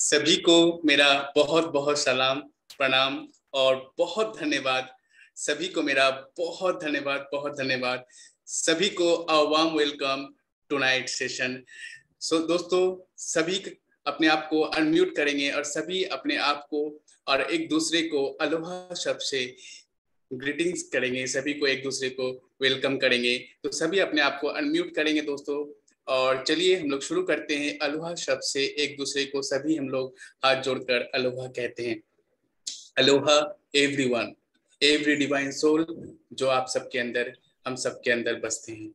सभी को मेरा बहुत बहुत सलाम, प्रणाम और बहुत धन्यवाद। सभी को मेरा बहुत धन्यवाद। सभी को a warm welcome tonight session. So दोस्तों, सभी अपने आप को अनम्यूट करेंगे और सभी अपने आप को और एक दूसरे को अलोहा शब्द से ग्रीटिंग्स करेंगे, सभी को एक दूसरे को वेलकम करेंगे। तो सभी अपने आप को अनम्यूट करेंगे दोस्तों, और चलिए हम लोग शुरू करते हैं। अलोहा शब्द से एक दूसरे को सभी हम लोग हाथ जोड़कर अलोहा कहते हैं। Aloha everyone, every divine soul जो आप सबके अंदर, हम सबके अंदर बसते हैं।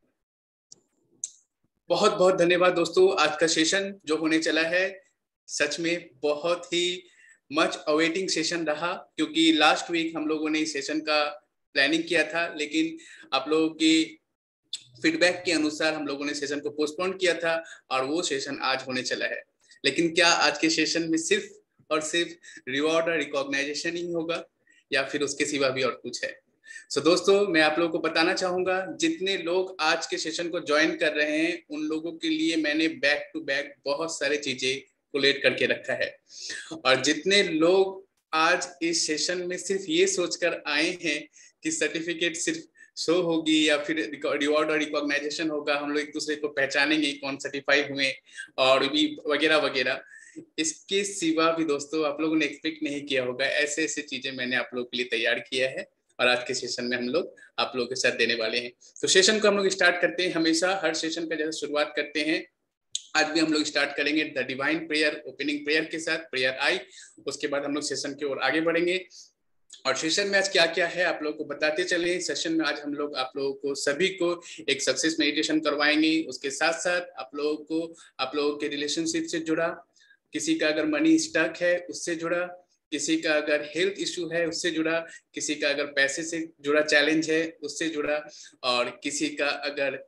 बहुत बहुत धन्यवाद दोस्तों। आज का सेशन जो होने चला है सच में बहुत ही मच अवेटिंग सेशन रहा, क्योंकि लास्ट वीक हम लोगों ने इस सेशन का प्लानिंग किया था, लेकिन आप लोगों की फीडबैक के अनुसार हम लोगों ने सेशन को पोस्टपोन किया था और वो सेशन आज होने चला है। लेकिन क्या आज के सेशन में सिर्फ और सिर्फ रिवॉर्ड और रिकॉग्नाइजेशन ही होगा या फिर उसके सिवा भी और कुछ है? सो दोस्तों, मैं आप लोगों को बताना चाहूंगा, जितने लोग आज के सेशन को ज्वाइन कर रहे हैं उन लोगों के लिए मैंने बैक टू बैक बहुत सारे चीजें कोलेट करके रखा है। और जितने लोग आज इस सेशन में सिर्फ ये सोचकर आए हैं कि सर्टिफिकेट सिर्फ शो होगी या फिर रिवॉर्ड और रिकॉग्नाइजेशन होगा, हम लोग एक दूसरे को पहचानेंगे कौन सर्टिफाई हुए और भी वगैरह वगैरह, इसके सिवा भी दोस्तों आप लोगों ने एक्सपेक्ट नहीं किया होगा ऐसे ऐसे चीजें मैंने आप लोगों के लिए तैयार किया है और आज के सेशन में हम लोग आप लोगों के साथ देने वाले हैं। तो सेशन को हम लोग स्टार्ट करते हैं, हमेशा हर सेशन का जैसे शुरुआत करते हैं, आज भी हम लोग स्टार्ट करेंगे the divine prayer, opening prayer के साथ, प्रेयर आई। उसके बाद हम लोग सेशन की ओर आगे बढ़ेंगे और सेशन में आज क्या क्या है आप लोगों को बताते चले। सेशन में आज हम लोग आप लोगों को सभी को एक सक्सेस मेडिटेशन करवाएंगे। उसके साथ साथ आप लोगों के रिलेशनशिप से जुड़ा, किसी का अगर मनी स्टक है उससे जुड़ा, किसी का अगर हेल्थ इश्यू है उससे जुड़ा, किसी का अगर पैसे से जुड़ा चैलेंज है उससे जुड़ा, और किसी का अगर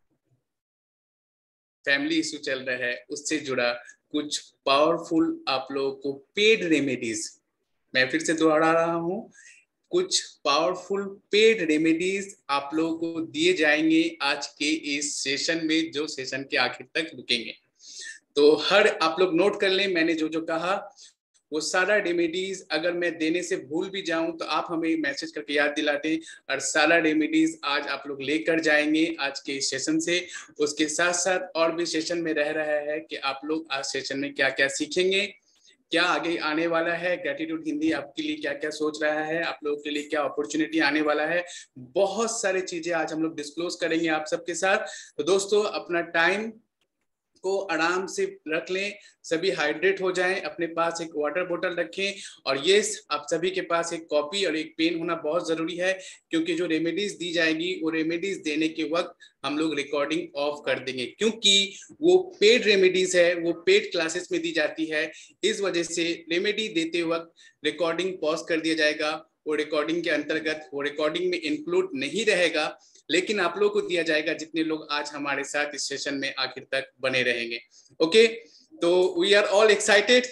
फैमिली इश्यू चल रहा है उससे जुड़ा कुछ पावरफुल आप लोगों को पेड रेमेडीज, मैं फिर से दोहरा रहा हूं, कुछ पावरफुल पेड रेमेडीज आप लोगों को दिए जाएंगे आज के इस सेशन में, जो सेशन के आखिर तक रुकेंगे। तो हर आप लोग नोट कर लें, मैंने जो जो कहा वो सारा रेमेडीज अगर मैं देने से भूल भी जाऊं तो आप हमें मैसेज करके याद दिला दें, और सारा रेमेडीज आज आप लोग लेकर जाएंगे आज के इस सेशन से। उसके साथ साथ और भी सेशन में रह रहा है कि आप लोग आज सेशन में क्या क्या सीखेंगे, क्या आगे आने वाला है, ग्रेटिट्यूड हिंदी आपके लिए क्या क्या सोच रहा है, आप लोगों के लिए क्या अपॉर्चुनिटी आने वाला है, बहुत सारी चीजें आज हम लोग डिस्क्लोज करेंगे आप सबके साथ। तो दोस्तों, अपना टाइम को आराम से रख लें, सभी हाइड्रेट हो जाएं, अपने पास एक वाटर बोतल रखें, और ये आप सभी के पास एक कॉपी और एक पेन होना बहुत जरूरी है, क्योंकि जो रेमेडीज दी जाएगी वो रेमेडीज देने के वक्त हम लोग रिकॉर्डिंग ऑफ कर देंगे, क्योंकि वो पेड रेमेडीज है, वो पेड क्लासेस में दी जाती है। इस वजह से रेमेडी देते वक्त रिकॉर्डिंग पॉज कर दिया जाएगा, वो रिकॉर्डिंग के अंतर्गत वो रिकॉर्डिंग में इंक्लूड नहीं रहेगा, लेकिन आप लोगों को दिया जाएगा जितने लोग आज हमारे साथ इस सेशन में आखिर तक बने रहेंगे। ओके, तो we are all excited.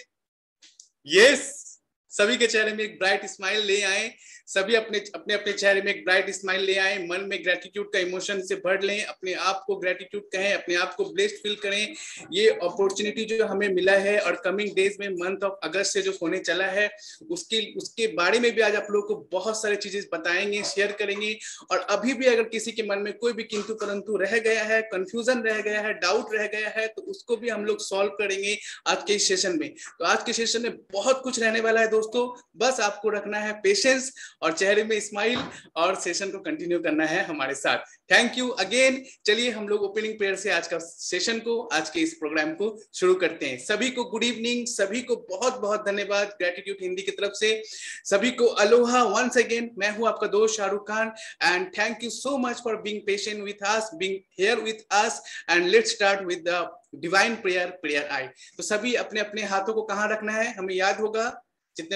Yes, सभी के चेहरे में एक ब्राइट स्माइल ले आए, सभी अपने अपने अपने चेहरे में एक ब्राइट स्माइल ले आए, मन में ग्रेटिट्यूड का इमोशन से भर लें, अपने आप को ग्रेटिट्यूड कहें, अपने आप को ब्लेस्ड फील करें। ये अपॉर्चुनिटी जो हमें मिला है और कमिंग डेज में मंथ ऑफ अगस्त से जो होने चला है उसके बारे में भी आज आप लोगों को बहुत सारी चीजें बताएंगे, शेयर करेंगे। और अभी भी अगर किसी के मन में कोई भी किंतु परंतु रह गया है, कंफ्यूजन रह गया है, डाउट रह गया है, तो उसको भी हम लोग सॉल्व करेंगे आज के इस सेशन में। तो आज के सेशन में बहुत कुछ रहने वाला है दोस्तों, बस आपको रखना है पेशेंस और चेहरे में स्माइल और सेशन को कंटिन्यू करना है हमारे साथ। Thank you again. चलिए हम लोग ओपनिंग प्रेयर से आज का सेशन को, आज के इस प्रोग्राम को शुरू करते हैं। सभी को गुड इवनिंग, सभी को बहुत बहुत धन्यवाद ग्रेटिट्यूड हिंदी की तरफ से, सभी को अलोहा वंस अगेन। मैं हूं आपका दोस्त Shahrukh Khan, and thank you so much for being patient with us, being here with us, and let's start with the divine prayer, prayer I. तो सभी अपने अपने हाथों को कहाँ रखना है हमें याद होगा, जितने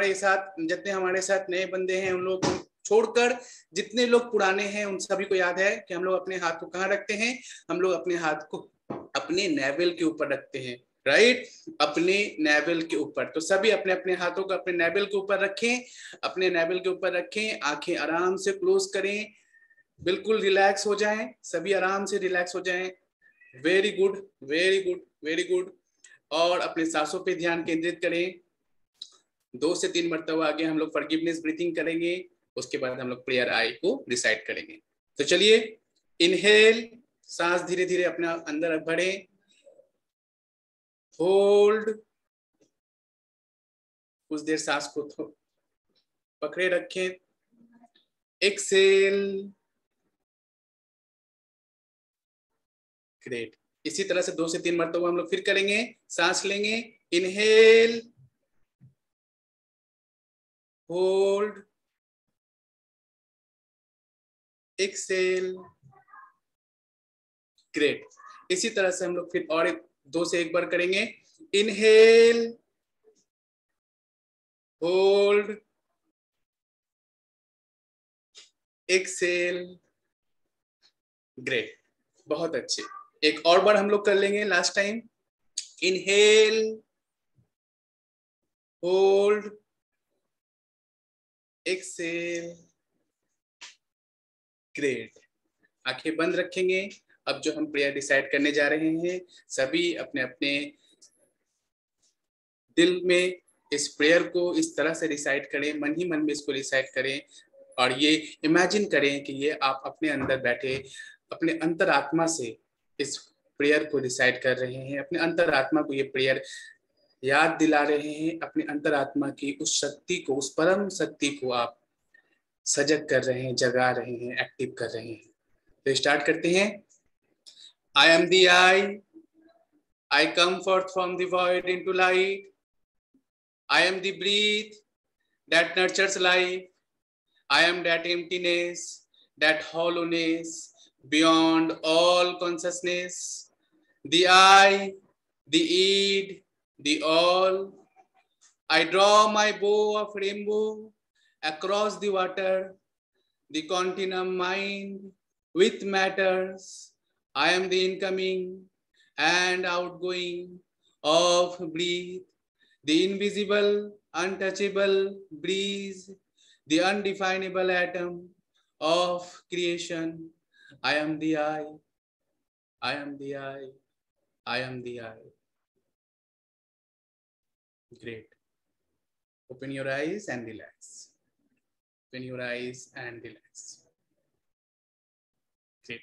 हमारे साथ नए बंदे हैं उन लोगों को छोड़कर जितने लोग पुराने हैं उन सभी को याद है कि हम लोग अपने हाथ को कहाँ रखते हैं, हम लोग अपने हाथ को अपने नेवल के ऊपर रखते हैं, राइट, अपने नेवल के ऊपर। तो सभी अपने अपने हाथों को अपने नेवल के ऊपर रखें, अपने नेवल के ऊपर रखें, आंखें आराम से क्लोज करें, बिल्कुल रिलैक्स हो जाएं, सभी आराम से रिलैक्स हो जाएं। Very good, very good, very good. और अपने सांसों पे ध्यान केंद्रित करें। 2 से 3 मरतबा आगे हम लोग फॉरगिवनेस ब्रीथिंग करेंगे, उसके बाद हम लोग प्रेयर आई को रिसाइट करेंगे। तो चलिए, इनहेल, सांस धीरे धीरे अपने अंदर भरें, होल्ड, कुछ देर सांस को पकड़े रखें, एक्सेल, ग्रेट। इसी तरह से 2 से 3 मरतबा हम लोग फिर करेंगे, सांस लेंगे, इनहेल, होल्ड, एक्सेल, ग्रेट। इसी तरह से हम लोग फिर और 2 से 1 बार करेंगे, इनहेल, होल्ड, एक्सेल, ग्रेट, बहुत अच्छे। एक और बार हम लोग कर लेंगे last time, inhale, hold, exhale, great. आंखें बंद रखेंगे। अब जो हम प्रेयर डिसाइड करने जा रहे हैं, सभी अपने अपने दिल में इस प्रेयर को इस तरह से रिसाइट करें, मन ही मन में इसको रिसाइट करें और ये इमेजिन करें कि ये आप अपने अंदर बैठे अपने अंतरात्मा से इस प्रेयर को रिसाइट कर रहे हैं, अपने अंतरात्मा को ये प्रेयर याद दिला रहे हैं, अपने अंतरात्मा की उस शक्ति को, उस परम शक्ति को आप सजग कर रहे हैं, जगा रहे हैं, एक्टिव कर रहे हैं। तो स्टार्ट करते हैं। I am the I come forth from the void into light. I am the breath that nurtures life. I am that emptiness, that hollowness beyond all consciousness. The I, the id, the all. I draw my bow of rainbow across the water, the continuum mind with matters. I am the incoming and outgoing of breath, the invisible, untouchable breeze, the undefinable atom of creation. I am the I. I am the I. I am the I. Great. Open your eyes and relax. Open your eyes and relax. Great.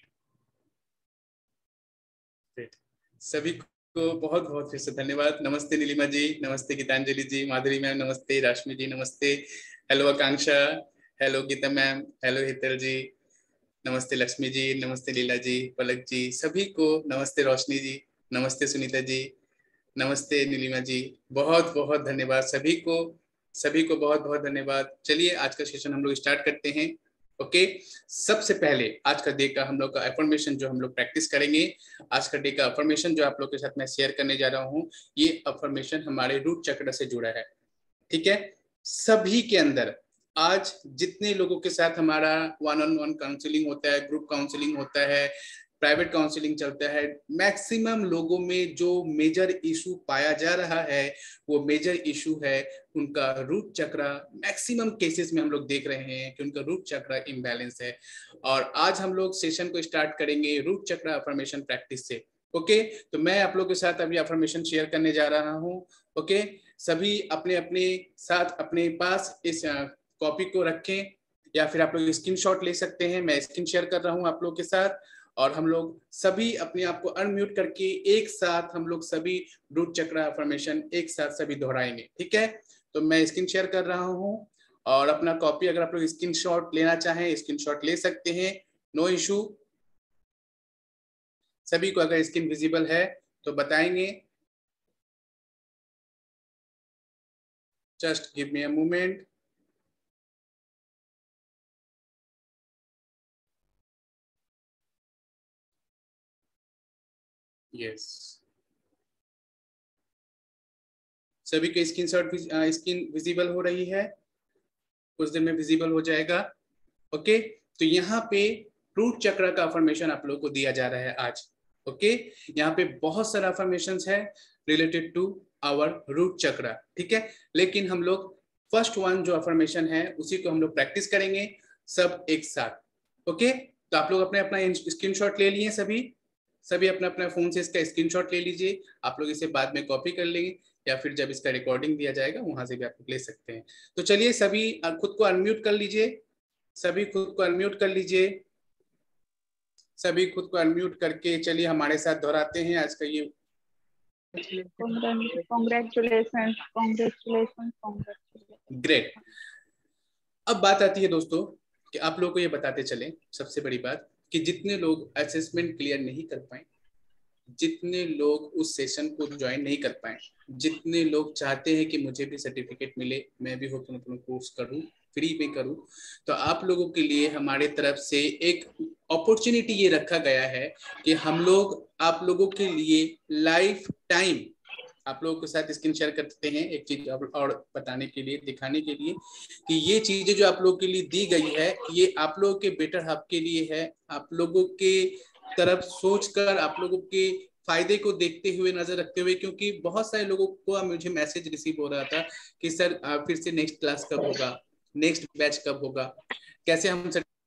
Great. सभी को बहुत बहुत फिर से धन्यवाद। नमस्ते नीलिमा जी, नमस्ते गीतांजलि जी, Madhuri ma'am नमस्ते, राशमी जी नमस्ते, hello Akanksha, hello Geeta ma'am, hello Hital ji, नमस्ते लक्ष्मी जी, नमस्ते लीला जी, पलक जी, सभी को नमस्ते, रोशनी जी नमस्ते, सुनीता जी नमस्ते, नीलिमा जी, बहुत बहुत धन्यवाद सभी को बहुत बहुत धन्यवाद। चलिए आज का सेशन हम लोग स्टार्ट करते हैं। ओके, सबसे पहले आज का डे का हम लोग का अफर्मेशन जो हम लोग प्रैक्टिस करेंगे। आज का डे का अफर्मेशन जो आप लोग के साथ मैं शेयर करने जा रहा हूँ, ये अफर्मेशन हमारे रूट चक्र से जुड़ा है। ठीक है, सभी के अंदर आज जितने लोगों के साथ हमारा 1-on-1 काउंसलिंग होता है, ग्रुप काउंसलिंग होता है, प्राइवेट काउंसलिंग चलता है, मैक्सिमम लोगों में जो मेजर इशू पाया जा रहा है वो मेजर इशू है उनका रूट चक्र। मैक्सिमम केसेस में हम लोग देख रहे हैं कि उनका रूट चक्र इम्बैलेंस है। और आज हम लोग सेशन को स्टार्ट करेंगे रूट चक्र अफर्मेशन प्रैक्टिस से। ओके, तो मैं आप लोगों के साथ अभी अफर्मेशन शेयर करने जा रहा हूँ। ओके, सभी अपने अपने साथ अपने पास इस कॉपी को रखें या फिर आप लोग स्क्रीनशॉट ले सकते हैं। मैं स्क्रीन शेयर कर रहा हूँ आप लोग के साथ और हम लोग सभी अपने आप को अनम्यूट करके एक साथ हम लोग सभी रूट चक्र अफर्मेशन एक साथ सभी दोहराएंगे। ठीक है, तो मैं स्क्रीन शेयर कर रहा हूँ और अपना कॉपी अगर आप लोग स्क्रीनशॉट लेना चाहें स्क्रीनशॉट ले सकते हैं, नो इशू। सभी को अगर स्क्रीन विजिबल है तो बताएंगे। Just give me a moment. Yes, सभी के स्क्रीन विजिबल हो रही है, कुछ देर में विजिबल हो जाएगा। ओके, तो यहाँ पे रूट चक्र का अफर्मेशन आप लोगों को दिया जा रहा है आज। ओके, यहाँ पे बहुत सारा अफर्मेशन है रिलेटेड टू आवर रूट चक्र। ठीक है, लेकिन हम लोग फर्स्ट वन जो अफर्मेशन है उसी को हम लोग प्रैक्टिस करेंगे सब एक साथ। ओके, तो आप लोग अपने अपना स्क्रीनशॉट ले लिए सभी। सभी अपना अपना फोन से इसका स्क्रीनशॉट ले लीजिए, आप लोग इसे बाद में कॉपी कर लेंगे या फिर जब इसका रिकॉर्डिंग दिया जाएगा वहां से भी आप ले सकते हैं। तो चलिए सभी खुद को अनम्यूट कर लीजिए, सभी खुद को अनम्यूट कर लीजिए, सभी खुद को अनम्यूट करके चलिए हमारे साथ दोहराते हैं आज का ये। Congratulations, congratulations, congratulations. ग्रेट। अब बात आती है दोस्तों कि आप लोगों को ये बताते चले, सबसे बड़ी बात कि जितने लोग असेसमेंट क्लियर नहीं कर पाए, जितने लोग उस सेशन को ज्वाइन नहीं कर पाए, जितने लोग चाहते हैं कि मुझे भी सर्टिफिकेट मिले, मैं भी होपनोपोनो कोर्स करूं, फ्री में करूं, तो आप लोगों के लिए हमारे तरफ से एक अपॉर्चुनिटी ये रखा गया है कि हम लोग आप लोगों के लिए लाइफ टाइम आप लोगों के साथ स्क्रीन शेयर करते हैं एक चीज और बताने के लिए, दिखाने के लिए कि ये चीजें जो आप लोगों के लिए दी गई है ये आप लोगों के बेटर हाफ के लिए है, आप लोगों के तरफ सोचकर, आप लोगों के फायदे को देखते हुए, नजर रखते हुए, क्योंकि बहुत सारे लोगों को मुझे मैसेज रिसीव हो रहा था कि सर फिर से नेक्स्ट क्लास कब होगा, नेक्स्ट बैच कब होगा, कैसे हम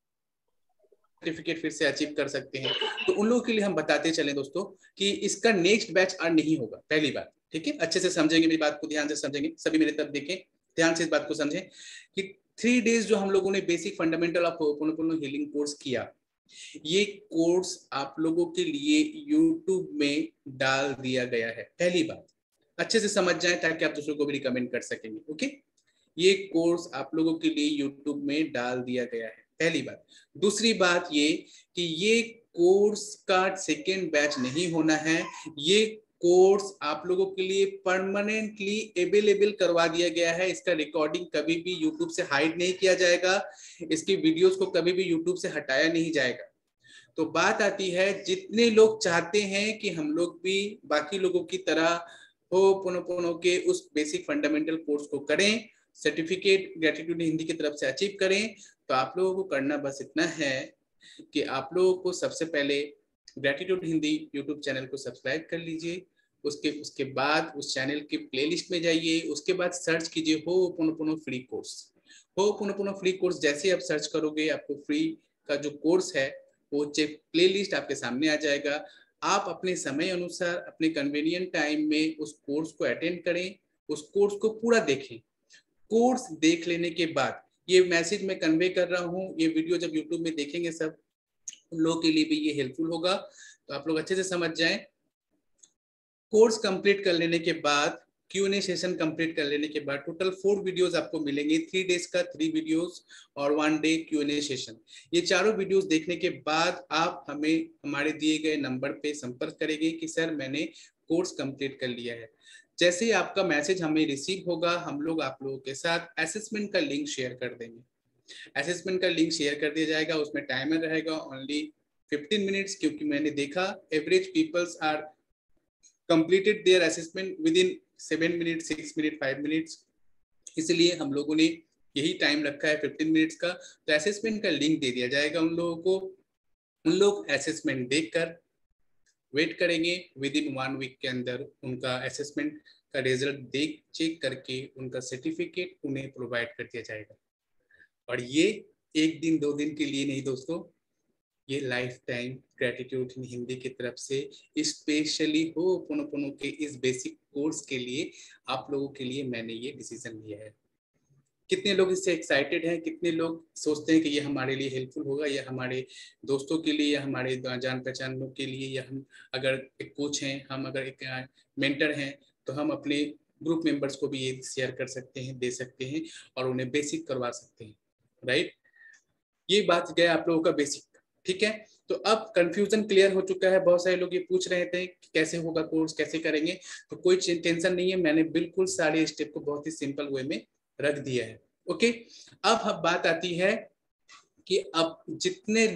सर्टिफिकेट फिर से अचीव कर सकते हैं। तो उन लोगों के लिए हम बताते चले दोस्तों कि इसका नेक्स्ट बैच आज नहीं होगा, पहली बात, ठीक है, अच्छे से समझेंगे, मेरी बात को ध्यान से समझेंगे, सभी मेरे तरफ देखें, ध्यान से इस बात को समझें कि 3 डेज जो हम लोगों ने basic fundamental of ho'oponopono healing course किया, ये कोर्स आप लोगों के लिए यूट्यूब में डाल दिया गया है। पहली बात अच्छे से समझ जाएं ताकि आप दूसरों को भी रिकमेंड कर सकेंगे। ओके, ये कोर्स आप लोगों के लिए यूट्यूब में डाल दिया गया है, पहली बात। दूसरी बात ये कि ये कोर्स का सेकेंड बैच नहीं होना है, ये कोर्स आप लोगों के लिए परमानेंटली अवेलेबल करवा दिया गया है। इसका रिकॉर्डिंग कभी भी यूट्यूब से हाइड नहीं किया जाएगा, इसकी वीडियोस को कभी भी यूट्यूब से हटाया नहीं जाएगा। तो बात आती है जितने लोग चाहते हैं कि हम लोग भी बाकी लोगों की तरह होपोनोपोनो के उस बेसिक फंडामेंटल कोर्स को करें, सर्टिफिकेट ग्रेटिट्यूड हिंदी की तरफ से अचीव करें, तो आप लोगों को करना बस इतना है कि आप लोगों को सबसे पहले ग्रेटिट्यूड हिंदी यूट्यूब चैनल को सब्सक्राइब कर लीजिए, उसके बाद उस चैनल के प्लेलिस्ट में जाइए, उसके बाद सर्च कीजिए ho'oponopono free course. Ho'oponopono free course जैसे आप सर्च करोगे आपको फ्री का जो कोर्स है वो चेक प्लेलिस्ट आपके सामने आ जाएगा। आप अपने समय अनुसार अपने कन्वीनियंट टाइम में उस कोर्स को अटेंड करें, उस कोर्स को पूरा देखें। कोर्स देख लेने के बाद ये मैसेज मैं कन्वे कर रहा हूँ, ये वीडियो जब यूट्यूब में देखेंगे सब उन लोगों के लिए भी ये हेल्पफुल होगा, तो आप लोग अच्छे से समझ जाएं। कोर्स कंप्लीट कर लेने के बाद, Q&A सेशन कंप्लीट कर लेने के बाद टोटल 4 वीडियोस आपको मिलेंगे, 3 डेज का 3 वीडियोस और 1 डे Q&A सेशन। ये चारों वीडियोस देखने के बाद आप हमें हमारे दिए गए नंबर पे संपर्क करेंगे कि सर मैंने कोर्स कंप्लीट कर लिया है। जैसे ही आपका मैसेज हमें रिसीव होगा, हम लोग आप लोगों के साथ असेसमेंट का लिंक शेयर कर देंगे। असेसमेंट का लिंक शेयर कर दिया जाएगा, उसमें टाइमर रहेगा ओनली 15 मिनट्स, क्योंकि मैंने देखा average peoples are completed their assessment within 7 minute, 6 minute, 5 minutes, इसलिए हम लोगों ने यही टाइम रखा है 15 मिनट्स का। तो असेसमेंट का लिंक दे दिया जाएगा उन लोगों को, उन लोग असेसमेंट देखकर वेट करेंगे, विद इन 1 वीक के अंदर उनका असेसमेंट का रिजल्ट देख चेक करके उनका सर्टिफिकेट उन्हें प्रोवाइड कर दिया जाएगा। और ये 1 दिन 2 दिन के लिए नहीं दोस्तों, ये लाइफ टाइम ग्रेटिट्यूड हिंदी की तरफ से स्पेशली होपोनोपोनो के इस बेसिक कोर्स के लिए आप लोगों के लिए मैंने ये डिसीजन लिया है। कितने लोग इससे एक्साइटेड हैं, कितने लोग सोचते हैं कि ये हमारे लिए हेल्पफुल होगा, या हमारे दोस्तों के लिए, या हमारे जान पहचान लोग के लिए, या हम अगर एक कोच हैं, हम अगर एक मेंटर हैं, तो हम अपने ग्रुप मेंबर्स को भी ये शेयर कर सकते हैं, दे सकते हैं और उन्हें बेसिक करवा सकते हैं, राइट। ये बात गया आप लोगों का बेसिक, ठीक है। तो अब कंफ्यूजन क्लियर हो चुका है, बहुत सारे लोग ये पूछ रहे थे कि कैसे होगा कोर्स, कैसे करेंगे, तो कोई टेंशन नहीं है, मैंने बिल्कुल सारे स्टेप को बहुत ही सिंपल वे में रख दिया है। ओके, अब बात आती है कि अब जितने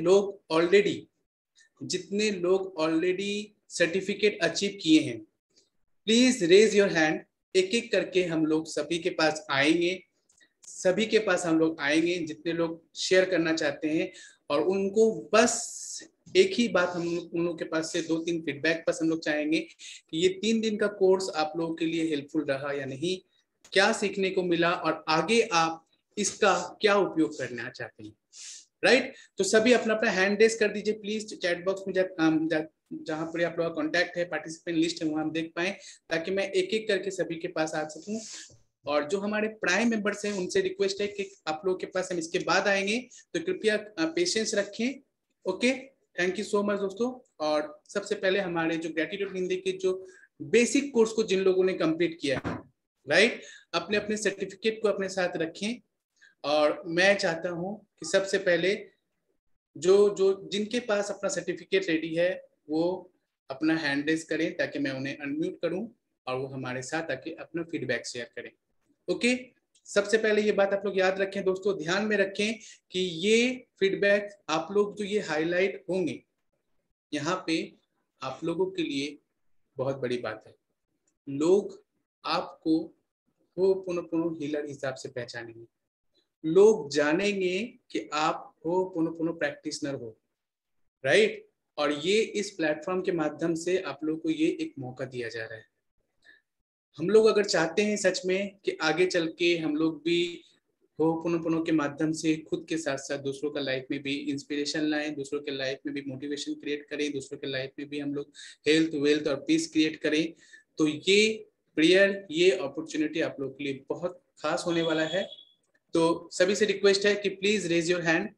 लोग ऑलरेडी सर्टिफिकेट अचीव किए हैं, प्लीज रेज योर हैंड। एक एक करके हम लोग सभी के पास आएंगे, सभी के पास हम लोग आएंगे जितने लोग शेयर करना चाहते हैं, और उनको बस एक ही बात हम उन लोगों के पास से 2-3 फीडबैक बस हम लोग चाहेंगे कि ये 3 दिन का कोर्स आप लोगों के लिए हेल्पफुल रहा या नहीं, क्या सीखने को मिला, और आगे आप इसका क्या उपयोग करना चाहते हैं, राइट। तो सभी अपना अपना हैंड रेस कर दीजिए प्लीज, चैट बॉक्स में जहाँ पर आप लोगों का कॉन्टैक्ट है, पार्टिसिपेंट लिस्ट है, वहाँ हम देख पाए, ताकि मैं एक एक करके सभी के पास आ सकूं। और जो हमारे प्राइम मेंबर्स हैं उनसे रिक्वेस्ट है कि आप लोगों के पास हम इसके बाद आएंगे, तो कृपया पेशेंस रखें। Okay, thank you so much दोस्तों। और सबसे पहले हमारे जो ग्रेटिट्यूड हिंदी के जो बेसिक कोर्स को जिन लोगों ने कंप्लीट किया है, राइट, अपने अपने सर्टिफिकेट को अपने साथ रखें। और मैं चाहता हूं कि सबसे पहले जो जो जिनके पास अपना सर्टिफिकेट रेडी है वो अपना हैंड रेज करें, ताकि मैं उन्हें अनम्यूट करूं और वो हमारे साथ आके अपना फीडबैक शेयर करें। ओके, सबसे पहले ये बात आप लोग याद रखें दोस्तों, ध्यान में रखें कि ये फीडबैक आप लोग जो ये हाईलाइट होंगे यहाँ पे, आप लोगों के लिए बहुत बड़ी बात है। लोग आपको होपोनोपोनो हीलर हिसाब से पहचानेंगे, लोग जानेंगे कि आप होपोनोपोनो प्रैक्टिशनर हो, राइट। और ये इस प्लेटफॉर्म के माध्यम से आप लोग को ये एक मौका दिया जा रहा है। हम लोग अगर चाहते हैं सच में कि आगे चल के हम लोग भी होपोनोपोनो के माध्यम से खुद के साथ साथ दूसरों का लाइफ में भी इंस्पिरेशन लाएं, दूसरों के लाइफ में भी मोटिवेशन क्रिएट करें, दूसरों के लाइफ में भी हम लोग हेल्थ, वेल्थ और पीस क्रिएट करें, तो ये प्रेयर, ये अपॉर्चुनिटी आप लोग के लिए बहुत खास होने वाला है। तो सभी से रिक्वेस्ट है कि please raise your hand,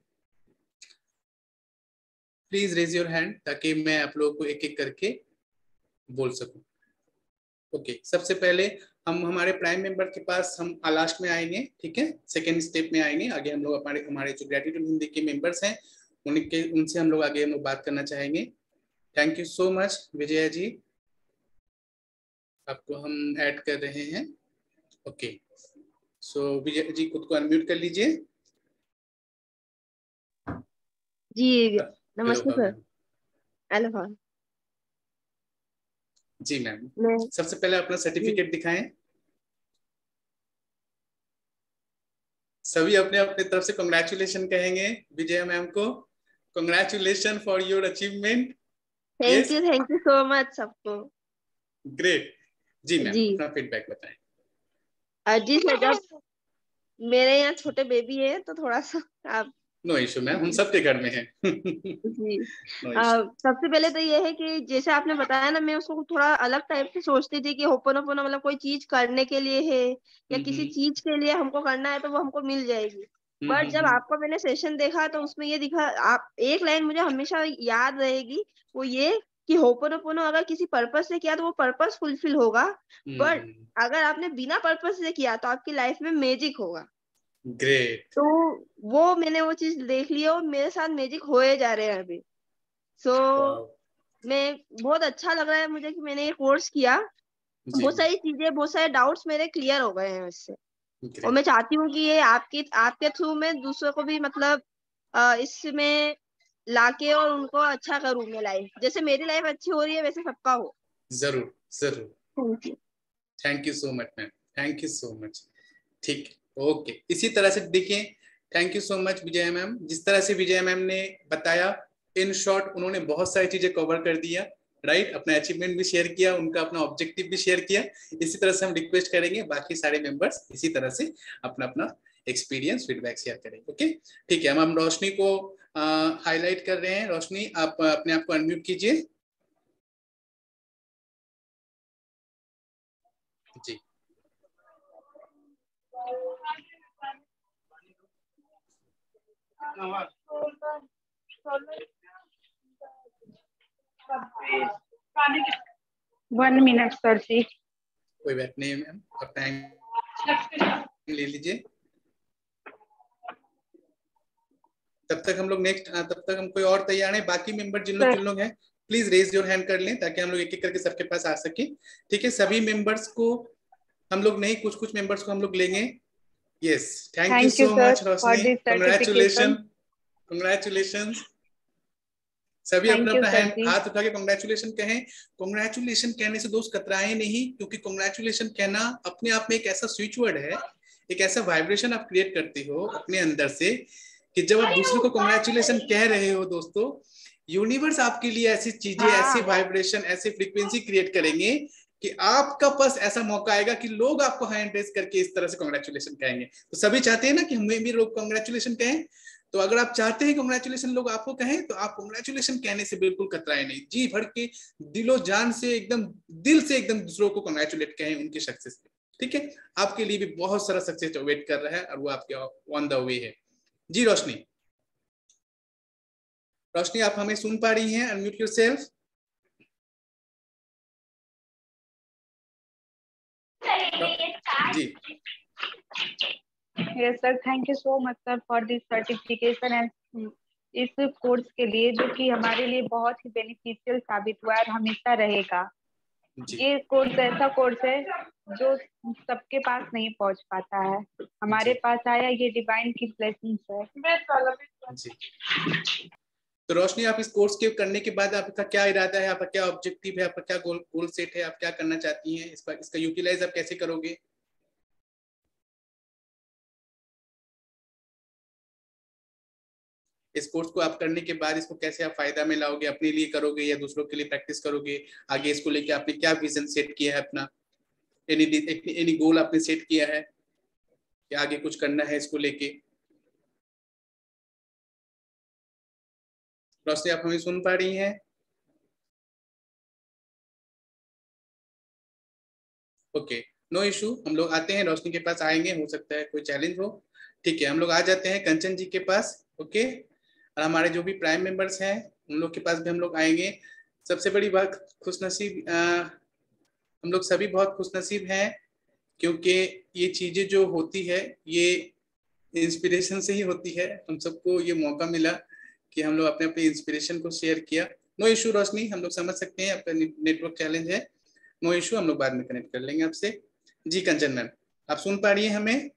please raise your hand, ताकि मैं आप लोगों को एक एक करके बोल सकूं। ओके, सबसे पहले हम हमारे प्राइम मेंबर के पास हम लास्ट में आएंगे, ठीक है, सेकेंड स्टेप में आएंगे। आगे हम लोग हमारे जो ग्रेटिट्यूड हिंदी के मेंबर्स हैं उनसे हम लोग आगे बात करना चाहेंगे। Thank you so much Vijaya ji, आपको हम ऐड कर रहे हैं। ओके, सो विजय जी खुद को अनम्यूट कर लीजिए। जी हेलो नमस्ते सर। हेलो हाँ जी मैम, मैं सबसे पहले अपना सर्टिफिकेट दिखाएं। सभी अपने अपने तरफ से कांग्रेचुलेशन कहेंगे विजया मैम को। Congratulation for your achievement. Thank you so much सबको। ग्रेट जी मैम, जी अपना फीडबैक बताएं। जी सर, जब मेरे यहाँ छोटे बेबी है तो थोड़ा सा आप नो इशू मैम, हम सबके घर में हैं। जी नो इशू। सबसे पहले तो ये है कि जैसे आपने बताया ना, मैं उसको थोड़ा अलग टाइप से सोचती थी कि होपोनोपोनो मतलब कोई चीज करने के लिए है या किसी चीज के लिए हमको करना है तो वो हमको मिल जाएगी। बट जब आपका मैंने सेशन देखा तो उसमें ये दिखा, आप एक लाइन मुझे हमेशा याद रहेगी, वो ये कि होपोनोपोनो अगर किसी पर्पस से किया तो वो पर्पस फुलफिल होगा, बट अगर आपने बिना पर्पस से किया तो आपकी लाइफ में मैजिक होगा। ग्रेट। तो वो मैंने वो चीज देख ली और मेरे साथ मैजिक होए जा रहे हैं अभी। सो मैं बहुत अच्छा लग रहा है मुझे कि मैंने ये कोर्स किया। बहुत सारी चीजें, बहुत सारे डाउट्स मेरे क्लियर हो गए हैं इससे। और मैं चाहती हूँ कि ये आपके थ्रू में दूसरों को भी मतलब इसमें लाके और उनको अच्छा करूँ। मैं लाइफ, जैसे मेरी लाइफ अच्छी हो रही है वैसे सबका हो। जरूर जरूर। Thank you. Thank you so much ma'am, thank you so much. ठीक, ओके, इसी तरह से देखिए। Thank you so much Vijay ma'am. जिस तरह से विजय मैम ने बताया, इन शॉर्ट उन्होंने बहुत सारी चीजें कवर कर दिया, राइट, अपना अचीवमेंट भी शेयर किया, उनका अपना ऑब्जेक्टिव भी शेयर किया। इसी तरह से हम रिक्वेस्ट करेंगे बाकी सारे मेंबर्स इसी तरह से अपना अपना एक्सपीरियंस फीडबैक शेयर करेंगे। ओके, ठीक है, हम रोशनी को हाईलाइट कर रहे हैं। रोशनी, आप अपने आप को अनम्यूट कीजिए जी। वन मिनट सर जी। कोई बात नहीं मैम, आप टाइम ले लीजिए। तब तक हम कोई और तैयार है। बाकी मेंबर जिन लोग हैं प्लीज रेज योर हैंड कर लें, ताकि हम लोग एक एक करके सबके पास आ सके। ठीक है, सभी मेंबर्स को हम लोग नहीं, कुछ कुछ मेंबर्स को हम लोग लेंगे। Yes, thank you so much Roshni, congratulation, congratulation. सभी अपना अपना हाथ उठा के कांग्रेचुलेशन कहें। कांग्रेचुलेशन कहने से दोस्त कतराए नहीं, क्योंकि कांग्रेचुलेशन कहना अपने आप में एक ऐसा स्विच वर्ड है, एक ऐसा वाइब्रेशन आप क्रिएट करते हो अपने अंदर से, कि जब आप दूसरों को कांग्रेचुलेशन कह रहे हो दोस्तों, यूनिवर्स आपके लिए ऐसी चीजें, ऐसी वाइब्रेशन, ऐसी फ्रीक्वेंसी क्रिएट करेंगे कि आपका पास ऐसा मौका आएगा कि लोग आपको हैंड रेज करके इस तरह से कांग्रेचुलेशन कहेंगे। तो सभी चाहते हैं ना कि हमें भी लोग कांग्रेचुलेशन कहें। तो अगर आप चाहते हैं कॉन्ग्रेचुलेशन लोग आपको कहें तो आप कॉन्ग्रेचुलेशन कहने से बिल्कुल कतराए नहीं, जी भर के दिलो जान से एकदम दिल से एकदम दूसरों को कॉन्ग्रेचुलेट कहें उनके सक्सेस पे, ठीक है। आपके लिए भी बहुत सारा सक्सेस वेट कर रहा है और वो आपके ऑन द वे है। जी रोशनी, रोशनी आप हमें सुन पा रही हैं? Unmute yourself. जी yes sir, thank you so much sir for this certification and इस कोर्स के लिए, जो कि हमारे लिए बहुत ही बेनिफिशियल साबित हुआ और हमेशा रहेगा। जी ये कोर्स ऐसा कोर्स है जो सबके पास नहीं पहुंच पाता है, हमारे जी पास आया, ये डिवाइन की ब्लेसिंग्स है। जी। तो रोशनी, आप इस कोर्स के करने के बाद आपका क्या इरादा है, आपका क्या ऑब्जेक्टिव है, आपका क्या गोल सेट है, आप क्या करना चाहती हैं, इसका यूटिलाइज आप कैसे करोगे? इस कोर्स को आप करने के बाद इसको कैसे आप फायदा में लाओगे, अपने लिए करोगे या दूसरों के लिए प्रैक्टिस करोगे? आगे इसको लेके आपने क्या विजन सेट किया है अपना? एनी गोल आपने सेट किया है कि आगे कुछ करना है इसको लेके? रोशनी, आप हमें सुन पा रही हैं? ओके, नो इशू, हम लोग आते हैं, रोशनी के पास आएंगे, हो सकता है कोई चैलेंज हो। ठीक है, हम लोग आ जाते हैं कंचन जी के पास। ओके, और हमारे जो भी प्राइम मेंबर्स हैं उन लोग के पास भी हम लोग आएंगे। सबसे बड़ी बात, खुशनसीब हम लोग सभी बहुत खुशनसीब हैं, क्योंकि ये चीजें जो होती है ये इंस्पिरेशन से ही होती है। हम सबको ये मौका मिला कि हम लोग अपने अपने इंस्पिरेशन को शेयर किया। नो इशू रोशनी, हम लोग समझ सकते हैं आपका नेटवर्क चैलेंज है, नो इशू, हम लोग बाद में कनेक्ट कर लेंगे आपसे। जी कंचन मैम, आप सुन पा रही हैं हमें?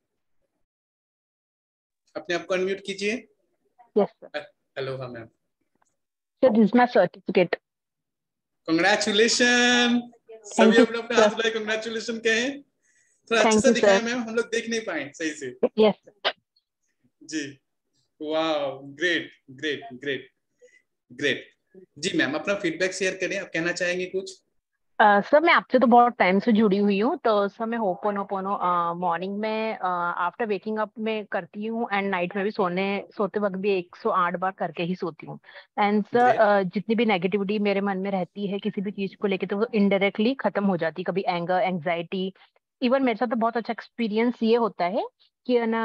अपने आप को अनम्यूट कीजिए। Yes, sir. हेलो, हाँ ma'am. So this is my certificate. Congratulation. Thank सभी you, अपने अपने sir. हाथ मिलाए कॉन्ग्रेचुलेशन कहें। थोड़ा अच्छे Thank से you, दिखाएं sir. मैम, हम लोग देख नहीं पाए सही से। Yes, sir. जी, वाह, ग्रेट ग्रेट ग्रेट ग्रेट। जी मैम, अपना फीडबैक शेयर करें, आप कहना चाहेंगे कुछ? सर मैं आपसे तो बहुत टाइम से जुड़ी हुई हूँ, तो सर मैं होपोनोपोनो मॉर्निंग में आफ्टर वेकिंग अप में करती हूँ, एंड नाइट में भी सोते वक्त भी 108 बार करके ही सोती हूँ। And great. सर जितनी भी नेगेटिविटी मेरे मन में रहती है किसी भी चीज को लेके, तो वो इनडायरेक्टली खत्म हो जाती है। कभी एंगर, एंग्जाइटी, इवन मेरे साथ तो बहुत अच्छा एक्सपीरियंस ये होता है कि है ना,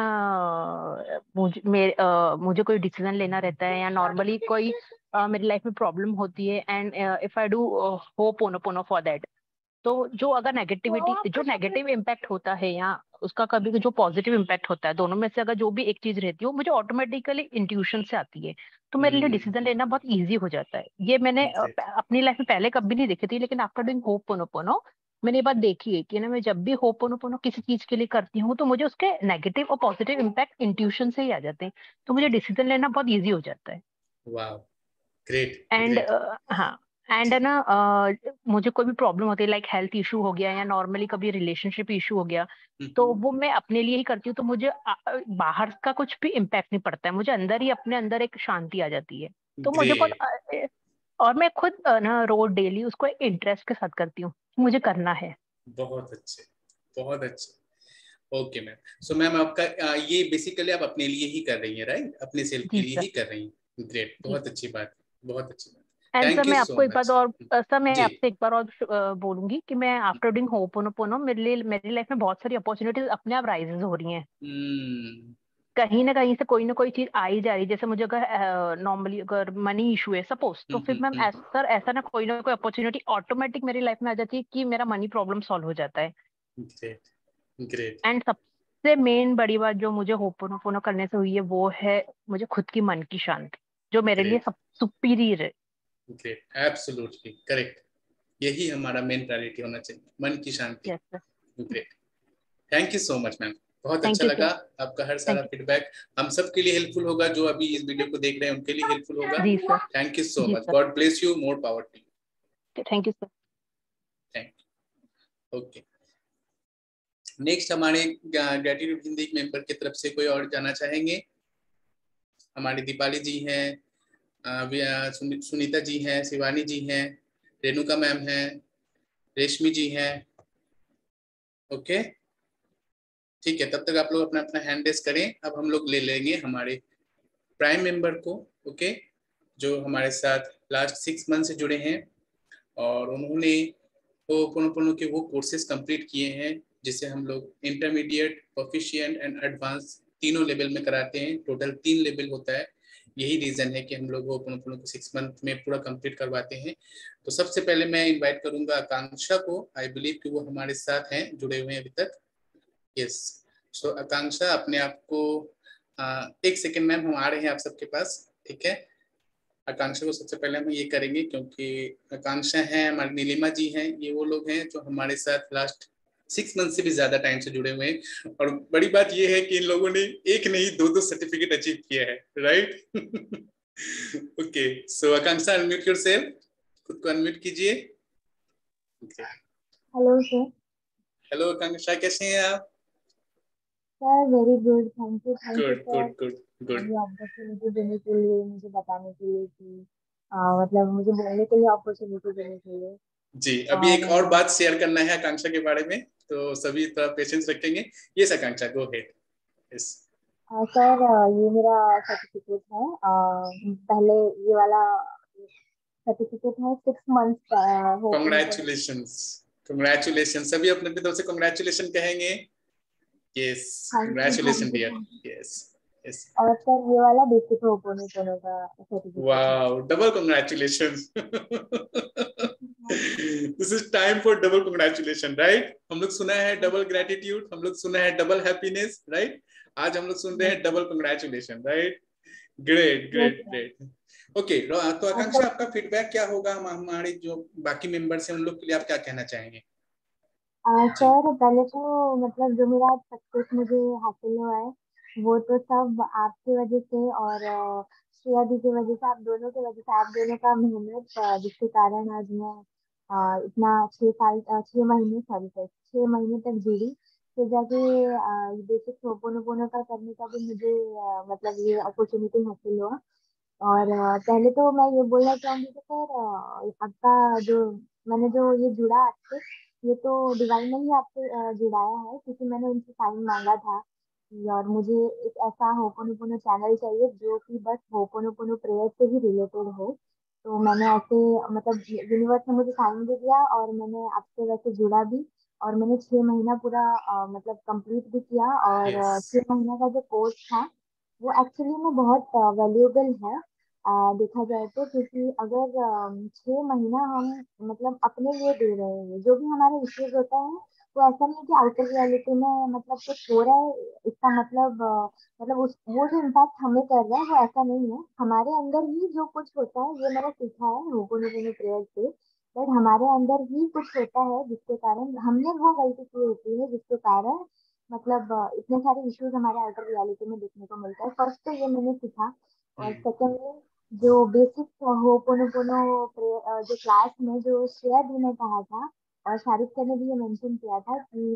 मुझे कोई डिसीजन लेना रहता है या नॉर्मली कोई मेरी लाइफ में प्रॉब्लम होती है, and if I do ho'oponopono for that, तो जो अगर नेगेटिविटी, जो नेगेटिव इम्पैक्ट होता है या उसका कभी जो पॉजिटिव इम्पैक्ट होता है, दोनों में से अगर जो भी एक चीज रहती है वो मुझे ऑटोमेटिकली इंट्यूशन से आती है, तो मेरे लिए डिसीजन लेना बहुत इजी हो जाता है। ये मैंने ग्रेट। अपनी लाइफ में पहले कभी नहीं देखी थी, लेकिन आफ्टर डूइंग होपोनोपोनो मैंने ये बात देखी है कि ना, मैं जब भी होपोनोपोनो किसी चीज के लिए करती हूँ तो मुझे उसके नेगेटिव और पॉजिटिव इम्पैक्ट इंट्यूशन से ही आ जाते हैं, तो मुझे डिसीजन लेना बहुत ईजी हो जाता है। वाह, ग्रेट एंड ग्रेट। हाँ, एंड है ना, मुझे कोई भी प्रॉब्लम होती है, लाइक हेल्थ इशू हो गया या नॉर्मली कभी रिलेशनशिप इशू हो गया, तो वो मैं अपने लिए ही करती हूँ, तो मुझे बाहर का कुछ भी इम्पैक्ट नहीं पड़ता है, मुझे अंदर ही, अपने अंदर एक शांति आ जाती है। तो मुझे बहुत ग्रेट, और मैं खुद ना रोज डेली उसको इंटरेस्ट के साथ करती हूँ, मुझे करना है। बहुत अच्छे, बहुत अच्छे। ओके मैम, सो मैम आपका ये बेसिकली आप अपने लिए ही कर रही हैं, राइट? अपने सेल्फ के जी लिए सर। ही कर रही हैं। ग्रेट, जी बहुत अच्छी बात, बहुत अच्छी बात। एंड सर थैंक यू मैं सो आपको एक बात मच। और, सर मैं जी। आपसे एक बार और बोलूंगी कि मैं आफ्टर डूइंग होपोनोपोनो मेरे लिए, मेरी लाइफ में बहुत सारी अपॉर्चुनिटीज अपने आप राइजेस हो रही हैं। हम्म। कहीं ना कोई ना कोई चीज आ ही जा रही है। जैसे मुझे अगर नॉर्मली अगर मनी इशू है सपोज, तो फिर मैम सर ऐसा ना कोई अपॉर्चुनिटी ऑटोमेटिक मेरी लाइफ में आ जाती है कि मेरा मनी प्रॉब्लम सॉल्व हो जाता है। ग्रेट ग्रेट एंड सबसे मेन बड़ी बात जो मुझे होपोनोपोनो करने से हुई है वो है मुझे खुद की मन की शांति, जो मेरे लिए ग्रेट सब सुपीरियर है। Great, absolutely correct. यही हमारा मेन प्रायोरिटी होना चाहिए, मन की शांति। Yes sir. Great, thank you so much ma'am, बहुत थैंक अच्छा यू लगा। सर। आपका हर सारा थैंक फीडबैक हम सबके लिए हेल्पफुल होगा, जो अभी इस वीडियो को देख रहे हैं उनके लिए हेल्पफुल होगा। यू जी सर। थैंक यू सो जी much, sir. God bless you, more power to you. Thank you sir. Thank you. Okay, next हमारे ग्रेटिट्यूड हिंदी मेंबर की तरफ से कोई और जाना चाहेंगे? हमारी दीपाली जी हैं, सुनीता जी हैं, शिवानी जी हैं, रेणुका मैम हैं, रेशमी जी हैं। ओके, ठीक है, तब तक आप लोग अपना अपना हैंड रेस करें। अब हम लोग ले लेंगे हमारे प्राइम मेंबर को, ओके, जो हमारे साथ लास्ट 6 मंथ से जुड़े हैं और उन्होंने होपोनोपोनो के वो कोर्सेज कंप्लीट किए हैं जिसे हम लोग इंटरमीडिएट, प्रोफिशिएंट एंड एडवांस तीनों लेवल में कराते हैं। टोटल 3 लेवल होता है। यही रीजन है कि हम लोग होपोनोपोनो को 6 मंथ में पूरा कंप्लीट करवाते हैं। तो सबसे पहले मैं इनवाइट करूंगा आकांक्षा को। आई बिलीव कि वो हमारे साथ हैं, जुड़े हुए हैं अभी तक। यस, सो आकांक्षा अपने आप को 1 सेकेंड मैम, हम आ रहे हैं आप सबके पास, ठीक है। आकांक्षा को सबसे पहले हम ये करेंगे क्योंकि आकांक्षा है, हमारी नीलिमा जी हैं, ये वो लोग हैं जो हमारे साथ लास्ट 6 मंथ से भी ज्यादा टाइम से जुड़े हुए हैं। और बड़ी बात ये है कि इन लोगों ने एक नहीं 2 सर्टिफिकेट अचीव किया है, right. Okay, so Akanksha unmute yourself, खुद को अनम्यूट कीजिए। Hello sir. हेलो आकांक्षा, कैसे हैं आप? Sir very good, thank you good sir good good good. मुझे अपॉर्चुनिटी देने के लिए, मुझे बताने के लिए कि मतलब मुझे बोलने के लिए अपॉर्चुनिटी देने के लिए। जी, अभी एक और बात शेयर करना है आकांक्षा के बारे में, तो सभी थोड़ा पेशेंस रखेंगे। Yes Akanksha, go ahead. Yes sir, ये मेरा सर्टिफिकेट है। पहले ये वाला सर्टिफिकेट है 6 मंथ का। Congratulations, congratulation. सभी अपने तरफ से कांग्रेचुलेशन कहेंगे। Yes, congratulation dear. Yes yes. और सर ये वाला बेसिक होपोनोपोनो का certificate. Wow, double congratulations. This is time for double congratulation, right. हम लोग सुना है डबल ग्रेटिट्यूड, हम लोग सुना है डबल हैप्पीनेस, राइट। आज हम लोग सुन रहे हैं double congratulation, right. Great great great. Okay, तो आकांक्षा आपका फीडबैक क्या होगा? हमारे जो बाकी मेंबर्स हैं उन लोग के लिए आप क्या कहना चाहेंगे? सर पहले तो मतलब जो मेरा सक्सेस मुझे हासिल हुआ है वो तो सब आपकी वजह से और श्रेया दी की वजह से, आप दोनों की वजह से, आप दोनों का मेहनत जिसके कारण आज मैं इतना 6 महीने तक जुड़ी। फिर जाके बेसिक होपोनोपोनो का करने का भी मुझे मतलब ये अपॉर्चुनिटी हासिल हुआ। और पहले तो मैं ये बोलना चाहूंगी कि सर आपका जो मैंने जो ये जुड़ा आपसे, ये तो डिवाइन ने ही आपसे जुड़ाया है, क्योंकि मैंने उनसे साइन मांगा था। और मुझे एक ऐसा होपोनोपोनो चैनल चाहिए जो कि बस होपोनोपोनो प्रेयर से ही रिलेटेड हो। तो मैंने ऐसे मतलब यूनिवर्स ने मुझे साइन भी दिया और मैंने आपसे वैसे जुड़ा भी। और मैंने 6 महीना पूरा मतलब कंप्लीट भी किया। और Yes. 6 महीना का जो कोर्स था वो एक्चुअली में बहुत वैल्यूएबल है देखा जाए तो। क्योंकि अगर 6 महीना हम मतलब अपने लिए दे रहे हैं, जो भी हमारे इश्यूज होता है वो ऐसा नहीं कि आउटर रियलिटी में मतलब कुछ हो रहा है, इसका मतलब उस वो जो इम्पैक्ट हमें कर रहा है वो ऐसा नहीं है। हमारे अंदर ही जो कुछ होता है, ये मैंने सीखा है होपोनोपोनो प्रेयर से। बट हमारे अंदर ही कुछ होता है जिसके कारण हमने वो गलती की होती है, जिसके कारण मतलब इतने सारे इश्यूज हमारे आउटर रियलिटी में देखने को मिलता है। फर्स्ट तो ये मैंने सीखा। और सेकेंडली जो बेसिक होपोनोपोनो जो क्लास में जो श्रेया दी ने कहा था और शाहरुख खान ने भी ये मेंशन किया था कि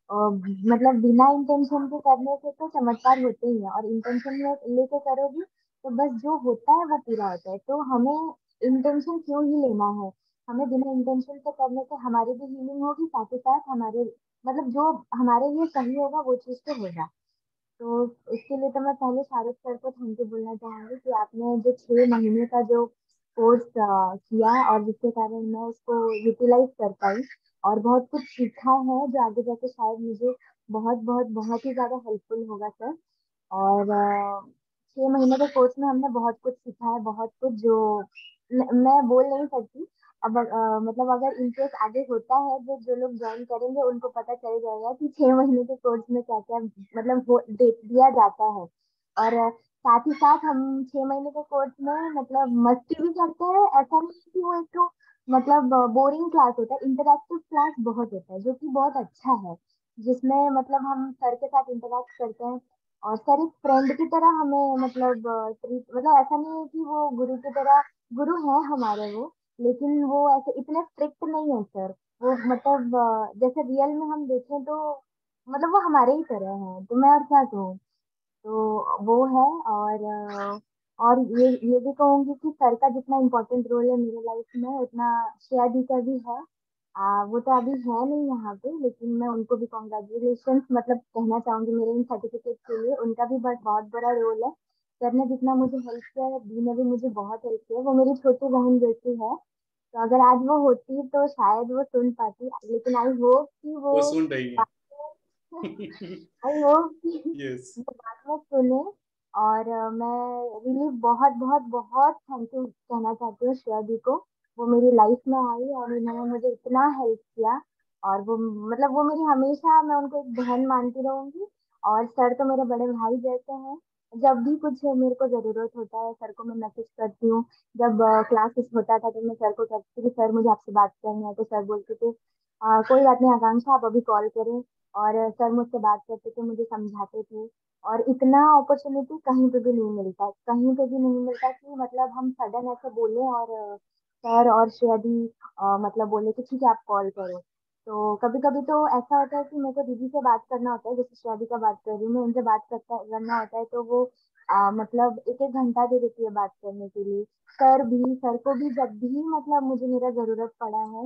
मतलब बिना इंटेंशन के करने से तो चमत्कार होते ही है, और इंटेंशन लेके करोगी तो बस जो होता है वो पूरा होता है। तो हमें इंटेंशन क्यों ही लेना है, हमें बिना इंटेंशन से करने से हमारी भी हीलिंग होगी, साथ ही साथ हमारे मतलब जो हमारे लिए सही होगा वो चीज तो होगा। तो इसके लिए तो मैं पहले शाहरुख सर को थैंक यू बोलना चाहूंगी कि आपने जो 6 महीने का जो कोर्स किया और जिसके कारण मैं उसको यूटिलाइज कर पाई और बहुत कुछ सीखा है जो आगे जाके शायद मुझे बहुत बहुत बहुत ही ज्यादा हेल्पफुल होगा सर। और 6 महीने के कोर्स में हमने बहुत कुछ सीखा है, बहुत कुछ जो मैं बोल नहीं सकती। अब मतलब अगर इनकेस आगे होता है, जो लोग ज्वाइन करेंगे उनको पता चल जाएगा कि 6 महीने के कोर्स में क्या क्या मतलब दिया जाता है। और साथ ही साथ हम 6 महीने के कोर्स में मतलब मस्ती भी करते हैं। ऐसा नहीं है कि वो एक तो मतलब बोरिंग क्लास होता है, इंटरेक्टिव क्लास बहुत होता है जो कि बहुत अच्छा है, जिसमें मतलब हम सर के साथ इंटरेक्ट करते हैं। और सर एक फ्रेंड की तरह हमें मतलब ट्रीट, मतलब ऐसा नहीं है कि वो गुरु की तरह, गुरु है हमारे वो, लेकिन वो ऐसे इतने स्ट्रिक्ट नहीं है सर। वो मतलब जैसे रियल में हम देखें तो मतलब वो हमारे ही तरह है, तो मैं और क्या कहूँ। तो वो है। और ये भी कहूंगी कि सर का जितना इम्पोर्टेंट रोल है मेरे लाइफ में उतना श्रेया दी का भी है। वो तो अभी है नहीं यहाँ पे, लेकिन मैं उनको भी कॉन्ग्रेचुलेशन मतलब कहना चाहूंगी मेरे इन सर्टिफिकेट के लिए। उनका भी बहुत बहुत बड़ा रोल है। सर ने जितना मुझे हेल्प किया है, दी ने भी मुझे बहुत हेल्प किया। वो मेरी छोटी बहन जैसी है, तो अगर आज वो होती तो शायद वो सुन पाती, लेकिन आई होप कि वो सुन रही है। आई होप कि यस। वो बात में सुने। और मैं रियली बहुत बहुत बहुत थैंक यू कहना चाहती हूँ श्रेया दी को। वो मेरी लाइफ में आई और उन्होंने मुझे इतना हेल्प किया। और वो मतलब वो मेरी हमेशा, मैं उनको एक बहन मानती रहूंगी। और सर तो मेरे बड़े भाई जैसे हैं। जब भी कुछ मेरे को जरूरत होता है सर को मैं मैसेज करती हूँ। जब क्लासेस होता था तो मैं सर को कहती थी कि सर मुझे आपसे बात करनी है, तो सर बोलते थे कोई बात नहीं आकांक्षा, आप अभी कॉल करें। और सर मुझसे बात करते थे, मुझे समझाते थे। और इतना अपॉर्चुनिटी कहीं पे भी नहीं मिलता, कहीं पे भी नहीं मिलता कि मतलब हम सडन ऐसे बोले और सर और श्रेया दी मतलब बोले कि ठीक है आप कॉल करो। तो कभी कभी तो ऐसा होता है कि मेरे को दीदी से बात करना होता है, जैसे श्रेया दी का बात कर रही हूँ मैं, उनसे बात करना होता है तो वो मतलब एक एक घंटा दे देती है बात करने के लिए। सर को भी जब भी मतलब मुझे मेरा जरूरत पड़ा है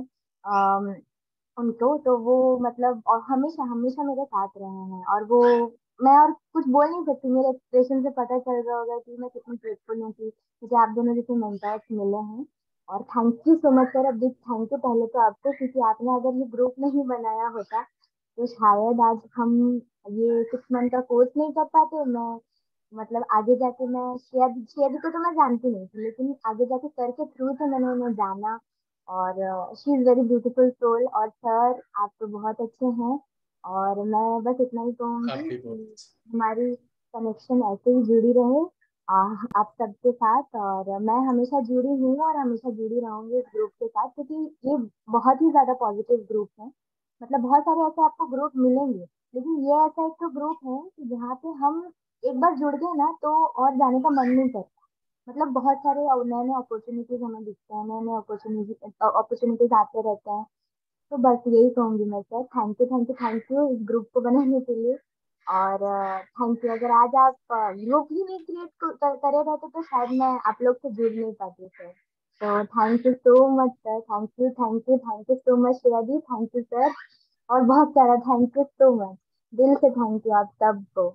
उनको, तो वो मतलब और हमेशा हमेशा मेरे साथ रहे हैं। और वो, मैं और कुछ बोल नहीं सकती, मेरे एक्सप्रेशन से पता चल रहा होगा कि मैं कितनी ग्रेटफुल हूँ कि मुझे आप दोनों जैसे मेंटर्स मिले हैं। और thank you so much sir, big thank you पहले तो आपको, क्योंकि आपने अगर ये ग्रुप नहीं बनाया होता तो शायद आज हम ये 6 मंथ का कोर्स नहीं कर पाते। मैं मतलब आगे जाके मैं श्रेया दी को तो मैं जानती नहीं थी, लेकिन आगे जाके सर के थ्रू से मैंने उन्हें जाना। और she is very beautiful soul. और सर आप तो बहुत अच्छे हैं। और मैं बस इतना ही आप कहूंगी भी कि बहुत। हमारी कनेक्शन ऐसे ही जुड़ी रहे आ, आप सबके साथ। और मैं हमेशा जुड़ी हूँ और हमेशा जुड़ी रहूंगी इस ग्रुप के साथ, क्योंकि ये बहुत ही ज्यादा पॉजिटिव ग्रुप है। मतलब बहुत सारे ऐसे आपको ग्रुप मिलेंगे, लेकिन ये ऐसा एक ग्रुप है कि जहाँ पे हम एक बार जुड़ गए ना तो और जाने का मन नहीं करता। मतलब बहुत सारे नए नए अपॉर्चुनिटीज हमें दिखते हैं, नए नए अपॉर्चुनिटीज आते रहते हैं। तो बस यही कहूंगी मैं sir, thank you thank you thank you इस ग्रुप को बनाने के लिए। और थैंक यू, अगर आज आप ग्रुप ही नहीं क्रिएट करे रहते तो शायद मैं आप लोग से जुड़ नहीं पाती सर। तो thank you so much sir, thank you thank you thank you so much Shreya di, thank you sir. और बहुत सारा थैंक यू सो मच, दिल से थैंक यू आप सबको।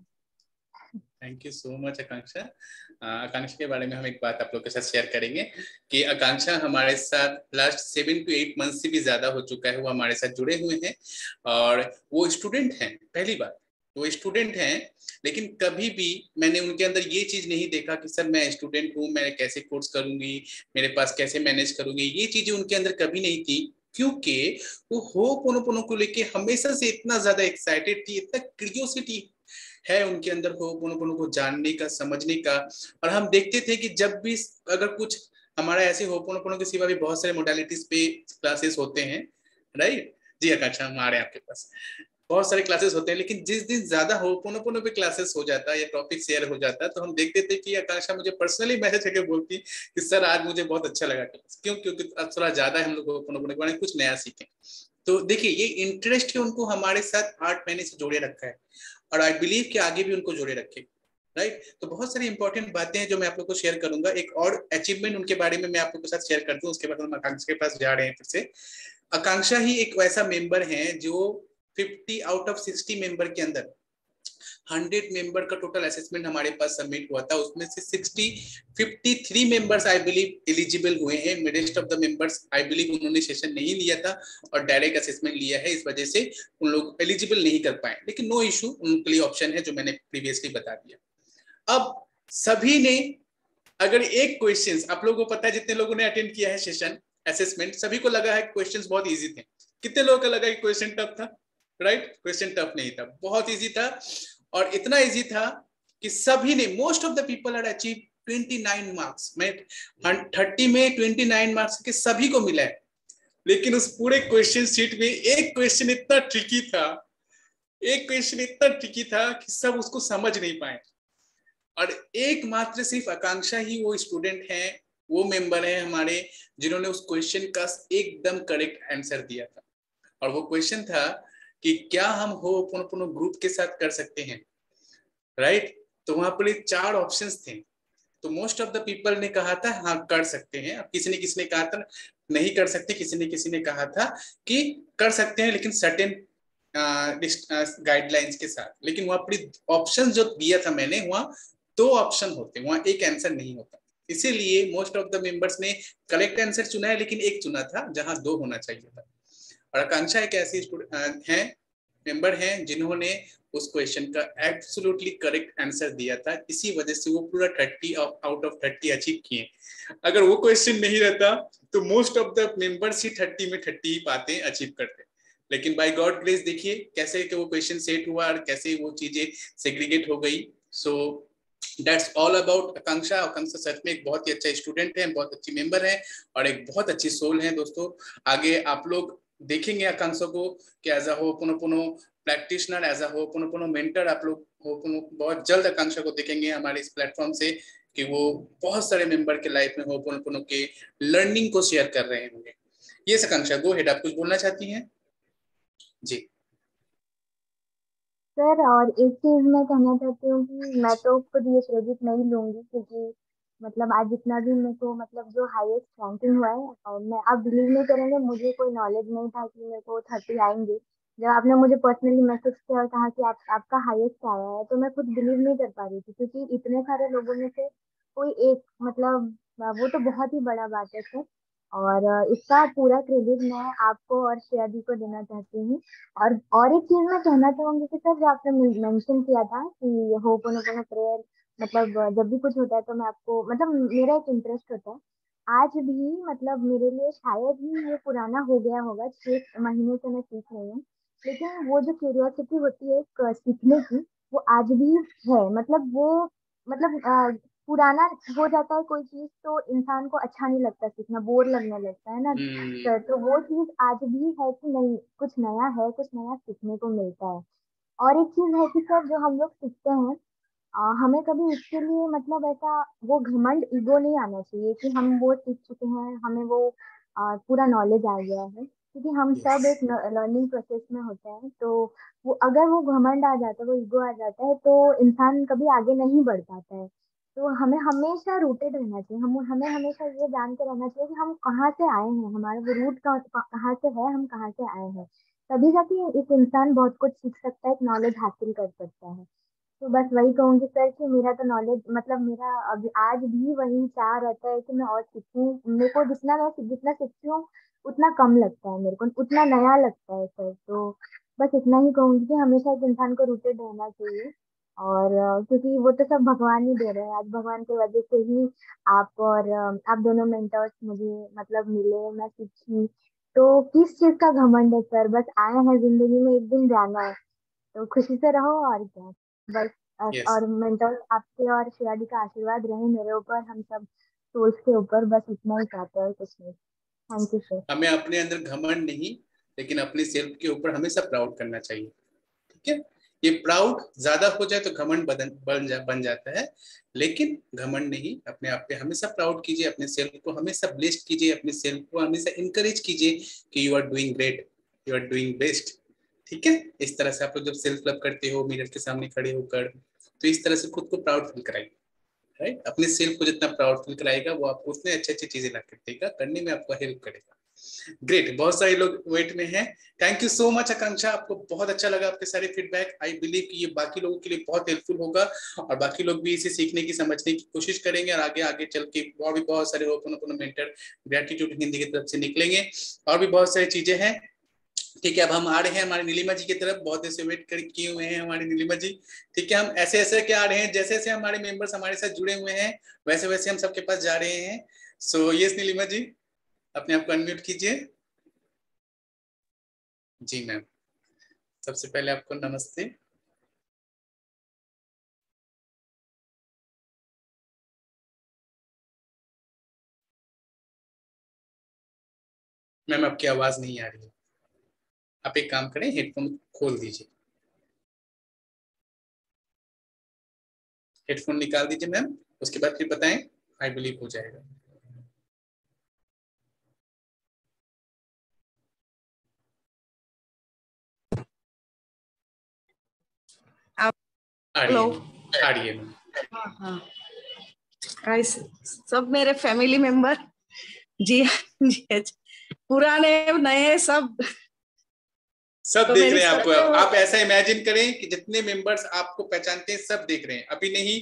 Thank you so much Akanksha. Akanksha के बारे में हम एक बात आप लोग के साथ शेयर करेंगे कि आकांक्षा हमारे साथ लास्ट 7 to 8 मंथ से भी ज्यादा हो चुका है वो हमारे साथ जुड़े हुए हैं। और वो स्टूडेंट हैं, पहली बात वो स्टूडेंट हैं, लेकिन कभी भी मैंने उनके अंदर ये चीज नहीं देखा कि सर मैं स्टूडेंट हूँ, मैं कैसे कोर्स करूंगी, मेरे पास कैसे मैनेज करूंगी, ये चीजें उनके अंदर कभी नहीं थी। क्योंकि वो होपोनोपोनो को लेके हमेशा से इतना ज्यादा एक्साइटेड थी, इतना क्यूरियोसिटी है उनके अंदर होपोनोपोनो को जानने का, समझने का। और हम देखते थे कि जब भी अगर कुछ हमारा ऐसे होपोनोपोनो के सिवा भी बहुत सारे मोडालिटीज पे क्लासेस होते हैं, राइट जी आकांक्षा, हम आ रहे हैं आपके पास, बहुत सारे क्लासेस होते हैं, लेकिन जिस दिन ज्यादा होपोनोपोनो पे क्लासेस हो जाता है या टॉपिक शेयर हो जाता है तो हम देखते थे कि आकांक्षा मुझे पर्सनली मैसेज करके बोलती कि सर आज मुझे बहुत अच्छा लगा क्लास, क्यों, क्योंकि थोड़ा ज्यादा हम लोग होपोनोपोनो के बारे में कुछ नया सीखें। तो देखिए ये इंटरेस्ट है उनको हमारे साथ 8 महीने से जोड़े रखा है, और आई बिलीव कि आगे भी उनको जोड़े रखें, राइट। तो बहुत सारी इंपॉर्टेंट बातें हैं जो मैं आप लोग को शेयर करूंगा। एक और अचीवमेंट उनके बारे में मैं आप लोग के साथ शेयर करता हूँ, उसके बाद हम आकांक्षा के पास जा रहे हैं फिर से। आकांक्षा ही एक वैसा मेंबर है जो 50 आउट ऑफ 60 मेंबर के अंदर 100 मेंबर का टोटल असेसमेंट हमारे पास सबमिट हुआ था, उसमें से 53 मेंबर्स आई बिलीव एलिजिबल हुए हैं। Rest of the members I believe उन्होंने सेशन नहीं लिया था और डायरेक्ट असेसमेंट लिया है, इस वजह से उन लोग एलिजिबल नहीं कर पाए, लेकिन नो इशू, उनके लिए ऑप्शन है जो मैंने प्रीवियसली बता दिया। अब सभी ने अगर एक क्वेश्चन, आप लोगों को पता है जितने लोगों ने अटेंड किया है सेशन असेसमेंट, सभी को लगा है क्वेश्चंस बहुत इजी थे। कितने लोगों को लगा कि क्वेश्चन टफ था? राइट, क्वेश्चन टफ नहीं था, बहुत इजी था। और इतना इजी था कि सभी ने, most of the people had achieve 29 marks. मैं 30 में 29 मार्क्स के सभी को मिला है, लेकिन उस पूरे क्वेश्चन शीट में एक क्वेश्चन इतना ट्रिकी था, एक क्वेश्चन इतना ट्रिकी था कि सब उसको समझ नहीं पाए। और एकमात्र सिर्फ आकांक्षा ही वो स्टूडेंट है, वो मेंबर है हमारे, जिन्होंने उस क्वेश्चन का एकदम करेक्ट आंसर दिया था। और वो क्वेश्चन था कि क्या हम होपोनोपोनो ग्रुप के साथ कर सकते हैं, राइट। तो वहां पर 4 ऑप्शंस थे, तो मोस्ट ऑफ द पीपल ने कहा था हाँ कर सकते हैं। अब किसी ने कहा था नहीं कर सकते, किसी ने कहा था कि कर सकते हैं लेकिन सर्टेन गाइडलाइंस के साथ। लेकिन वहां पर ऑप्शन जो दिया था मैंने, वहाँ 2 ऑप्शन होते हैं, वहां एक आंसर नहीं होता। इसीलिए मोस्ट ऑफ द मेंबर्स ने करेक्ट आंसर चुना है, लेकिन एक चुना था जहां 2 होना चाहिए था। और आकांक्षा एक ऐसी है मेंबर हैं जिन्होंने उस क्वेश्चन का एब्सोल्युटली करेक्ट आंसर दिया था, इसी वजह से वो पूरा 30 आउट ऑफ 30 अचीव किए। अगर वो क्वेश्चन नहीं रहता तो मोस्ट ऑफ द मेंबर्स ही 30 में 30 ही पाते अचीव करते। लेकिन बाय गॉड ग्रेस देखिए कैसे कि वो क्वेश्चन सेट हुआ और कैसे वो चीजें सेग्रीगेट हो गई। So that's all about Akanksha. Akanksha सच में एक बहुत ही अच्छा स्टूडेंट है, बहुत अच्छी मेंबर है और एक बहुत अच्छी सोल है। दोस्तों आगे आप लोग देखेंगे आकांक्षा को कि as a ho'oponopono practitioner, as a ho'oponopono mentor, आप लोग बहुत जल्द आकांक्षा को देखेंगे हमारे इस प्लेटफॉर्म से कि वो बहुत सारे मेंबर के लाइफ में होपोनोपोनो के लर्निंग को शेयर कर रहे होंगे। ये आकांक्षा गो हेड, आप कुछ बोलना चाहती हैं? जी सर, और एक चीज मैं कहना चाहती हूँ कि मैं तो खुद ये क्रेडिट नहीं लूंगी, क्योंकि मतलब आज जितना भी मेरे को मतलब जो हाईएस्ट रैंकिंग हुआ है, और मैं आप बिलीव नहीं करेंगे, मुझे कोई नॉलेज नहीं था कि मेरे को 30 आएंगे। जब आपने मुझे पर्सनली मैसेज किया और कहा कि आपका हाईएस्ट आया है, तो मैं खुद बिलीव नहीं कर पा रही थी, क्योंकि इतने सारे लोगों में से कोई एक मतलब वो तो बहुत ही बड़ा बात है सर। और इसका पूरा क्रेडिट मैं आपको और श्रेया दी को देना चाहती हूँ। और एक चीज मैं कहना चाहूंगी कि सर, जो आपने मेंशन किया था कि होपोनोपोनो प्रेयर, मतलब जब भी कुछ होता है तो मैं आपको मतलब मेरा एक इंटरेस्ट होता है। आज भी मतलब मेरे लिए शायद ही ये पुराना हो गया होगा, 6 महीने से मैं सीख रही हूँ, लेकिन वो जो क्यूरियोसिटी होती है एक सीखने की, वो आज भी है। मतलब वो मतलब पुराना हो जाता है कोई चीज तो इंसान को अच्छा नहीं लगता, सीखना बोर लगने लगता है ना सर। तो वो चीज आज भी है कि नहीं, कुछ नया है, कुछ नया सीखने को मिलता है। और एक चीज है कि सर, जो हम लोग सीखते हैं, हमें कभी उसके लिए मतलब ऐसा वो घमंड ईगो नहीं आना चाहिए कि हम वो सीख चुके हैं, हमें वो पूरा नॉलेज आ गया है, क्योंकि हम सब एक लर्निंग प्रोसेस में होते हैं। तो वो अगर वो घमंड आ जाता है, वो ईगो आ जाता है, तो इंसान कभी आगे नहीं बढ़ पाता है। तो हमें हमेशा रूटेड रहना चाहिए, हमें हमेशा ये जान के रहना चाहिए कि हम कहाँ से आए हैं, हमारा वो रूट कहाँ से है, हम कहाँ से आए हैं। तभी जाके एक इंसान बहुत कुछ सीख सकता है, एक नॉलेज हासिल कर सकता है। तो बस वही कहूंगी सर कि मेरा तो नॉलेज मतलब मेरा अभी आज भी वही चाह रहता है कि मैं और सीखूं। मेरे को जितना सीखती हूँ उतना कम लगता है, मेरे को उतना नया लगता है सर। तो बस इतना ही कहूंगी कि हमेशा एक इंसान को रूटेड रहना चाहिए। और क्योंकि वो तो सब भगवान ही दे रहे हैं, आज भगवान की वजह से ही आप और आप दोनों मेंटर्स मुझे मतलब मिले, मैं सीखी। तो किस चीज का घमंड है सर, बस आए हैं जिंदगी में एक दिन जाना है, तो खुशी से रहो और क्या। बस यस और मेंटर्स आपके और शिवाजी का आशीर्वाद रहे मेरे ऊपर, हम सब सोल्स के ऊपर, बस इतना ही चाहते हैं, कुछ नहीं। Thank you sir. हमें अपने अंदर घमंड नहीं, लेकिन अपने सेल्फ के ऊपर हमेशा प्राउड करना चाहिए। ठीक है, ये प्राउड ज्यादा हो जाए तो घमंड बन जाता है, लेकिन घमंड नहीं, अपने आप पे हमेशा प्राउड कीजिए, अपने सेल्फ को हमेशा ब्लेस्ड कीजिए, अपने सेल्फ को हमेशा इंकरेज कीजिए कि you are doing great, you are doing best. ठीक है, इस तरह से आप लोग जब सेल्फ लव करते हो मिरर के सामने खड़े होकर, तो इस तरह से खुद को प्राउड फील कराइए। राइट, अपने सेल्फ को जितना प्राउड फील कराएगा वो आपको उतने अच्छे अच्छे चीजें ला कर देगा, करने में आपको हेल्प करेगा। ग्रेट, बहुत सारे लोग वेट में हैं। Thank you so much Akanksha, आपको बहुत अच्छा लगा आपके सारे फीडबैक। आई बिलीव कि ये बाकी लोगों के लिए बहुत हेल्पफुल होगा और बाकी लोग भी इसे सीखने की समझने की कोशिश करेंगे और आगे आगे चल के और भी बहुत सारे होपोनोपोनो मेंटर ग्रेटिट्यूड हिंदी की तरफ से निकलेंगे और भी बहुत सारी चीजें हैं। ठीक है, अब हम आ रहे हैं हमारे नीलिमा जी की तरफ, बहुत देर से वेट कर किए हुए हैं हमारे नीलिमा जी। ठीक है, हम ऐसे ऐसे क्या आ रहे हैं, जैसे जैसे हमारे मेंबर्स हमारे साथ जुड़े हुए हैं वैसे वैसे हम सबके पास जा रहे हैं। सो यस नीलिमा जी, अपने आप को अनम्यूट कीजिए। जी मैम, सबसे पहले आपको नमस्ते। मैम आपकी आवाज नहीं आ रही है, आप एक काम करें हेडफोन खोल दीजिए, हेडफोन निकाल दीजिए मैम, उसके बाद फिर बताएं, आई बिलीव हो जाएगा। आ रही हेलो। है, आ रही है मैम। हाँ, सब मेरे फैमिली मेंबर जी, जी, पुराने नए सब सब तो देख मेरी रहे हैं आपको। सबसे आप ऐसा इमेजिन करें कि जितने मेंबर्स आपको पहचानते हैं सब देख रहे हैं, अभी नहीं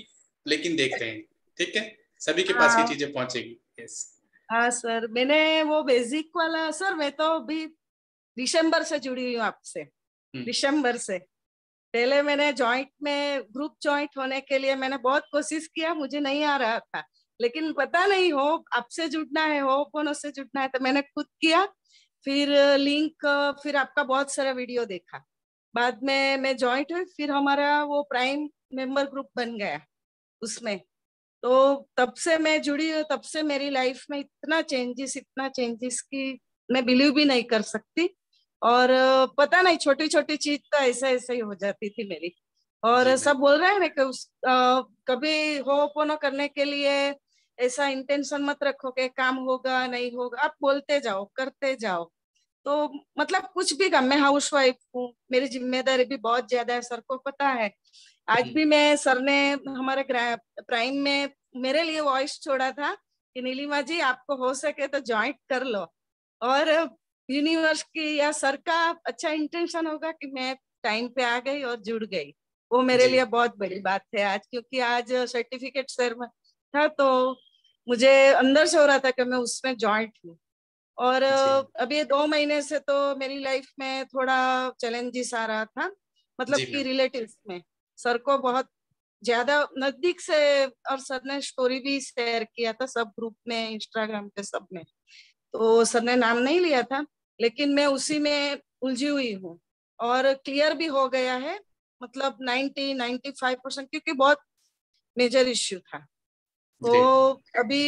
लेकिन देखते हैं, ठीक है, सभी के पास ये चीजें पहुंचेगी। यस हाँ सर, मैंने वो बेसिक वाला सर, मैं तो अभी दिसंबर से जुड़ी हुई हूँ आपसे। दिसंबर से पहले मैंने जॉइंट में, ग्रुप जॉइंट होने के लिए मैंने बहुत कोशिश किया, मुझे नहीं आ रहा था, लेकिन पता नहीं हो आपसे जुड़ना है, हो फोन से जुड़ना है, तो मैंने खुद किया। फिर लिंक, फिर आपका बहुत सारा वीडियो देखा, बाद में मैं जॉइंट हुई, फिर हमारा वो प्राइम मेंबर ग्रुप बन गया उसमें। तो तब से मैं जुड़ी हूँ, तब से मेरी लाइफ में इतना चेंजेस की मैं बिलीव भी नहीं कर सकती। और पता नहीं, छोटी छोटी चीज तो ऐसे ही हो जाती थी मेरी। और सब बोल रहे हैं ना कि कभी होपोनो करने के लिए ऐसा इंटेंशन मत रखो कि काम होगा नहीं होगा, आप बोलते जाओ, करते जाओ। तो मतलब कुछ भी काम, मैं हाउस वाइफ हूँ, मेरी जिम्मेदारी भी बहुत ज्यादा है, सर को पता है। आज भी मैं, सर ने हमारे प्राइम में मेरे लिए वॉइस छोड़ा था कि नीलिमा जी आपको हो सके तो ज्वाइन कर लो। और यूनिवर्स की या सर का अच्छा इंटेंशन होगा कि मैं टाइम पे आ गई और जुड़ गई, वो मेरे लिए बहुत बड़ी बात है आज। क्योंकि आज सर्टिफिकेट सर में था तो मुझे अंदर से हो रहा था कि मैं उसमें ज्वाइंट हूँ। और अभी 2 महीने से तो मेरी लाइफ में थोड़ा चैलेंजेस आ रहा था, मतलब कि रिलेटिव्स में। सर को बहुत ज्यादा नजदीक से, और सर ने स्टोरी भी शेयर किया था सब ग्रुप में, इंस्टाग्राम पे, सब में। तो सर ने नाम नहीं लिया था, लेकिन मैं उसी में उलझी हुई हूँ और क्लियर भी हो गया है, मतलब 95%, क्योंकि बहुत मेजर इश्यू था। तो अभी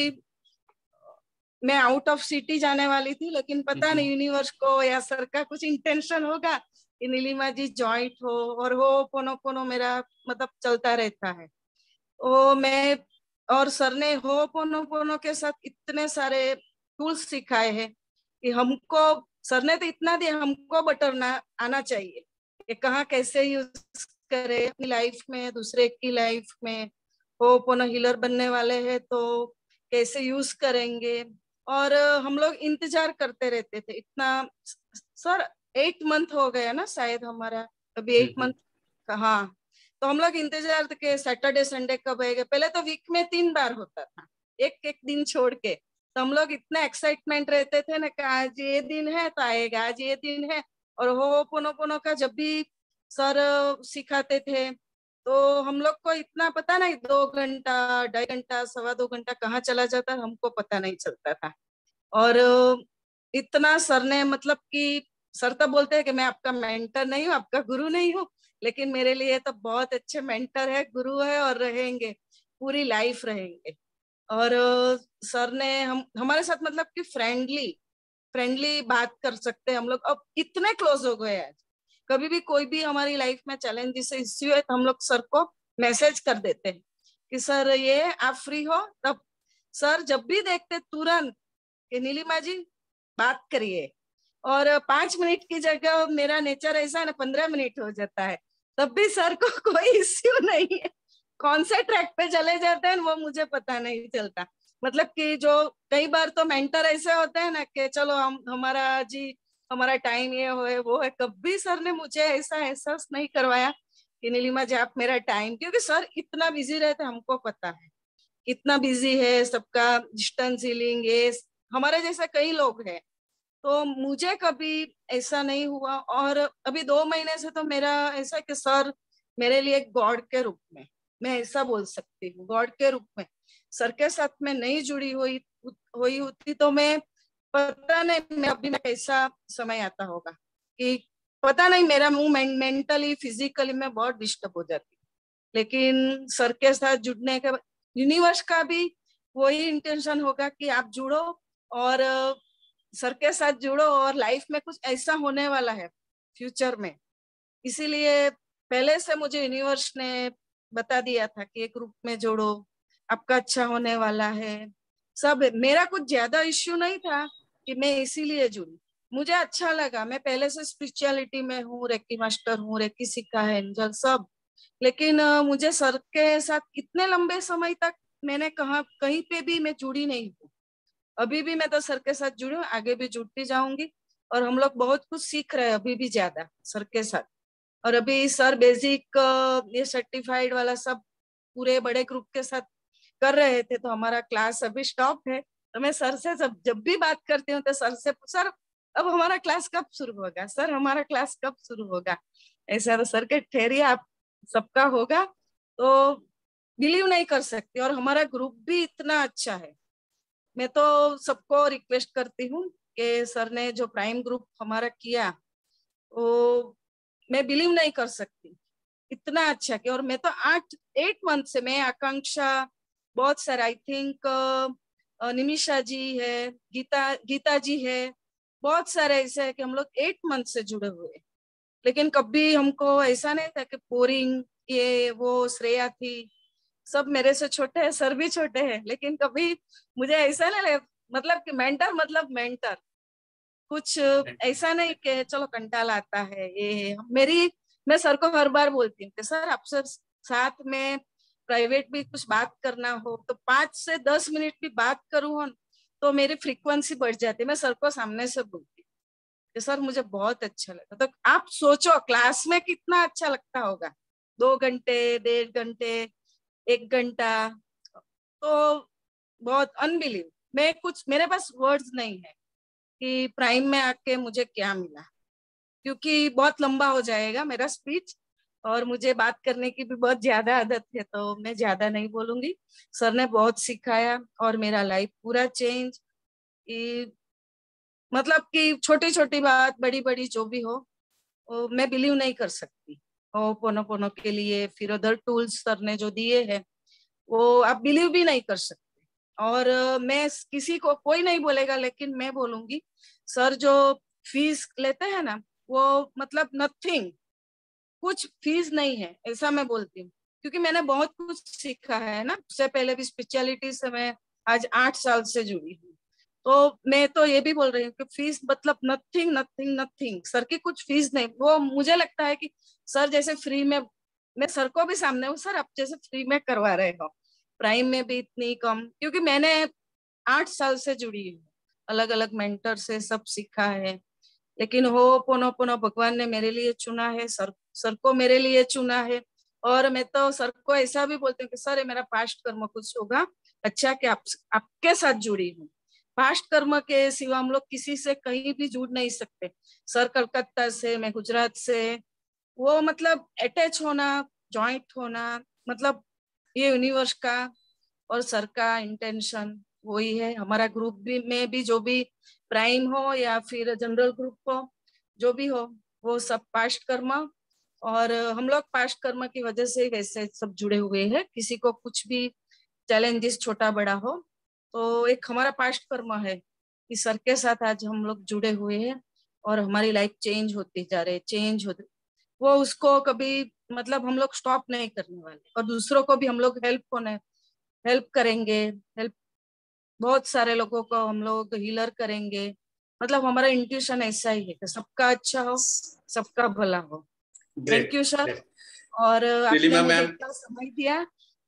मैं आउट ऑफ सिटी जाने वाली थी, लेकिन पता नहीं यूनिवर्स को या सर का कुछ इंटेंशन होगा कि नीलिमा जी जॉइंट हो, और हो पोनो पोनो मेरा मतलब चलता रहता है। तो मैं, और सर ने हो पोनो पोनो के साथ इतने सारे टूल्स सिखाए हैं कि हमको, सर ने तो इतना दिया, हमको बटरना आना चाहिए कि कहाँ कैसे यूज करे अपनी लाइफ में, दूसरे की लाइफ में। हो पोनो हीलर बनने वाले हैं तो कैसे यूज करेंगे। और हम लोग इंतजार करते रहते थे इतना। सर 8 मंथ हो गया ना शायद हमारा, अभी 8 मंथ का। हाँ, तो हम लोग इंतजार के सैटरडे संडे कब आएगा। पहले तो वीक में 3 बार होता था, एक एक दिन छोड़ के। तो हम लोग इतना एक्साइटमेंट रहते थे ना कि आज ये दिन है तो आएगा, आज ये दिन है। और हो पोनो पोनो का जब भी सर सिखाते थे तो हम लोग को इतना पता नहीं, 2 घंटा, 2.5 घंटा, 2.25 घंटा कहाँ चला जाता हमको पता नहीं चलता था। और इतना सर ने, मतलब कि सर तो बोलते हैं कि मैं आपका मेंटर नहीं हूँ, आपका गुरु नहीं हूँ, लेकिन मेरे लिए तो बहुत अच्छे मेंटर है, गुरु है, और रहेंगे, पूरी लाइफ रहेंगे। और सर ने हमारे साथ मतलब कि फ्रेंडली बात कर सकते हैं हम लोग, अब इतने क्लोज हो गए आज। कभी भी कोई भी हमारी लाइफ में चैलेंजेस इश्यू है तो हम लोग सर को मैसेज कर देते हैं कि सर ये आप फ्री हो, तब सर जब भी देखते तुरंत कि नीलिमा जी बात करिए। और 5 मिनट की जगह मेरा नेचर ऐसा है ना, 15 मिनट हो जाता है, तब भी सर को कोई इश्यू नहीं है। कौन से ट्रैक पे चले जाते हैं वो मुझे पता नहीं चलता। मतलब कि जो कई बार तो मेंटर ऐसे होते हैं ना कि चलो हमारा टाइम ये हो है वो है, कभी सर ने मुझे ऐसा एहसास नहीं करवाया कि नीलिमा जी आप मेरा टाइम, क्योंकि सर इतना बिजी रहते, हमको पता है कितना बिजी है सबका, डिस्टेंस हीलिंग, ये हमारे जैसे कई लोग हैं। तो मुझे कभी ऐसा नहीं हुआ। और अभी 2 महीने से तो मेरा ऐसा है कि सर मेरे लिए गॉड के रूप में, मैं ऐसा बोल सकती हूँ, गॉड के रूप में। सर के साथ मैं नहीं जुड़ी हुई होती तो मैं, पता नहीं मैं अभी में कैसा समय आता होगा कि पता नहीं, मेरा मुंह मेंटली फिजिकली मैं बहुत डिस्टर्ब हो जाती। लेकिन सर के साथ जुड़ने के बाद यूनिवर्स का भी वही इंटेंशन होगा कि आप जुड़ो और सर के साथ जुड़ो, और लाइफ में कुछ ऐसा होने वाला है फ्यूचर में। इसीलिए पहले से मुझे यूनिवर्स ने बता दिया था कि एक ग्रुप में जोड़ो, आपका अच्छा होने वाला है। सब मेरा कुछ ज्यादा इश्यू नहीं था कि मैं इसीलिए जुड़ी, मुझे अच्छा लगा। मैं पहले से स्पिरिचुअलिटी में हूँ, रेकी मास्टर हूँ, रेकी सीखा है, एंजल सब। लेकिन मुझे सर के साथ इतने लंबे समय तक मैंने कहीं पे भी मैं जुड़ी नहीं हूँ। अभी भी मैं तो सर के साथ जुड़ी हूँ, आगे भी जुड़ती जाऊंगी। और हम लोग बहुत कुछ सीख रहे हैं अभी भी ज्यादा सर के साथ। और अभी सर बेसिक ये सर्टिफाइड वाला सब पूरे बड़े ग्रुप के साथ कर रहे थे, तो हमारा क्लास अभी स्टॉप है। तो मैं सर से जब भी बात करती हूँ तो सर से, सर अब हमारा क्लास कब शुरू होगा, सर हमारा क्लास कब शुरू होगा, ऐसा। तो सर के ठहरिए, आप सबका होगा। तो बिलीव नहीं कर सकती, और हमारा ग्रुप भी इतना अच्छा है। मैं तो सबको रिक्वेस्ट करती हूँ कि सर ने जो प्राइम ग्रुप हमारा किया, वो मैं बिलीव नहीं कर सकती, इतना अच्छा किया। और मैं तो 8 मंथ से, मैं, आकांक्षा, बहुत सारे, आई थिंक निमिषा जी है, गीता जी है, बहुत सारे ऐसे है कि हम लोग 8 मंथ से जुड़े हुए। लेकिन कभी हमको ऐसा नहीं था कि बोरिंग, ये वो, श्रेया थी, सब मेरे से छोटे हैं, सर भी छोटे हैं, लेकिन कभी मुझे ऐसा नहीं लगा, मतलब कि मेंटर मतलब मेंटर, कुछ ऐसा नहीं कि चलो कंटाला आता है ये। मैं सर को हर बार बोलती हूँ कि सर आपसे साथ में प्राइवेट भी कुछ बात करना हो तो 5 से 10 मिनट भी बात करूँ तो मेरी फ्रीक्वेंसी बढ़ जाती है। मैं सर को सामने से बोलती हूँ कि सर मुझे बहुत अच्छा लगा। तो आप सोचो क्लास में कितना अच्छा लगता होगा, 2 घंटे, 1.5 घंटे, 1 घंटा, तो बहुत अनबिलीव। मेरे पास वर्ड्स नहीं है कि प्राइम में आके मुझे क्या मिला, क्योंकि बहुत लंबा हो जाएगा मेरा स्पीच, और मुझे बात करने की भी बहुत ज्यादा आदत है, तो मैं ज्यादा नहीं बोलूंगी। सर ने बहुत सिखाया और मेरा लाइफ पूरा चेंज। मतलब कि छोटी छोटी बात, बड़ी बड़ी जो भी हो, वो मैं बिलीव नहीं कर सकती। पोनो के लिए फिर अदर टूल्स सर ने जो दिए हैं, वो आप बिलीव भी नहीं कर सकते। और मैं किसी को, कोई नहीं बोलेगा, लेकिन मैं बोलूंगी, सर जो फीस लेते हैं ना, वो मतलब नथिंग, कुछ फीस नहीं है, ऐसा मैं बोलती हूँ। क्योंकि मैंने बहुत कुछ सीखा है ना, उससे पहले भी स्पिरिचुअलिटी से मैं आज 8 साल से जुड़ी हूँ। तो मैं तो ये भी बोल रही हूँ कि फीस मतलब नथिंग नथिंग नथिंग, सर की कुछ फीस नहीं। वो मुझे लगता है कि सर जैसे फ्री में, मैं सर को भी सामने हूँ, सर आप जैसे फ्री में करवा रहे हो, प्राइम में भी इतनी कम। क्योंकि मैंने 8 साल से जुड़ी हूँ, अलग अलग मेंटर से सब सीखा है। लेकिन हो पोनो भगवान ने मेरे लिए चुना है, सर को मेरे लिए चुना है। और मैं तो सर को ऐसा भी बोलती हूँ कि सर ये मेरा पास्ट कर्म कुछ होगा अच्छा कि आपके साथ जुड़ी हूँ। पास्ट कर्म के सिवा हम लोग किसी से कहीं भी जुड़ नहीं सकते। सर कलकत्ता से, मैं गुजरात से, वो मतलब अटैच होना, जॉइंट होना, मतलब ये यूनिवर्स का और सर का इंटेंशन वही है। हमारा ग्रुप भी में भी जो भी प्राइम हो या फिर जनरल ग्रुप हो, जो भी हो, वो सब पास्ट कर्म, और हम लोग पास्ट कर्म की वजह से वैसे सब जुड़े हुए हैं। किसी को कुछ भी चैलेंजेस छोटा बड़ा हो तो एक हमारा पास्ट कर्म है कि सर के साथ आज हम लोग जुड़े हुए हैं, और हमारी लाइफ चेंज होती जा रही है, चेंज होती, वो उसको कभी मतलब हम लोग स्टॉप नहीं करने वाले। और दूसरों को भी हम लोग हेल्प करेंगे, हेल्प, बहुत सारे लोगों को हम लोग हीलर करेंगे। मतलब हमारा इंट्यूशन ऐसा ही है कि सबका अच्छा हो, सबका भला हो। थैंक यू सर, और आपने मुझे इतना समय दिया।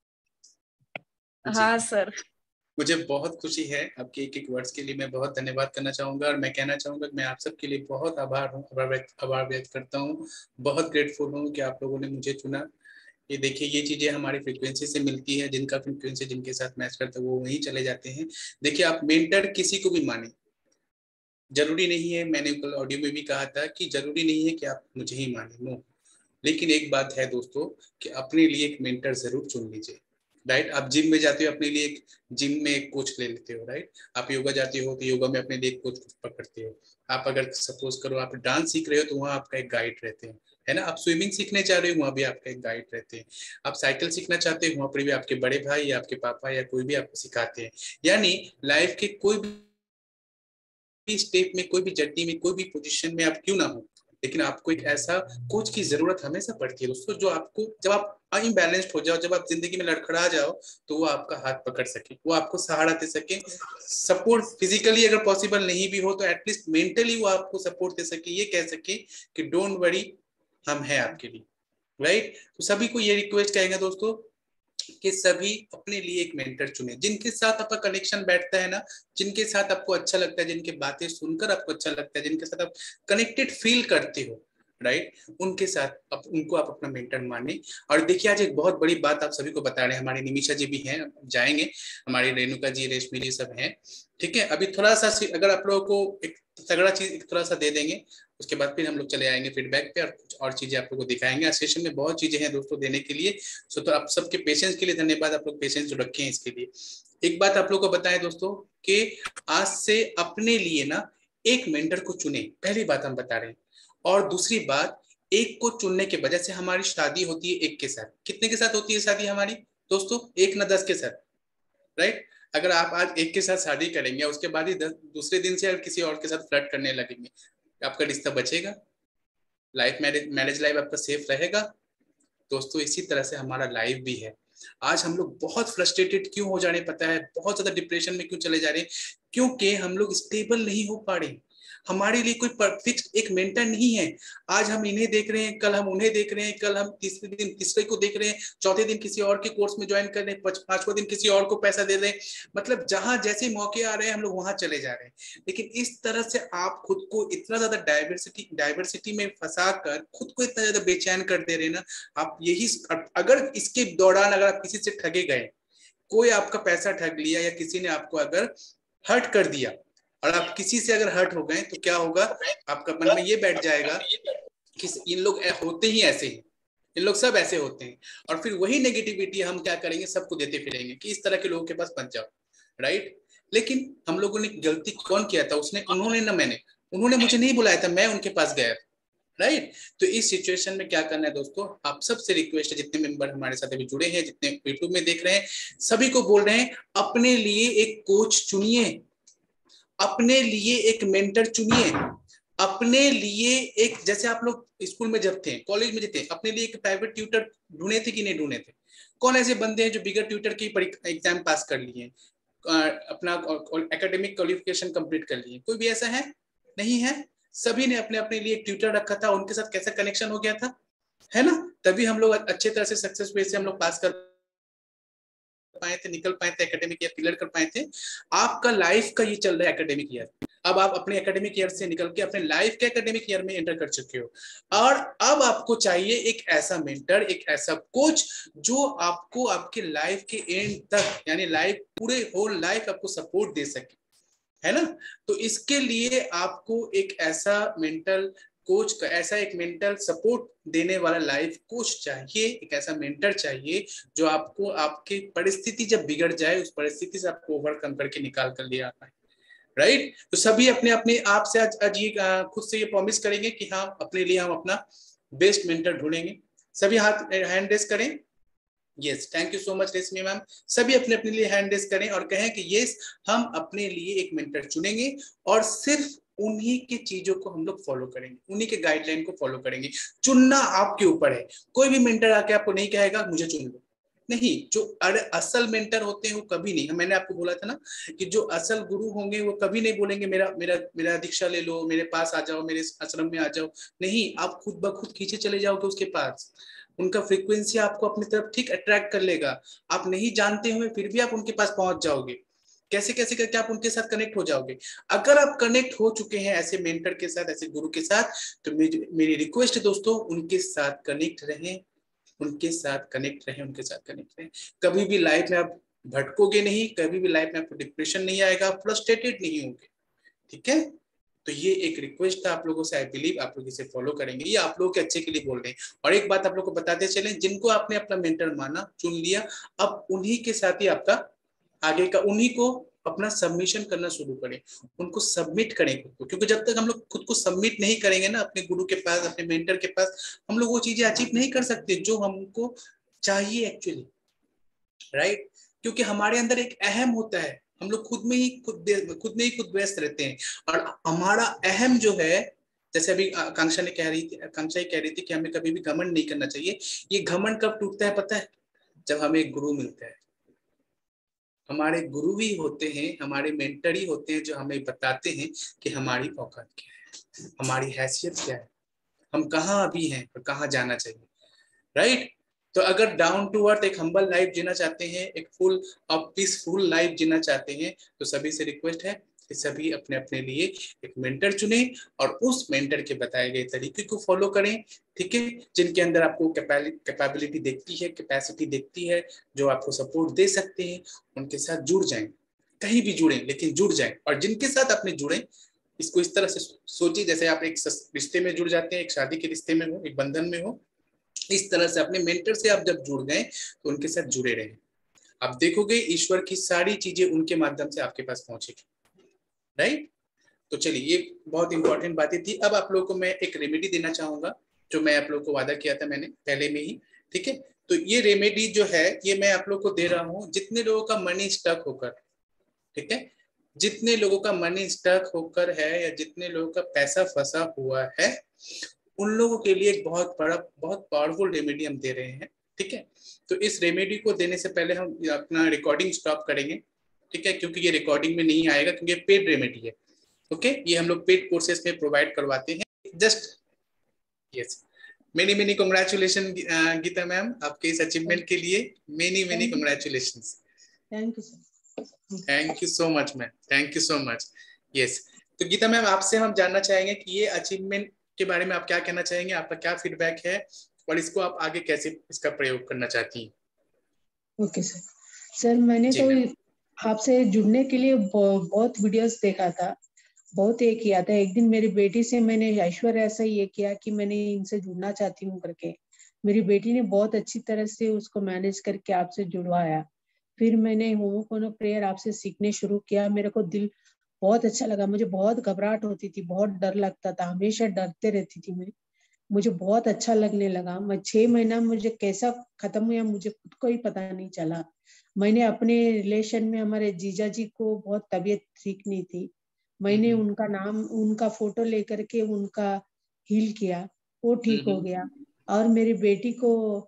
हाँ सर, मुझे बहुत खुशी है, आपके एक एक वर्ड्स के लिए मैं बहुत धन्यवाद करना चाहूंगा। और मैं कहना चाहूंगा कि मैं आप सबके लिए बहुत आभार व्यक्त करता हूँ। बहुत ग्रेटफुल हूँ कि आप लोगों ने मुझे चुना। ये देखिए, ये चीजें हमारी फ्रीक्वेंसी से मिलती है, जिनका फ्रीक्वेंसी जिनके साथ मैच करता है वो वहीं चले जाते हैं। देखिए, आप मेंटर किसी को भी माने, जरूरी नहीं है, मैंने कल ऑडियो में भी कहा था कि जरूरी नहीं है कि आप मुझे ही माने, नो। लेकिन एक बात है दोस्तों कि अपने लिए एक मेंटर जरूर चुन लीजिए, राइट। आप जिम में जाते हो, अपने लिए एक जिम में एक कोच ले लेते हो, राइट। आप योगा जाते हो तो योगा में अपने लिए एक कोच पकड़ते हो। आप अगर सपोज करो आप डांस सीख रहे हो तो वहाँ आपका एक गाइड रहते हैं, है ना। आप स्विमिंग सीखने चाह रहे हो, वहाँ भी आपका एक गाइड रहते हैं। आप साइकिल सीखना चाहते हो, वहाँ पर भी आपके बड़े भाई या आपके पापा या कोई भी आपको सिखाते हैं। यानी लाइफ के कोई भी स्टेप में, कोई भी जर्नी में, कोई भी पोजीशन में आप क्यों ना हो, लेकिन आपको एक ऐसा कोच की जरूरत हमेशा पड़ती है दोस्तों, जो आपको, जब आप अनबैलेंस्ड हो जाओ, जब आप जिंदगी में लड़खड़ा जाओ, तो वो आपका हाथ पकड़ सके, वो आपको सहारा दे सके, सपोर्ट फिजिकली अगर पॉसिबल नहीं भी हो तो एटलीस्ट मेंटली वो आपको सपोर्ट दे सके, ये कह सके कि डोंट वरी, हम हैं आपके लिए, राइट। तो सभी को ये रिक्वेस्ट कहेंगे दोस्तों कि सभी अपने लिए एक मेंटर चुने, जिनके साथ आपका कनेक्शन बैठता है ना, जिनके साथ आपको अच्छा लगता है, जिनकी बातें सुनकर आपको अच्छा लगता है, जिनके साथ आप कनेक्टेड फील करते हो, राइट, उनके साथ उनको आप अपना मेंटर माने। और देखिए आज एक बहुत बड़ी बात आप सभी को बता रहे हैं, हमारी निमिषा जी भी हैं, जाएंगे, हमारी रेणुका जी, रेशमी जी सब हैं, ठीक है। अभी थोड़ा सा अगर आप लोगों को एक तगड़ा चीज थोड़ा सा दे देंगे, उसके बाद फिर हम लोग चले आएंगे फीडबैक पे और कुछ और चीजें आप लोगों को दिखाएंगे। आज सेशन में बहुत चीजें हैं दोस्तों देने के लिए, सो तो आप सबके पेशेंस के लिए धन्यवाद, आप लोग पेशेंस जो रखे हैं इसके लिए। एक बात आप लोग को बताएं दोस्तों कि आज से अपने लिए ना एक मेंटर को चुने, पहली बात हम बता रहे हैं। और दूसरी बात, एक को चुनने के वजह से हमारी शादी होती है एक के साथ, कितने के साथ होती है शादी हमारी दोस्तों? एक ना 10 के साथ, राइट। अगर आप आज एक के साथ शादी करेंगे, उसके बाद ही दूसरे दिन से अगर किसी और के साथ फ्लर्ट करने लगेंगे, आपका रिश्ता बचेगा? लाइफ मैरिज लाइफ आपका सेफ रहेगा? दोस्तों इसी तरह से हमारा लाइफ भी है। आज हम लोग बहुत फ्रस्ट्रेटेड क्यों हो जा रहे हैं पता है? बहुत ज्यादा डिप्रेशन में क्यों चले जा रहे हैं? क्योंकि हम लोग स्टेबल नहीं हो पा रहे। हमारे लिए कोई फिक्स एक मेंटर नहीं है। आज हम इन्हें देख रहे हैं, कल हम उन्हें देख रहे हैं, कल हम तीसरे दिन तीसरे को देख रहे हैं, चौथे दिन किसी और के कोर्स में ज्वाइन कर रहे हैं, पांचवें दिन किसी और को पैसा दे रहे हैं। मतलब जहां जैसे मौके आ रहे हैं हम लोग वहां चले जा रहे हैं। लेकिन इस तरह से आप खुद को इतना ज्यादा डाइवर्सिटी में फंसा कर खुद को इतना ज्यादा बेचैन कर दे रहे हैं ना आप। यही अगर इसके दौरान अगर आप किसी से ठगे गए, कोई आपका पैसा ठग लिया या किसी ने आपको अगर हर्ट कर दिया और आप किसी से अगर हर्ट हो गए तो क्या होगा? आपका मन में ये बैठ जाएगा कि इन लोग होते ही ऐसे हैं, इन लोग सब ऐसे होते हैं। और फिर वही नेगेटिविटी हम क्या करेंगे? सबको देते फिरेंगे कि इस तरह के लोगों के पास बच जाओ, राइट। लेकिन हम लोगों ने गलती कौन किया था? उन्होंने ना मैंने, उन्होंने मुझे नहीं बुलाया था, मैं उनके पास गया, राइट। तो इस सिचुएशन में क्या करना है दोस्तों? आप सबसे रिक्वेस्ट है, जितने मेंबर हमारे साथ अभी जुड़े हैं, जितने यूट्यूब में देख रहे हैं, सभी को बोल रहे हैं अपने लिए एक कोच चुनिए, अपने लिए एक मेंटर चुनिए, अपने लिए एक, जैसे आप लोग स्कूल में जब थे, कॉलेज में जब थे, अपने लिए एक प्राइवेट ट्यूटर ढूंढे थे कि नहीं ढूंढे थे? कौन ऐसे बंदे हैं जो बिगर ट्यूटर की एग्जाम पास कर लिए, अपना एकेडमिक क्वालिफिकेशन कंप्लीट कर लिए? कोई भी ऐसा है? नहीं है। सभी ने अपने अपने लिए एक ट्यूटर रखा था, उनके साथ कैसा कनेक्शन हो गया था, है ना? तभी हम लोग अच्छे तरह से सक्सेस वे से हम लोग पास कर पाए थे, निकल पाए थे, एकेडमिक ईयर क्लियर कर पाए थे। आपका लाइफ का ये चल रहा है एकेडमिक ईयर। अब आप अपने एकेडमिक ईयर से निकल के अपने लाइफ के एकेडमिक ईयर में एंटर कर चुके हो, और अब आपको चाहिए एक ऐसा मेंटर, एक ऐसा कोच जो आपको आपके लाइफ के एंड तक, यानी लाइफ पूरे होल लाइफ आपको सपोर्ट दे सके, है ना? तो इसके लिए आपको एक ऐसा मेंटल कोच का, ऐसा एक मेंटल सपोर्ट देने वाला लाइफ कोच चाहिए, एक ऐसा मेंटर चाहिए जो आपको आपकी परिस्थिति जब बिगड़ जाए उस परिस्थिति से आपको ओवरकम करके निकाल कर ले आता है, राइट। तो सभी अपने अपने आप से आज ये खुद से ये प्रॉमिस करेंगे कि हाँ अपने लिए हम अपना बेस्ट मेंटर ढूंढेंगे। सभी हाथ हैंड रेस करें। Yes, thank you so much Reshmi ma'am. सभी अपने अपने लिए हैंड रेस करें और कहें कि यस हम अपने लिए एक मेंटर चुनेंगे और सिर्फ उन्हीं की चीजों को हम लोग फॉलो करेंगे, उन्हीं के गाइडलाइन को फॉलो करेंगे। चुनना आपके ऊपर है। कोई भी मेंटर आके आपको नहीं कहेगा मुझे चुन लो, नहीं। जो असल मेंटर होते हैं वो कभी नहीं, मैंने आपको बोला था ना कि जो असल गुरु होंगे वो कभी नहीं बोलेंगे मेरा मेरा मेरा दीक्षा ले लो, मेरे पास आ जाओ, मेरे आश्रम में आ जाओ। नहीं, आप खुद ब खुद खींचे चले जाओगे उसके पास। उनका फ्रीक्वेंसी आपको अपनी तरफ ठीक अट्रैक्ट कर लेगा। आप नहीं जानते हुए फिर भी आप उनके पास पहुंच जाओगे। कैसे कैसे करके आप उनके साथ कनेक्ट हो जाओगे। अगर आप कनेक्ट हो चुके हैं ऐसे मेंटर के साथ, ऐसे गुरु के साथ, तो मेरी रिक्वेस्ट है दोस्तों उनके साथ कनेक्ट रहें, उनके साथ कनेक्ट रहें, उनके साथ कनेक्ट रहें। कभी भी लाइफ में आप भटकोगे नहीं, कभी भी लाइफ में आपको डिप्रेशन नहीं आएगा, फ्रस्ट्रेटेड नहीं होंगे, ठीक है। तो ये एक रिक्वेस्ट था आप लोगों से, आई बिलीव आप लोग इसे फॉलो करेंगे, ये आप लोगों के अच्छे के लिए बोल रहे हैं। और एक बात आप लोग को बताते चलें, जिनको आपने अपना मेंटर माना, चुन लिया, अब उन्हीं के साथ ही आपका आगे का, उन्हीं को अपना सबमिशन करना शुरू करें, उनको सबमिट करें खुद को। क्योंकि जब तक हम लोग खुद को सबमिट नहीं करेंगे ना अपने गुरु के पास, अपने मेंटर के पास, हम लोग वो चीजें अचीव नहीं कर सकते जो हमको चाहिए एक्चुअली, राइट। क्योंकि हमारे अंदर एक अहम होता है, हम लोग खुद में ही खुद व्यस्त रहते हैं। और हमारा अहम जो है, जैसे अभी आकांक्षा कह रही थी कि हमें कभी भी घमंड नहीं करना चाहिए। ये घमंड कब टूटता है पता है? जब हमें एक गुरु मिलता है। हमारे गुरु ही होते हैं, हमारे मेंटर ही होते हैं जो हमें बताते हैं कि हमारी औकात क्या है, हमारी हैसियत क्या है, हम कहाँ अभी हैं और कहाँ जाना चाहिए, राइट। तो अगर डाउन टू अर्थ एक हम्बल लाइफ जीना चाहते हैं, एक फुल और पीसफुल लाइफ जीना चाहते हैं, तो सभी से रिक्वेस्ट है सभी अपने अपने लिए एक मेंटर चुने और उस मेंटर के बताए गए तरीके को फॉलो करें, ठीक है। जिनके अंदर आपको कैपेबिलिटी देखती है, कैपेसिटी देखती है, जो आपको सपोर्ट दे सकते हैं, उनके साथ जुड़ जाएं। कहीं भी जुड़े लेकिन जुड़ जाएं। और जिनके साथ अपने जुड़े, इसको इस तरह से सोचिए जैसे आप एक रिश्ते में जुड़ जाते हैं, एक शादी के रिश्ते में हो, एक बंधन में हो, इस तरह से अपने मेंटर से आप जब जुड़ गए तो उनके साथ जुड़े रहें। आप देखोगे ईश्वर की सारी चीजें उनके माध्यम से आपके पास पहुंचेगी, राइट। तो चलिए, ये बहुत इंपॉर्टेंट बातें थी। अब आप लोगों को मैं एक रेमेडी देना चाहूंगा, जो मैं आप लोगों को वादा किया था मैंने पहले में ही, ठीक है। तो ये रेमेडी जो है ये मैं आप लोगों को दे रहा हूँ जितने लोगों का मनी स्टक होकर, ठीक है, जितने लोगों का मनी स्टक होकर है या जितने लोगों का पैसा फंसा हुआ है, उन लोगों के लिए एक बहुत बड़ा, बहुत पावरफुल रेमेडी हम दे रहे हैं, ठीक है। तो इस रेमेडी को देने से पहले हम अपना रिकॉर्डिंग स्टॉप करेंगे, ठीक है, क्योंकि ये रिकॉर्डिंग में नहीं आएगा, क्योंकि पेड रेमेडी है, ओके। ये हम लोग पेड कोर्सेज में प्रोवाइड करवाते हैं। Just yes, many many congratulation Geeta ma'am, आपके इस अचीवमेंट के लिए many many congratulations. Thank you sir. Thank you so much ma'am, thank you so much. Yes, तो गीता मैम आपसे हम जानना चाहेंगे कि ये अचीवमेंट के बारे में आप क्या कहना चाहेंगे, आपका क्या फीडबैक है और इसको आप आगे कैसे इसका प्रयोग करना चाहती हैं। Okay sir. सर मैंने तो आपसे जुड़ने के लिए बहुत वीडियोस देखा था, बहुत ये किया था। एक दिन मेरी बेटी से मैंने ऐश्वर्य ऐसा ये किया कि मैंने इनसे जुड़ना चाहती हूँ करके, मेरी बेटी ने बहुत अच्छी तरह से उसको मैनेज करके आपसे जुड़वाया। फिर मैंने होमोपोनो प्रेयर आपसे सीखने शुरू किया। मेरे को दिल बहुत अच्छा लगा। मुझे बहुत घबराहट होती थी, बहुत डर लगता था, हमेशा डरते रहती थी मैं। मुझे बहुत अच्छा लगने लगा। मैं 6 महीना मुझे कैसा खत्म हुआ मुझे खुद को ही पता नहीं चला। मैंने अपने रिलेशन में हमारे जीजा जी को बहुत तबीयत ठीक नहीं थी, मैंने उनका नाम, उनका फोटो लेकर के उनका हील किया, वो ठीक हो गया। और मेरी बेटी को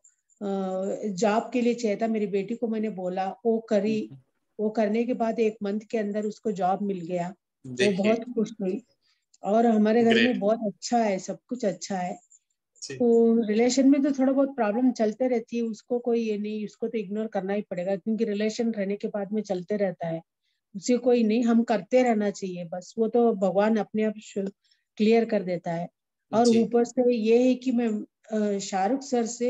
जॉब के लिए चाहिए था, मेरी बेटी को मैंने बोला, वो करी। वो करने के बाद 1 मंथ के अंदर उसको जॉब मिल गया, वो बहुत खुश हुई। और हमारे घर में बहुत अच्छा है, सब कुछ अच्छा है। तो रिलेशन में तो थोड़ा बहुत प्रॉब्लम चलते रहती है, उसको कोई ये नहीं, उसको तो इग्नोर करना ही पड़ेगा, क्योंकि रिलेशन रहने के बाद में चलते रहता है, उसे कोई नहीं, हम करते रहना चाहिए बस। वो तो भगवान अपने आप क्लियर कर देता है। और ऊपर से ये है कि मैं शाहरुख सर से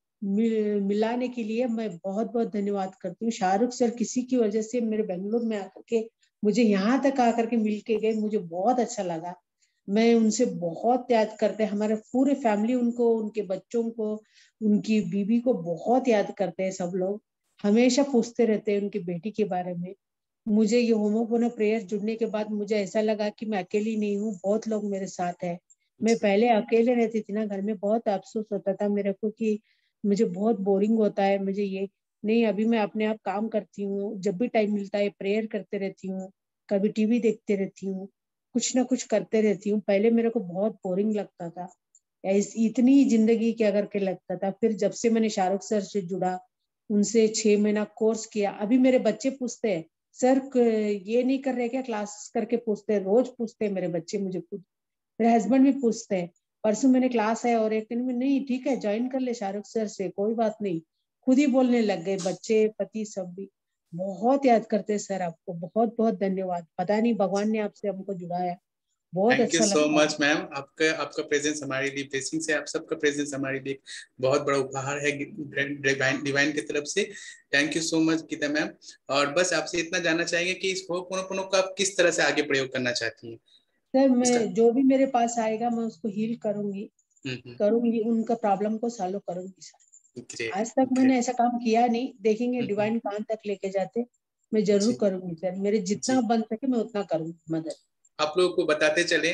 मिलाने के लिए मैं बहुत बहुत धन्यवाद करती हूँ। शाहरुख सर किसी की वजह से मेरे बेंगलुरु में आकर के मुझे यहाँ तक आकर के मिल के गए, मुझे बहुत अच्छा लगा। मैं उनसे बहुत याद करते हैं, हमारे पूरे फैमिली उनको, उनके बच्चों को, उनकी बीवी को बहुत याद करते हैं। सब लोग हमेशा पूछते रहते हैं उनकी बेटी के बारे में। मुझे ये होमोपोनो प्रेयर जुड़ने के बाद मुझे ऐसा लगा कि मैं अकेली नहीं हूँ, बहुत लोग मेरे साथ है। मैं पहले अकेले रहती थी ना घर में, बहुत अफसोस होता था मेरे को कि मुझे बहुत बोरिंग होता है, मुझे ये नहीं। अभी मैं अपने आप काम करती हूँ, जब भी टाइम मिलता है प्रेयर करते रहती हूँ, कभी टीवी देखते रहती हूँ, कुछ ना कुछ करते रहती हूँ। पहले मेरे को बहुत बोरिंग लगता था, इतनी जिंदगी क्या करके लगता था। फिर जब से मैंने शाहरुख सर से जुड़ा, उनसे 6 महीना कोर्स किया, अभी मेरे बच्चे पूछते हैं, सर ये नहीं कर रहे क्या क्लास करके पूछते हैं, रोज पूछते हैं मेरे बच्चे मुझे, खुद मेरे हस्बैंड भी पूछते हैं। परसों मैंने क्लास है और एक दिन में, नहीं ठीक है ज्वाइन कर ले शाहरुख सर से, कोई बात नहीं, खुद ही बोलने लग गए बच्चे, पति सब भी बहुत याद करते हैं। सर आपको बहुत बहुत धन्यवाद, पता नहीं भगवान ने आपसे हमको जुड़ाया, बहुत थैंक यू अच्छा सो लगता मच मैम। आपका प्रेजेंस हमारे लिए ब्लेसिंग है, आप सबका प्रेजेंस हमारे लिए बहुत बड़ा उपहार है डिवाइन की तरफ से। Thank you so much Geeta ma'am. और बस आपसे इतना जानना चाहेंगे कि इस होमोपोनो को आप किस तरह से आगे प्रयोग करना चाहती हैं। सर मैं जो भी मेरे पास आएगा मैं उसको हील करूंगी, उनका प्रॉब्लम को सॉल्व करूंगी सर। आज तक मैंने ऐसा काम किया नहीं, देखेंगे डिवाइन कहाँ तक लेके जाते, मैं जरूर करूंगी सर, मेरे जितना बन सके मैं उतना करूंगी मदद। आप लोगों को बताते चले,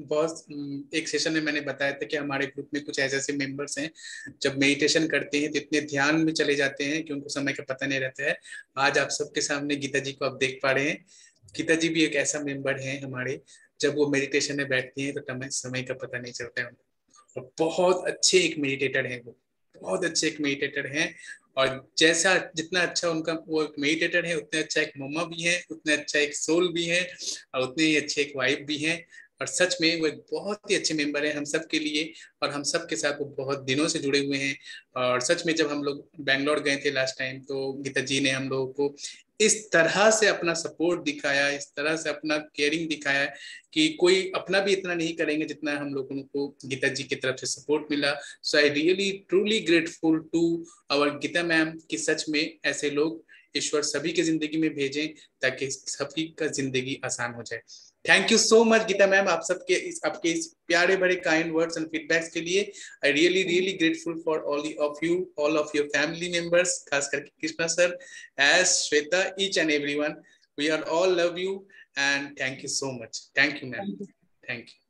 बहुत एक सेशन में मैंने बताया था कि हमारे ग्रुप में कुछ ऐसे ऐसे मेंबर्स हैं जब मेडिटेशन करते हैं तो इतने ध्यान में चले जाते हैं कि उनको समय का पता नहीं रहता है। आज आप सबके सामने गीता जी को आप देख पा रहे हैं। गीता जी भी एक ऐसा मेंबर है हमारे, जब वो मेडिटेशन में बैठती हैं तो समय का पता नहीं चलता है। और बहुत अच्छे एक मेडिटेटर हैं, वो बहुत अच्छे एक मेडिटेटर हैं। और जैसा जितना अच्छा उनका वो एक मेडिटेटर है, उतने अच्छा एक मम्मा भी है, उतने अच्छा एक सोल भी है, और उतने ही अच्छे एक वाइफ भी हैं। और सच में वो एक बहुत ही अच्छे मेंबर है हम सब के लिए, और हम सब के साथ वो बहुत दिनों से जुड़े हुए हैं। और सच में जब हम लोग बैंगलोर गए थे लास्ट टाइम, तो गीता जी ने हम लोगों को इस तरह से अपना सपोर्ट दिखाया, इस तरह से अपना केयरिंग दिखाया कि कोई अपना भी इतना नहीं करेंगे जितना हम लोगों को गीता जी की तरफ से सपोर्ट मिला। So I really truly grateful to our Geeta ma'am कि सच में ऐसे लोग ईश्वर सभी के जिंदगी में भेजें ताकि सभी का जिंदगी आसान हो जाए। Thank you so much Geeta ma'am, आप सबके आपके इस प्यारे भरे काइंड वर्ड्स एंड फीडबैक्स के लिए। I really really grateful for all of your family members, खास करके Krishna sir, as Shweta, each and everyone. We are all love you and thank you so much. Thank you ma'am, thank you.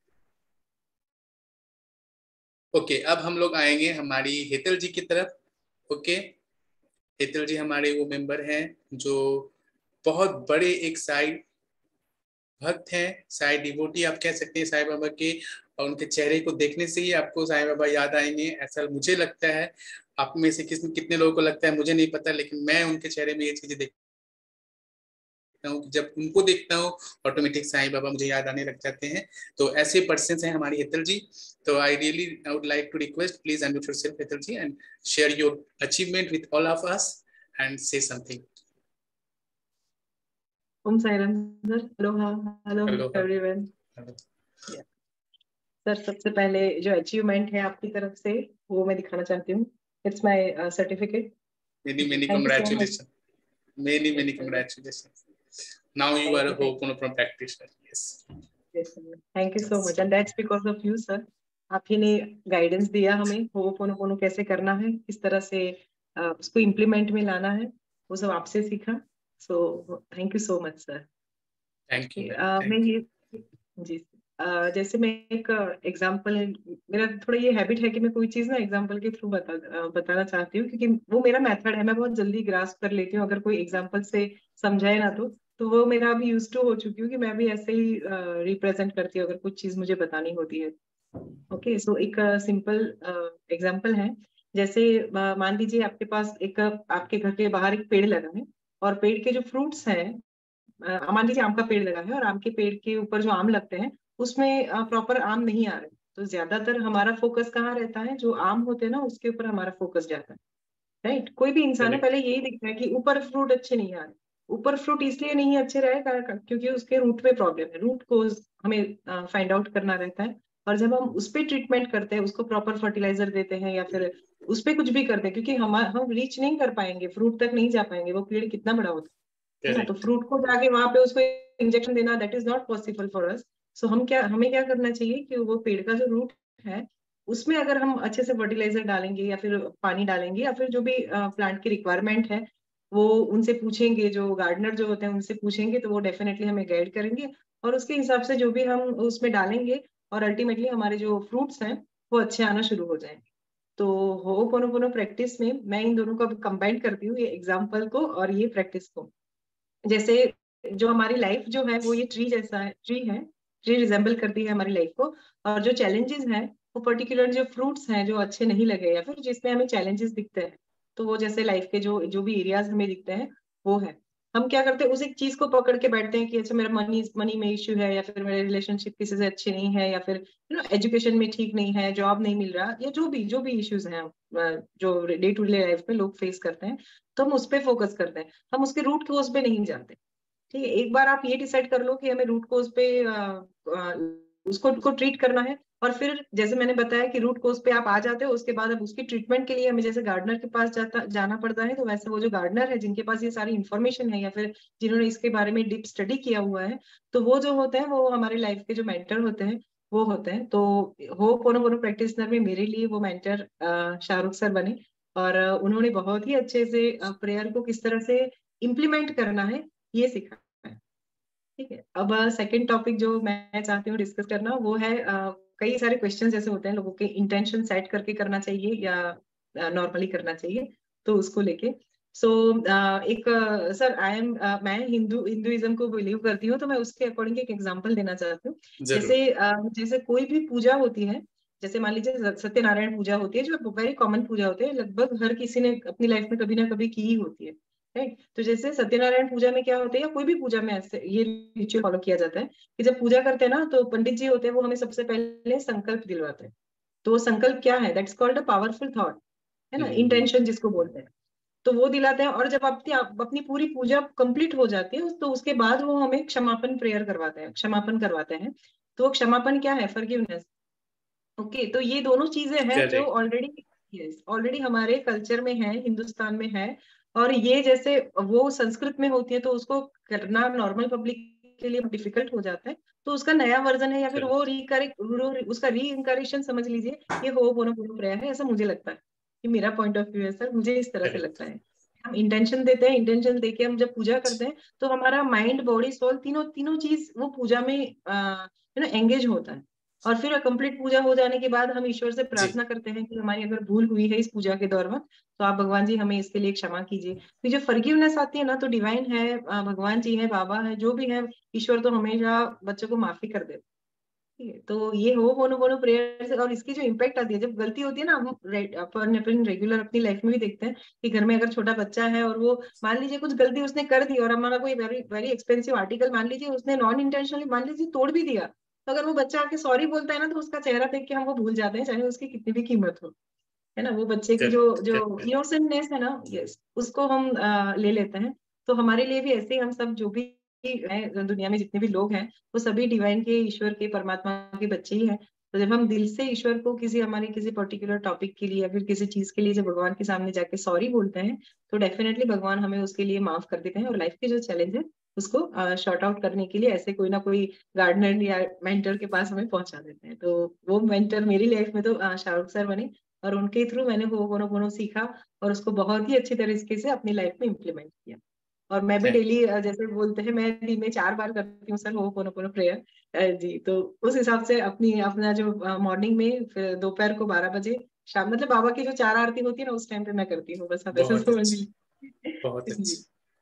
Okay, अब हम लोग आएंगे हमारी हेतल जी की तरफ। Okay, Hetal जी हमारे वो मेंबर हैं जो बहुत बड़े एक साई भक्त हैं, साई डिवोटी आप कह सकते हैं साईं बाबा के, और उनके चेहरे को देखने से ही आपको साईं बाबा याद आएंगे, ऐसा मुझे लगता है। आप में से कितने लोगों को लगता है मुझे नहीं पता, लेकिन मैं उनके चेहरे में ये चीजें देखता हूँ, जब उनको देखता हूँ ऑटोमेटिक साईं बाबा मुझे याद आने लग जाते हैं। तो ऐसे पर्सन हैं हमारी हेतल जी। तो I would like to request, please unmute yourself Hetal ji and share your achievement with all of us and say something. Om Sai Ram sir, hello everyone. Sir सबसे पहले जो अचीवमेंट है आपकी तरफ से वो मैं दिखाना चाहती हूँ। It's my certificate. Many congratulations. Many congratulations. Now you are a Ho'oponopono practitioner. Yes. Yes, thank you so much and that's because of you sir. आप ही ने गाइडेंस दिया हमें हो'oponopono कैसे करना है, किस तरह से उसको इम्प्लीमेंट में लाना है, वो सब आपसे सीखा। So thank you so much sir. Thank you. मैं ये जी जैसे मैं एक एग्जांपल, मेरा थोड़ा ये हैबिट है कि मैं कोई चीज ना एग्जांपल के थ्रू बताना चाहती हूँ, क्योंकि वो मेरा मेथड है। मैं बहुत जल्दी ग्रास्प कर लेती हूँ, अगर कोई एग्जांपल से समझाए ना तो वो मेरा अभी यूज टू हो चुकी हूँ कि मैं भी ऐसे ही रिप्रेजेंट करती हूँ अगर कुछ चीज मुझे बतानी होती है। ओके, सो एक सिंपल एग्जांपल है। जैसे मान लीजिए आपके पास एक आपके घर के बाहर एक पेड़ लगा है और पेड़ के जो फ्रूट्स हैं, मान लीजिए आम का पेड़ लगा है और आम के पेड़ के ऊपर जो आम लगते हैं उसमें प्रॉपर आम नहीं आ रहे, तो ज्यादातर हमारा फोकस कहाँ रहता है, जो आम होते हैं ना उसके ऊपर हमारा फोकस जाता है, राइट। कोई भी इंसान है पहले यही दिखता है कि ऊपर फ्रूट अच्छे नहीं आ रहे। ऊपर फ्रूट इसलिए नहीं अच्छे रहे क्योंकि उसके रूट में प्रॉब्लम है, रूट को हमें फाइंड आउट करना रहता है। और जब हम उस पर ट्रीटमेंट करते हैं, उसको प्रॉपर फर्टिलाइजर देते हैं या फिर उस पर कुछ भी करते हैं, क्योंकि हम रीच नहीं कर पाएंगे, फ्रूट तक नहीं जा पाएंगे, वो पेड़ कितना बड़ा होता है ना, तो फ्रूट को जाके वहां पे उसको इंजेक्शन देना that is not possible for us. So हमें क्या करना चाहिए कि वो पेड़ का जो रूट है उसमें अगर हम अच्छे से फर्टिलाइजर डालेंगे या फिर पानी डालेंगे या फिर जो भी प्लांट की रिक्वायरमेंट है वो उनसे पूछेंगे, जो गार्डनर जो होते हैं उनसे पूछेंगे, तो वो डेफिनेटली हमें गाइड करेंगे और उसके हिसाब से जो भी हम उसमें डालेंगे और अल्टीमेटली हमारे जो फ्रूट्स हैं वो अच्छे आना शुरू हो जाएंगे। तो हो'oponopono प्रैक्टिस में मैं इन दोनों को कंबाइन करती हूँ, ये एग्जाम्पल को और ये प्रैक्टिस को। जैसे जो हमारी लाइफ जो है वो ये ट्री जैसा है, ट्री रिजेंबल करती है हमारी लाइफ को, और जो चैलेंजेस हैं वो पर्टिकुलर जो फ्रूट्स हैं जो अच्छे नहीं लगे या फिर जिसमें हमें चैलेंजेस दिखते हैं, तो वो जैसे लाइफ के जो भी एरियाज हमें दिखते हैं वो है, हम क्या करते हैं उस एक चीज को पकड़ के बैठते हैं कि अच्छा मेरा मनी में इश्यू है या फिर मेरे रिलेशनशिप किसी से अच्छे नहीं है या फिर एजुकेशन में ठीक नहीं है, जॉब नहीं मिल रहा, या जो भी इश्यूज हैं जो डे टू डे लाइफ में लोग फेस करते हैं, तो हम उस पर फोकस करते हैं, हम उसके रूट कोज पे नहीं जाते। ठीक है, एक बार आप ये डिसाइड कर लो कि हमें रूट कोज पे उसको ट्रीट करना है, और फिर जैसे मैंने बताया कि रूट कोज पे आप आ जाते हो, उसके बाद अब उसकी ट्रीटमेंट के लिए हमें जैसे गार्डनर के पास जाना पड़ता है, तो वैसे वो जो गार्डनर है जिनके पास ये सारी इन्फॉर्मेशन है या फिर जिन्होंने इसके बारे में डीप स्टडी किया हुआ है, तो वो जो होते हैं वो हमारे लाइफ के जो मेंटर होते हैं वो होते हैं। तो हो'oponopono प्रैक्टिशनर में मेरे लिए वो मेंटर शाहरुख सर बने, और उन्होंने बहुत ही अच्छे से प्रेयर को किस तरह से इम्प्लीमेंट करना है ये सिखाया है। ठीक है, अब सेकंड टॉपिक जो मैं चाहती हूँ डिस्कस करना वो है कई सारे क्वेश्चन जैसे होते हैं लोगों के, इंटेंशन सेट करके करना चाहिए या नॉर्मली करना चाहिए, तो उसको लेके एक सर मैं हिंदुइज्म को बिलीव करती हूँ, तो मैं उसके अकॉर्डिंग एक एग्जांपल देना चाहती हूँ। जैसे कोई भी पूजा होती है, जैसे मान लीजिए सत्यनारायण पूजा होती है जो वेरी कॉमन पूजा होती है, लगभग हर किसी ने अपनी लाइफ में कभी ना कभी की ही होती है, राइट। तो जैसे सत्यनारायण पूजा में क्या होता है या कोई भी पूजा में ऐसे ये रिचुअल फॉलो किया जाता है कि जब पूजा करते हैं ना तो पंडित जी होते हैं वो हमें सबसे पहले संकल्प दिलवाते हैं। तो वो संकल्प क्या है, that's called a powerful thought, है ना, इंटेंशन जिसको बोलते हैं। तो वो दिलाते हैं। और जब अपनी पूरी पूजा कंप्लीट हो जाती है तो उसके बाद वो हमें क्षमापन प्रेयर करवाते हैं, क्षमापन करवाते हैं। तो क्षमापन क्या है? फॉरगिवनेस। ओके, तो ये दोनों चीजें हैं जो ऑलरेडी हमारे कल्चर में है, हिंदुस्तान में है। और ये जैसे वो संस्कृत में होती है तो उसको करना नॉर्मल पब्लिक के लिए डिफिकल्ट हो जाता है, तो उसका नया वर्जन है, या फिर वो उसका रीइंकारेशन समझ लीजिए, ये होपोनोपोनो प्रेयर है, ऐसा मुझे लगता है। ये मेरा पॉइंट ऑफ व्यू है सर, मुझे इस तरह से लगता है। हम इंटेंशन देते हैं, इंटेंशन देके हम जब पूजा करते हैं तो हमारा माइंड, बॉडी, सोल, तीनों तीनों चीज वो पूजा में एंगेज होता है। और फिर कंप्लीट पूजा हो जाने के बाद हम ईश्वर से प्रार्थना करते हैं कि हमारी अगर भूल हुई है इस पूजा के दौरान तो आप भगवान जी हमें इसके लिए क्षमा कीजिए। तो जो फॉरगिवनेस आती है ना, तो डिवाइन है, भगवान जी है, बाबा है, जो भी है, ईश्वर तो हमेशा बच्चों को माफी कर देते। ठीक है, तो ये होपोनोपोनो प्रेयर से, और इसकी जो इम्पैक्ट आती है जब गलती होती है ना, हम अपन रेगुलर अपनी लाइफ में भी देखते हैं कि घर में अगर छोटा बच्चा है और वो मान लीजिए कुछ गलती उसने कर दी, और हमारा कोई वेरी वेरी एक्सपेंसिव आर्टिकल मान लीजिए उसने नॉन इंटेंशनली मान लीजिए तोड़ भी दिया, तो अगर वो बच्चा आके सॉरी बोलता है ना, तो उसका चेहरा देख के हम वो भूल जाते हैं, चाहे उसकी कितनी भी कीमत हो। है ना, वो बच्चे की जो जो इनोसेंटनेस है ना, यस, उसको हम ले लेते हैं। तो हमारे लिए भी ऐसे ही हम सब जो भी है दुनिया में जितने भी लोग हैं वो सभी डिवाइन के, ईश्वर के, परमात्मा के बच्चे ही हैं। तो जब हम दिल से ईश्वर को हमारे किसी पर्टिकुलर टॉपिक के लिए या फिर किसी चीज के लिए जब भगवान के सामने जाके सॉरी बोलते हैं तो डेफिनेटली भगवान हमें उसके लिए माफ कर देते हैं, और लाइफ के जो चैलेंज है उसको शॉर्ट आउट करने के लिए ऐसे कोई ना कोई गार्डनर या मेंटर के पास हमें पहुंचा देते हैं। तो वो मेंटर मेरी लाइफ में तो शाहरुख सर बने, और उनके थ्रू मैंने होपोनोपोनो सीखा और उसको बहुत ही अच्छी तरीके से अपनी लाइफ में इम्प्लीमेंट किया। और मैं भी डेली जैसे बोलते हैं, मैं दिन में 4 बार करती हूँ सर होपोनोपोनो प्रेयर जी। तो उस हिसाब से अपना जो मॉर्निंग में, फिर दोपहर को 12 बजे, शाम, मतलब बाबा की जो 4 आरती होती है ना उस टाइम पे मैं करती हूँ, बस आप ऐसे समझ लीजिए। बहुत अच्छी।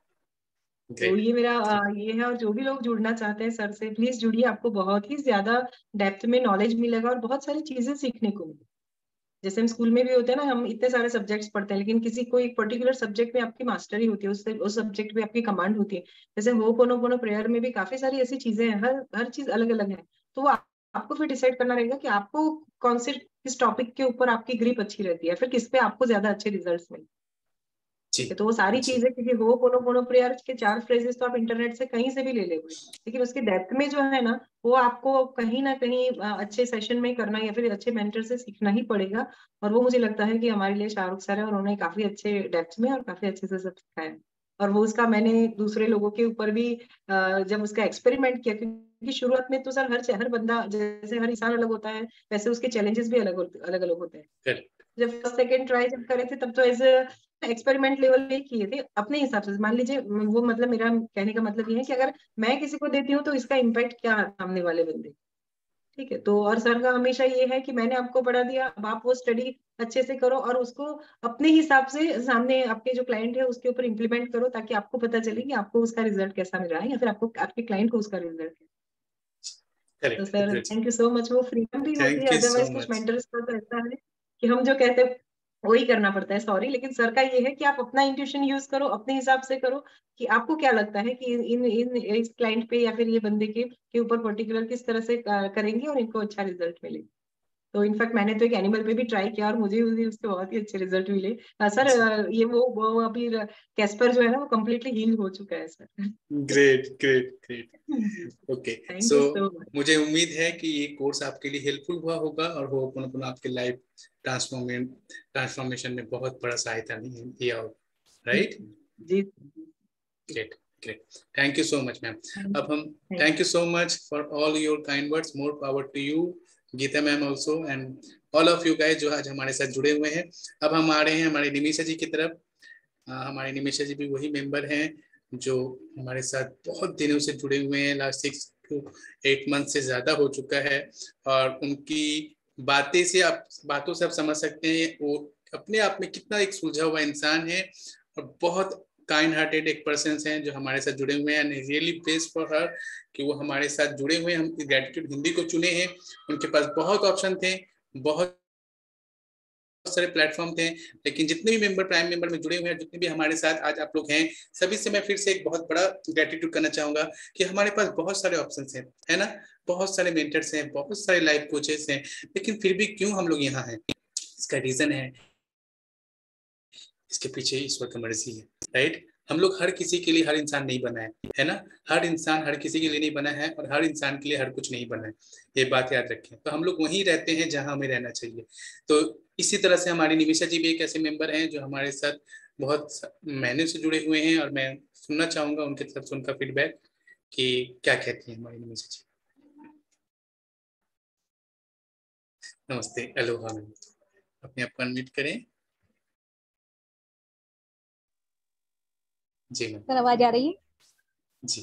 तो ये मेरा ये है। और जो भी लोग जुड़ना चाहते हैं सर से, प्लीज जुड़िए, आपको बहुत ही ज्यादा डेप्थ में नॉलेज मिलेगा और बहुत सारी चीजें सीखने को मिलेगी। जैसे हम स्कूल में भी होते हैं ना, हम इतने सारे सब्जेक्ट्स पढ़ते हैं, लेकिन किसी को एक पर्टिकुलर सब्जेक्ट में आपकी मास्टरी होती है, उससे उस सब्जेक्ट में आपकी कमांड होती है। जैसे होपोनोपोनो प्रेयर में भी काफी सारी ऐसी चीजें हैं, हर चीज अलग अलग है। तो वो आपको फिर डिसाइड करना रहेगा कि आपको कौन से, किस टॉपिक के ऊपर आपकी ग्रिप अच्छी रहती है, फिर किस पे आपको ज्यादा अच्छे रिजल्ट मिलते हैं। तो वो सारी चीजें, क्योंकि होपोनोपोनो प्रेयर के 4 फ्रेजेस तो आप इंटरनेट से कहीं से भी ले लेंगे, लेकिन उसके डेप्थ में जो है ना वो आपको कहीं ना कहीं अच्छे सेशन में करना या फिर अच्छे मेंटर से सीखना ही पड़ेगा। और वो मुझे लगता है कि हमारे लिए शाहरुख सर है, और उन्होंने काफी अच्छे डेप्थ में और काफी अच्छे से सब सिखाया। और वो उसका मैंने दूसरे लोगों के ऊपर भी जब उसका एक्सपेरिमेंट किया, क्योंकि शुरुआत में तो सर हर बंदा, जैसे हर इंसान अलग होता है वैसे उसके चैलेंजेस भी अलग अलग होते हैं। जब फर्स्ट सेकंड ट्राई जब करे थे तब तो ऐसे एक्सपेरिमेंट लेवल पे किए थे अपने हिसाब से। मान लीजिए वो, मतलब मेरा कहने का मतलब ये है कि अगर मैं किसी को देती हूँ तो इसका इम्पैक्ट क्या है सामने वाले बंदे। ठीक है, तो और सर का हमेशा ये है कि मैंने आपको पढ़ा दिया, अब आप वो स्टडी अच्छे से करो और उसको अपने हिसाब से सामने आपके जो क्लाइंट है उसके ऊपर इम्प्लीमेंट करो, ताकि आपको पता चले कि आपको उसका रिजल्ट कैसा मिल रहा है या फिर आपको आपके क्लाइंट को उसका रिजल्ट है। तो sir thank you so much. वो फ्रीडम भी होती है, अदरवाइज कुछ मेंटर्स को तो ऐसा है कि हम जो कहते हैं वही करना पड़ता है, सॉरी। लेकिन सर का ये है कि आप अपना इंट्यूशन यूज करो, अपने हिसाब से करो कि आपको क्या लगता है कि इस क्लाइंट पे या फिर ये बंदे के ऊपर पर्टिकुलर किस तरह से करेंगे और इनको अच्छा रिजल्ट मिले। तो इनफैक्ट मैंने तो एक एनिमल पे भी ट्राई किया और मुझे उसके बहुत ही अच्छे रिजल्ट मिले। सर ये वो अभी कैस्पर जो है ना वो कम्प्लीटली हील हो चुका है sir. Great great great. Okay, so मुझे उम्मीद है कि ये कोर्स आपके लिए हेल्पफुल हुआ होगा और होपोनोपोनो आपके लाइफ ट्रांसफॉर्मेशन में बहुत बड़ा सहायता दिया होगा, राइट? जी, great great, thank you so much ma'am. अब हम thank you so much for all your kind words, more power to you Geeta ma'am also and all of you guys जो आज हमारे साथ जुड़े हुए हैं। अब हम आ रहे हैं हमारे निमिषा जी की तरफ। हमारे निमिषा जी भी वही मेंबर हैं जो हमारे साथ बहुत दिनों से जुड़े हुए हैं, लास्ट 6 to 8 मंथ से ज्यादा हो चुका है। और उनकी बातों से आप समझ सकते हैं वो अपने आप में कितना एक सुलझा हुआ इंसान है और बहुत काइंड हार्टेड एक पर्सन हैं जो हमारे साथ जुड़े हुए हैं। रियली प्लेस फॉर हर कि वो हमारे साथ जुड़े हुए हैं। हम ग्रेटिट्यूड हिंदी को चुने हैं, उनके पास बहुत ऑप्शन थे, बहुत सारे प्लेटफॉर्म थे, लेकिन जितने भी मेंबर प्राइम मेंबर में जुड़े हुए हैं, जितने भी हमारे साथ आज आप लोग हैं, सभी से मैं फिर से एक बहुत बड़ा ग्रेटिट्यूड करना चाहूंगा कि हमारे पास बहुत सारे ऑप्शंस हैं, है ना, बहुत सारे मेंटर्स हैं, बहुत सारे लाइफ कोचेस हैं, लेकिन फिर भी क्यों हम लोग यहाँ हैं? इसका रीजन है इसके पीछे ईश्वर की मर्जी है, राइट। हम लोग हर किसी के लिए हर इंसान नहीं बना है ना। हर इंसान हर किसी के लिए नहीं बना है और हर इंसान के लिए हर कुछ नहीं बना है, ये बात याद रखें। तो हम लोग वहीं रहते हैं जहां हमें रहना चाहिए। तो इसी तरह से हमारी निमिषा जी भी एक ऐसे मेंबर हैं जो हमारे साथ बहुत महीने से जुड़े हुए हैं, और मैं सुनना चाहूंगा उनकी तरफ से उनका फीडबैक कि क्या कहती हैं हमारी निमिषा जी। नमस्ते, अलोहा मैम, अपने आप को अनम्यूट करें। जी मैम। सर आवाज आ रही है? जी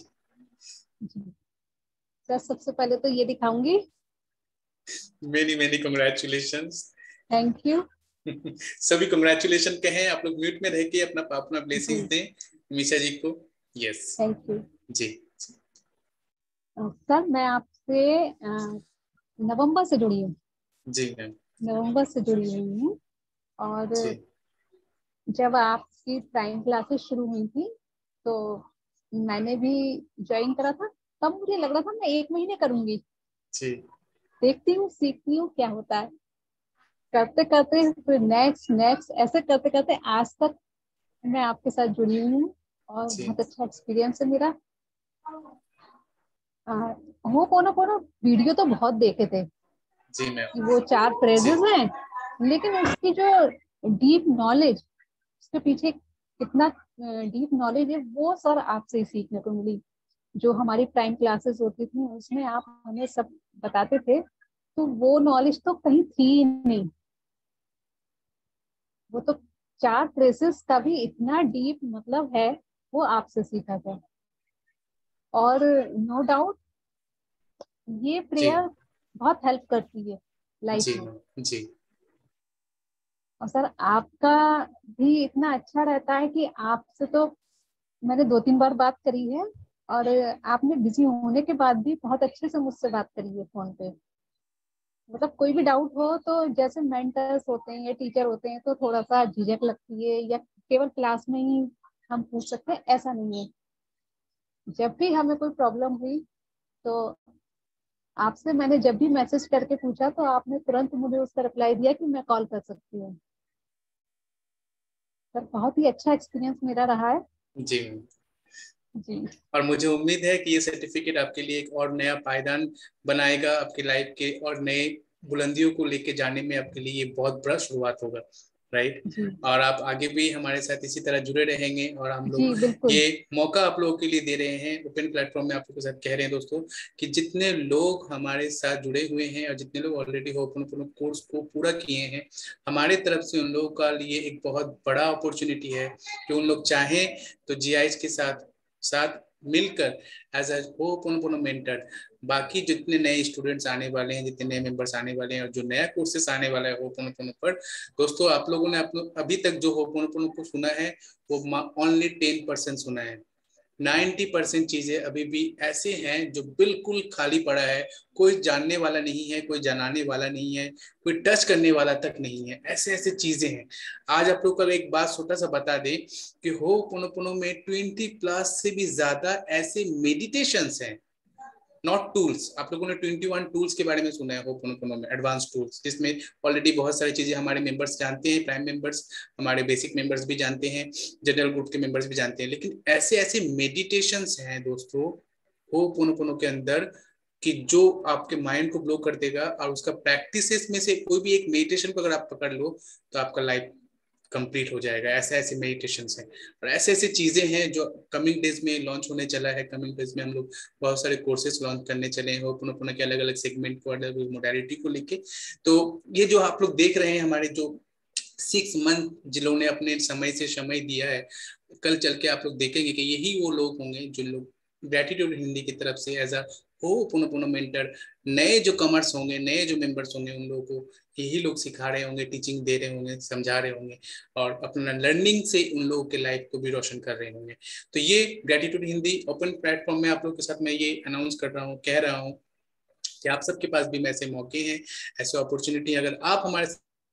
सर सबसे पहले तो ये दिखाऊंगी। Many many congratulations. Thank you. सभी कांग्रेचुलेशन कहें, आप लोग म्यूट में रह के अपना अपना ब्लेसिंग्स दें निमिषा जी को। यस थैंक यू जी। सर मैं आपसे नवंबर से जुड़ी हूँ। जी मैम। नवंबर से जुड़ी हुई हूँ, और जब आपकी प्राइम क्लासेस शुरू हुई थी तो मैंने भी ज्वाइन करा था। तब मुझे लग रहा था मैं 1 महीने करूंगी, देखती हूँ सीखती हूँ क्या होता है। करते करते फिर नेक्स्ट ऐसे करते करते आज तक मैं आपके साथ जुड़ी हुई हूँ, और बहुत अच्छा एक्सपीरियंस है मेरा। होपोनोपोनो वीडियो तो बहुत देखे थे जी मैम। वो 4 फ्रेजेस हैं, लेकिन उसकी जो डीप नॉलेज, उसके पीछे कितना डीप नॉलेज है, वो सर आपसे ही सीखने को मिली। जो हमारी प्राइम क्लासेस होती थी उसमें आप हमें सब बताते थे, तो वो नॉलेज तो कहीं थी ही नहीं। वो तो 4 फ्रेजेस का भी इतना डीप मतलब है, वो आपसे सीखा था। और नो डाउट ये प्रेयर बहुत हेल्प करती है लाइफ में। जी। और सर आपका भी इतना अच्छा रहता है कि आपसे तो मैंने 2-3 बार बात करी है, और आपने बिजी होने के बाद भी बहुत अच्छे से मुझसे बात करी है फोन पे। मतलब कोई भी डाउट हो तो जैसे मेंटर्स होते हैं या टीचर होते हैं तो थोड़ा सा झिझक लगती है, या केवल क्लास में ही हम पूछ सकते हैं, ऐसा नहीं है। जब भी हमें कोई प्रॉब्लम हुई तो आपसे मैंने जब भी मैसेज करके पूछा तो आपने तुरंत मुझे उसका रिप्लाई दिया कि मैं कॉल कर सकती हूँ। सर बहुत ही अच्छा एक्सपीरियंस मेरा रहा है। जी जी। और मुझे उम्मीद है कि ये सर्टिफिकेट आपके लिए एक और नया पायदान बनाएगा आपकी लाइफ के, और नए बुलंदियों को लेके जाने में आपके लिए ये बहुत बड़ा शुरुआत होगा, राइट। और आप आगे भी हमारे साथ इसी तरह जुड़े रहेंगे, और हम लोग ये मौका आप लोगों के लिए दे रहे हैं ओपन प्लेटफॉर्म में, आप लोगों के साथ कह रहे हैं दोस्तों कि जितने लोग हमारे साथ जुड़े हुए हैं और जितने लोग ऑलरेडी होपोनोपोनो कोर्स को पूरा किए हैं, हमारे तरफ से उन लोगों का लिए एक बहुत बड़ा अपॉर्चुनिटी है कि उन लोग चाहें तो जीआईएस के साथ मिलकर एज अ होपोनोपोनो मेंटर बाकी जितने नए स्टूडेंट्स आने वाले हैं, जितने नए मेंबर्स आने वाले हैं, और जो नया कोर्सेस आने वाला है होपोनोपोनो पर, दोस्तों आप लोगों ने अभी तक जो होपोनोपोनो को सुना है वो ओनली 10% सुना है। 90% चीजें अभी भी ऐसे हैं जो बिल्कुल खाली पड़ा है, कोई जानने वाला नहीं है, कोई जनाने वाला नहीं है, कोई टच करने वाला तक नहीं है, ऐसे ऐसे चीजें हैं। आज आप लोग को एक बात छोटा सा बता दें कि होपोनोपोनो में 20+ से भी ज्यादा ऐसे मेडिटेशंस हैं, नॉट टूल्स। आप लोगों ने 21 टूल्स के बारे में सुना है होपोनोपोनो में, एडवांस टूल्स, जिसमें ऑलरेडी बहुत सारी चीजें हमारे मेंबर्स जानते हैं, प्राइम मेंबर्स, हमारे बेसिक मेंबर्स भी जानते हैं, जनरल ग्रुप के मेंबर्स भी जानते हैं। लेकिन ऐसे ऐसे मेडिटेशंस हैं दोस्तों होपोनोपोनो के अंदर कि जो आपके माइंड को ब्लो कर देगा, और उसका प्रैक्टिसेस में से कोई भी एक मेडिटेशन को अगर आप पकड़ लो तो आपका लाइफ कंप्लीट हो जाएगा। ऐसे ऐसे मेडिटेशंस हैं और ऐसे ऐसे चीजें हैं जो कमिंग डेज में लॉन्च होने चला है। कमिंग डेज में हम लोग बहुत सारे कोर्सेज लॉन्च करने चले हैं होपोनोपोनो के अलग अलग सेगमेंट को, अलग अलग मोडालिटी को लेके। तो ये जो आप लोग देख रहे हैं हमारे जो 6 मंथ जिन्होंने अपने समय से समय दिया है, कल चल के आप लोग देखेंगे कि यही वो लोग होंगे जो लोग ग्रेटिट्यूड हिंदी की तरफ से एज अ होपोनोपोनो मेंटर, नए जो कमर्स होंगे, नए जो मेंबर्स होंगे, उन लोगों को यही लोग सिखा रहे होंगे, टीचिंग दे रहे होंगे, समझा रहे होंगे, और अपना लर्निंग से उन लोगों के लाइफ को भी रोशन कर रहे होंगे। तो ये ग्रेटिट्यूड हिंदी ओपन प्लेटफॉर्म में आप लोगों के साथ मैं ये अनाउंस कर रहा हूँ, कह रहा हूँ कि आप सबके पास भी ऐसे मौके हैं, ऐसे अपॉर्चुनिटी, अगर आप हमारे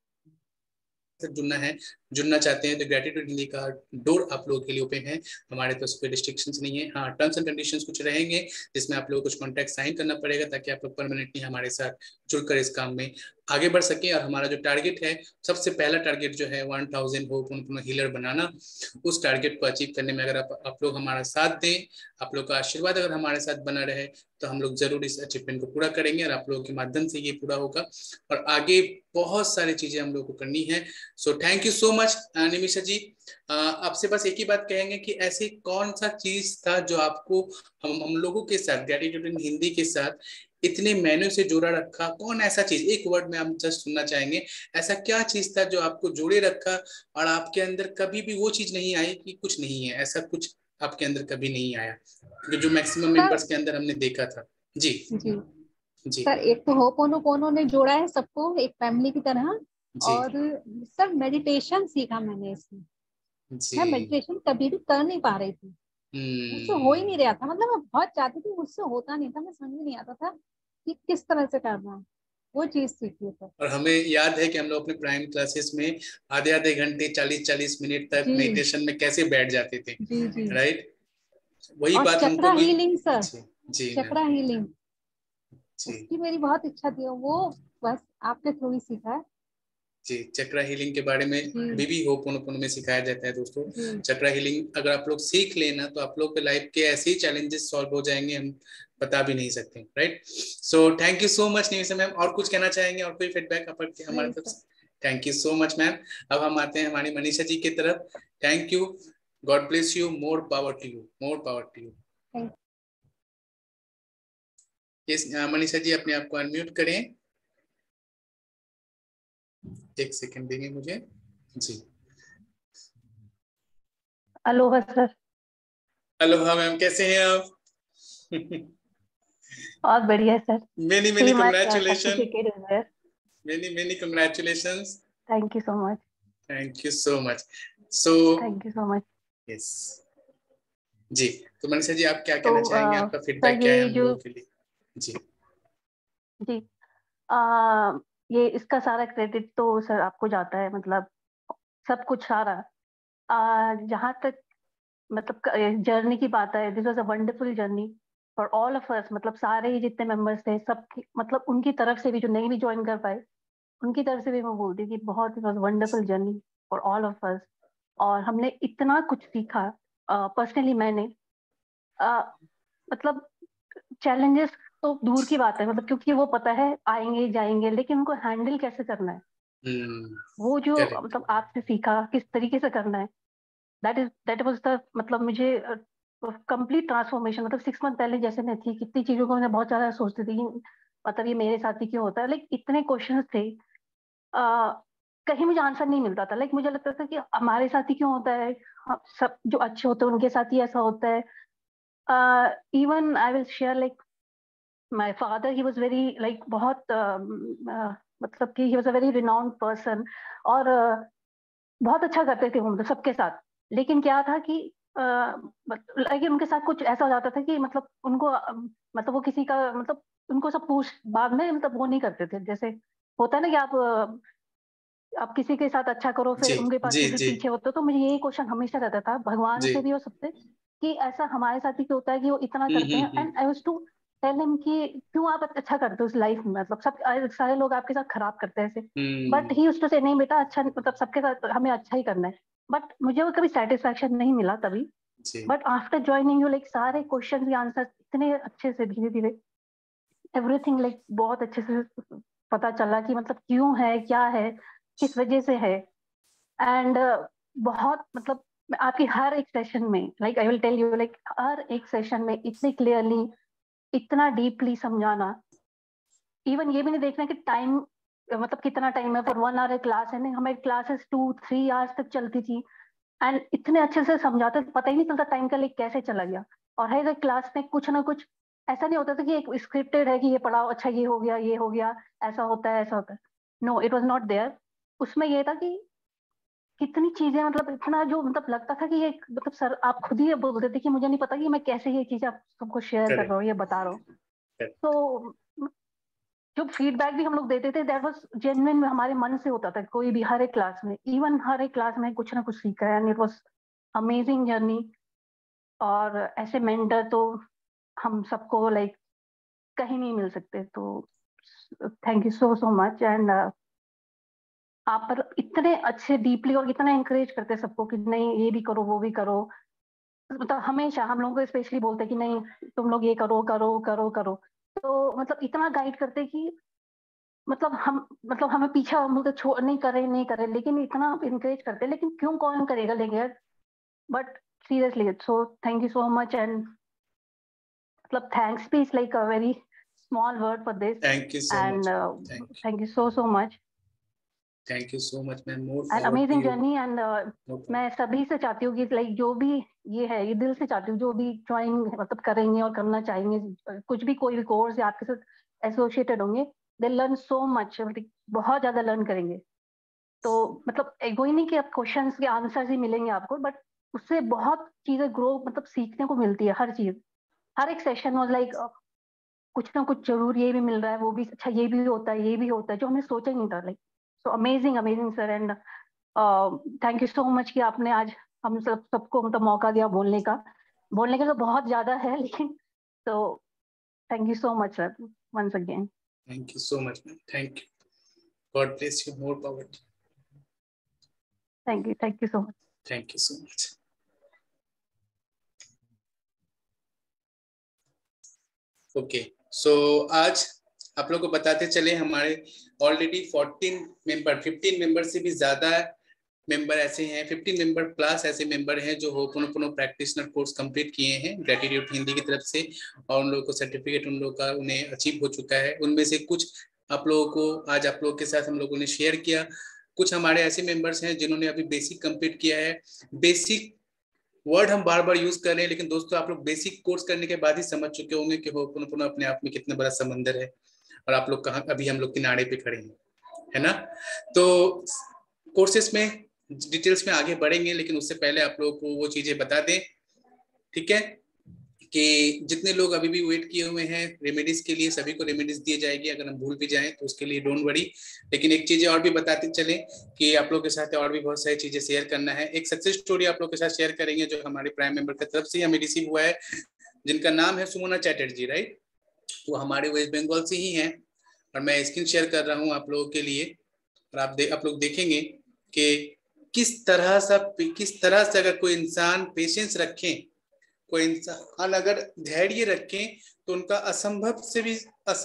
जुड़ना चाहते हैं तो ग्रेटिट्यूड हिंदी का डोर आप लोगों के लिए ओपन है। हमारे पास कोई रिस्ट्रिक्शंस नहीं है। हाँ, टर्म्स एंड कंडीशंस कुछ रहेंगे जिसमें आप लोगों को कुछ कॉन्ट्रैक्ट साइन करना पड़ेगा ताकि आप लोग परमानेंटली हमारे साथ जुड़कर इस काम में आगे बढ़ सके और हमारा जो टारगेट है, सबसे पहला टारगेट जो है 1000 होपनोपोनो हीलर बनाना, उस टारगेट को अचीव करने में अगर आप लोग हमारा साथ दें, आप लोग का आशीर्वाद अगर हमारे साथ बना रहे, तो हम लोग जरूर इस अचीवमेंट को पूरा करेंगे और आप लोगों के माध्यम से ये पूरा होगा। और आगे बहुत सारी चीजें हम लोग को करनी है। So thank you so much Nimisha ji. आपसे बस एक ही बात कहेंगे कि ऐसी कौन सा चीज था जो आपको हम लोगों के साथ ग्रेटिट्यूड इन हिंदी के साथ इतने मेन्यू से जोड़ा रखा? कौन ऐसा चीज, एक वर्ड में हम जस्ट सुनना चाहेंगे, ऐसा क्या चीज था जो आपको जोड़े रखा और आपके अंदर कभी भी वो चीज नहीं आई कि कुछ नहीं है? ऐसा कुछ आपके अंदर कभी नहीं आया, क्योंकि जो मैक्सिमम मेंबर्स के अंदर हमने देखा था। जी जी जी सर, एक तो होपोनोपोनो ने जोड़ा है सबको एक फैमिली की तरह, और सर मेडिटेशन सीखा मैंने इसमें। मैं मेडिटेशन कभी भी कर नहीं पा रही थी, मुझसे हो ही नहीं रहा था, मतलब मैं बहुत चाहती थी, मुझसे होता नहीं था, मैं समझ नहीं आता था कि किस तरह से करना है, वो चीज सीखी है। और हमें याद है कि हम लोग अपने प्राइम क्लासेस में आधे आधे घंटे 40-40 मिनट तक मेडिटेशन में कैसे बैठ जाते थे। जी जी राइट, वही और बात चक्रा हमको भी। हीलिंग सर, जी चक्रा हीलिंग, जी उसकी मेरी बहुत इच्छा थी, वो बस आपने थोड़ी सीखा है। जी, चक्रा हीलिंग के बारे में भी होपोनोपोनो में सिखाया जाता है दोस्तों। चक्रा हीलिंग अगर आप लोग सीख लेना तो आप लोग के लाइफ के ऐसे ही चैलेंजेस सॉल्व हो जाएंगे, हम बता भी नहीं सकते। Right, so thank you so much Nimisha ma'am. और कुछ कहना चाहेंगे, और कोई फीडबैक आपके हमारे तरफ से? Thank you so much ma'am. अब हम आते हैं हमारी मनीषा जी की तरफ। Thank you, God bless you, more power to you, more power to you. Yes Manisha ji, अपने आप को अनम्यूट करें, एक सेकंड देंगे मुझे जी। Aloha sir. अलोहा मैम, कैसे हैं आप? बहुत बढ़िया सर। Many congratulation, many congratulations. Thank you so much, thank you so much. So thank you so much. Yes जी, तो मनीषा जी आप क्या कहना चाहेंगे, आपका फीडबैक क्या है हम लोगों के लिए? जी जी ये इसका सारा क्रेडिट तो सर आपको जाता है, मतलब सब कुछ सारा। जहाँ तक मतलब जर्नी की बात है, this was a wonderful journey for all of us, मतलब सारे ही जितने मेंबर्स थे सब, मतलब उनकी तरफ से भी, जो नहीं भी ज्वाइन कर पाए उनकी तरफ से भी मैं बोलती कि बहुत ही wonderful journey for all of us. और हमने इतना कुछ सीखा, पर्सनली मैंने मतलब चैलेंजेस तो दूर की बात है, मतलब क्योंकि वो पता है आएंगे जाएंगे, लेकिन उनको हैंडल कैसे करना है, वो जो मतलब आपसे सीखा किस तरीके से करना है, दैट वाज द मतलब मुझे कंप्लीट ट्रांसफॉर्मेशन। मतलब 6 मंथ पहले जैसे मैं थी, कितनी चीजों को मैं बहुत ज्यादा सोचती थी मतलब ये मेरे साथ ही क्यों होता है, लाइक इतने क्वेश्चंस थे, कहीं मुझे आंसर नहीं मिलता था। लाइक मुझे लगता था कि हमारे साथ ही क्यों होता है, सब जो अच्छे होते हैं उनके साथ ही ऐसा होता है। Even I will share, like my father, he was very like बहुत मतलब कि he was a very renowned person, और बहुत अच्छा करते थे वो सबके साथ। लेकिन क्या था कि लेकिन उनके साथ कुछ ऐसा हो जाता था कि मतलब उनको मतलब वो किसी का मतलब उनको सब पूछ बाद में मतलब वो नहीं करते थे, जैसे होता है ना कि आप किसी के साथ अच्छा करो फिर उनके पास फिर पीछे होते हो। तो मुझे यही क्वेश्चन हमेशा रहता था भगवान से भी और सबसे, कि ऐसा हमारे साथ ही क्यों होता है कि वो इतना करते हैं। And I was to tell him कि क्यों आप अच्छा करते हो उस लाइफ में, मतलब सब सारे लोग आपके साथ खराब करते हैं ऐसे, बट ही यूज्ड टू से नहीं बेटा अच्छा, मतलब सबके साथ हमें अच्छा ही करना है। बट मुझे वो कभी सेटिस्फैक्शन नहीं मिला तभी, but after joining you like सारे क्वेश्चन के आंसर इतने अच्छे से धीरे धीरे एवरीथिंग लाइक बहुत अच्छे से पता चला कि मतलब क्यों है, क्या है, किस वजह से है। एंड बहुत मतलब आपकी हर एक सेशन में, like I will tell you, like हर एक सेशन में इतने क्लियरली, इतना डीपली समझाना, इवन ये भी नहीं देखना कि टाइम मतलब कितना टाइम है, फॉर 1 आवर क्लास है, नहीं हमारी क्लासेस 2-3 आवर्स तक चलती थी। एंड इतने अच्छे से समझाते, पता ही नहीं चलता टाइम का लाइक कैसे चला गया। और हर एक क्लास में कुछ ना कुछ ऐसा नहीं होता था कि एक स्क्रिप्टेड है कि ये पढ़ाओ, अच्छा ये हो गया, ये हो गया, ऐसा होता है, ऐसा होता है। No, it was not there. उसमें ये था कि कितनी चीजें, मतलब इतना जो मतलब लगता था कि ये मतलब सर आप खुद ही बोलते थे कि मुझे नहीं पता कि मैं कैसे ये चीजें आप सबको शेयर कर रहा हूँ, ये बता रहा हूँ। तो जो फीडबैक भी हम लोग देते थे दैट वाज जेन्युइन, हमारे मन से होता था। कोई भी हर एक क्लास में, इवन हर एक क्लास में कुछ ना कुछ सीखा है, and it was amazing journey. और ऐसे मेंटर तो हम सबको लाइक कहीं नहीं मिल सकते, तो thank you so much. And आप पर इतने अच्छे डीपली और इतना एंकरेज करते सबको कि नहीं ये भी करो वो भी करो, मतलब हमेशा हम लोगों को स्पेशली बोलते कि नहीं तुम लोग ये करो करो करो करो, तो मतलब इतना गाइड करते कि मतलब हमें पीछा हम लोग छोड़ नहीं करे, लेकिन इतना इनकरेज करते, लेकिन क्यों कौन करेगा लेकिन, but seriously so thank you so much. And मतलब थैंक्स भी is like a very small word for this. Thank you so and much, thank you so much, thank you so much ma'am, more and power to amazing you. Journey. And मैं सभी से चाहती हूँ कि like जो भी ये है, ये दिल से चाहती हूँ जो भी ज्वाइन मतलब करेंगे और करना चाहेंगे, कुछ भी कोई भी कोर्स या आपके साथ एसोसिएटेड होंगे, दे लर्न सो मच, बहुत ज्यादा लर्न करेंगे। तो मतलब वही नहीं कि अब क्वेश्चंस के आंसर्स ही मिलेंगे आपको, बट उससे बहुत चीजें ग्रो मतलब सीखने को मिलती है, हर चीज, हर एक सेशन वाज लाइक कुछ ना कुछ जरूर ये भी मिल रहा है, वो भी अच्छा, ये भी होता है, ये भी होता है, जो हमने सोचा ही नहीं था। Like so amazing amazing sir. And thank you so much कि आपने आज हम सबको मतलब मौका दिया बोलने का तो बहुत ज्यादा है, लेकिन तो thank you so much sir once again. Thank you so much ma'am, thank you, God bless you, more power to thank you so much, thank you so much. Okay, so आज आप लोग को बताते चले, हमारे ऑलरेडी 15 मेंबर से भी ज्यादा मेंबर ऐसे हैं, 15 मेंबर प्लस ऐसे मेंबर हैं जो होपोनोपोनो प्रैक्टिशनर कोर्स कंप्लीट किए हैं ग्रेटिट्यूड हिंदी की तरफ से, और उन लोगों को सर्टिफिकेट उन लोगों का उन्हें अचीव हो चुका है। उनमें से कुछ आप लोगों को आज आप लोगों के साथ हम लोगों ने शेयर किया। कुछ हमारे ऐसे मेंबर्स हैं जिन्होंने अभी बेसिक कंप्लीट किया है। बेसिक वर्ड हम बार बार यूज कर रहे हैं, लेकिन दोस्तों आप लोग बेसिक कोर्स करने के बाद ही समझ चुके होंगे कि होपोनोपोनो अपने आप में कितना बड़ा समंदर है, और आप लोग कहाँ अभी हम लोग किनारे पे खड़े हैं, है ना। तो कोर्सेस में डिटेल्स में आगे बढ़ेंगे, लेकिन उससे पहले आप लोगों को वो चीजें बता दें, ठीक है, कि जितने लोग अभी भी वेट किए हुए हैं रेमेडीज के लिए, सभी को रेमेडीज दिए जाएगी। अगर हम भूल भी जाएं तो उसके लिए डोंट वरी। लेकिन एक चीजें और भी बताते चले कि आप लोगों के साथ और भी बहुत सारी चीजें शेयर करना है। एक सक्सेस स्टोरी आप लोग के साथ शेयर करेंगे जो हमारे प्राइम मेंबर की तरफ से हमें रिसीव हुआ है, जिनका नाम है सुमना चैटर्जी, राइट। वो हमारे वेस्ट बंगाल से ही हैं, और मैं स्क्रीन शेयर कर रहा हूँ आप लोगों के लिए, और आप लोग देखेंगे कि किस तरह से अगर कोई इंसान पेशेंस रखें, कोई इंसान अगर धैर्य रखें, तो उनका असंभव से भी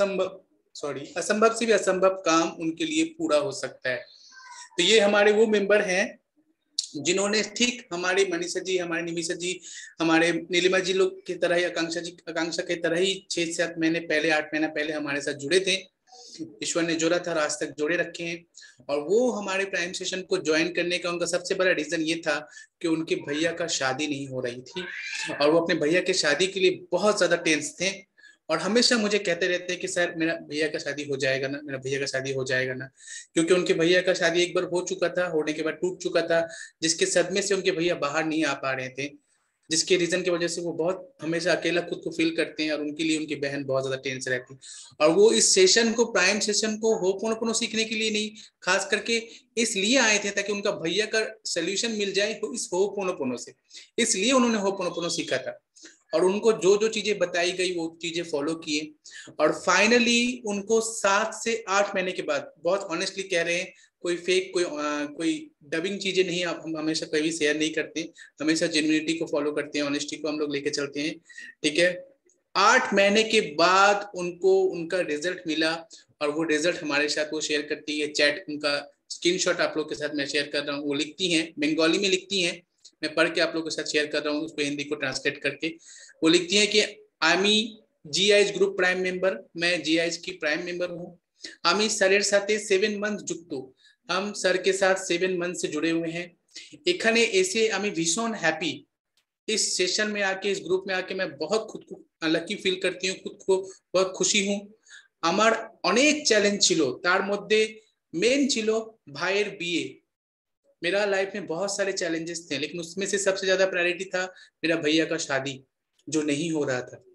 असंभव काम उनके लिए पूरा हो सकता है। तो ये हमारे वो मेंबर हैं जिन्होंने ठीक हमारे मनीषा जी, हमारे निमिषा जी, हमारे नीलिमा जी लोग की तरह ही, आकांक्षा की तरह ही 6 से 8 महीने पहले, 8 महीना पहले हमारे साथ जुड़े थे। ईश्वर ने जोड़ा था, आज तक जोड़े रखे हैं। और वो हमारे प्राइम सेशन को ज्वाइन करने का उनका सबसे बड़ा रीजन ये था कि उनके भैया का शादी नहीं हो रही थी, और वो अपने भैया के शादी के लिए बहुत ज्यादा टेंस थे, और हमेशा मुझे कहते रहते हैं कि सर मेरा भैया का शादी हो जाएगा ना, मेरा भैया का शादी हो जाएगा ना। क्योंकि उनके भैया का शादी एक बार हो चुका था, होने के बाद टूट चुका था, जिसके सदमे से उनके भैया बाहर नहीं आ पा रहे थे, जिसके रीजन की वजह से वो बहुत हमेशा अकेला खुद को फील करते हैं, और उनके लिए उनकी बहन बहुत ज्यादा टेंस रहती है। और वो इस सेशन को, प्राइम सेशन को होपोनोपोनो सीखने के लिए नहीं, खास करके इसलिए आए थे ताकि उनका भैया का सोल्यूशन मिल जाए इस होपोनोपोनो से, इसलिए उन्होंने होपोनोपोनो सीखा था। और उनको जो जो चीजें बताई गई वो चीजें फॉलो किए, और फाइनली उनको 7 से 8 महीने के बाद, बहुत ऑनेस्टली कह रहे हैं, कोई फेक कोई डबिंग चीजें नहीं, हम हमेशा कभी शेयर नहीं करते, हमेशा जेन्युइनिटी को फॉलो करते हैं, ऑनेस्टी को हम लोग लेके चलते हैं, ठीक है। 8 महीने के बाद उनको उनका रिजल्ट मिला, और वो रिजल्ट हमारे साथ वो शेयर करती है। चैट उनका स्क्रीनशॉट आप लोग के साथ मैं शेयर कर रहा हूँ। वो लिखती हैं, बंगाली में लिखती हैं, मैं पढ़ के आप लोगों के साथ शेयर कर रहा हूँ, उसको हिंदी को ट्रांसलेट करके। वो लिखती हैं कि आमी जीआईएस ग्रुप प्राइम मेंबर, मैं जीआईएस की प्राइम मेंबर हूँ। आमी सरेर साथे 7 मंथ जुक्त, हम सर के साथ 7 मंथ से जुड़े हुए हैं। एखाने एसे आमी भीषण हैप्पी, इस सेशन में आके, इस ग्रुप में आके मैं बहुत खुद को लकी फील करती हूँ, खुद को बहुत खुशी हूँ। আমার অনেক চ্যালেঞ্জ ছিল, তার মধ্যে মেন ছিল ভাইয়ের বিয়ে। मेरा लाइफ में बहुत सारे चैलेंजेस थे, लेकिन उसमें से सबसे ज्यादा प्रायोरिटी था मेरा भैया का शादी जो नहीं हो रहा था,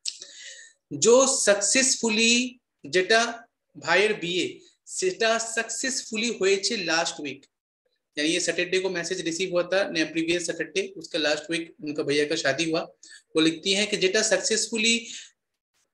जो सक्सेसफुली जेटा भाइयर बीए सेटा सक्सेसफुली হয়েছে लास्ट वीक, यानी ये सैटरडे को मैसेज रिसीव हुआ था, प्रीवियस सैटरडे, उसका लास्ट वीक उनका भैया का शादी हुआ। वो लिखती हैं कि जेटा सक्सेसफुली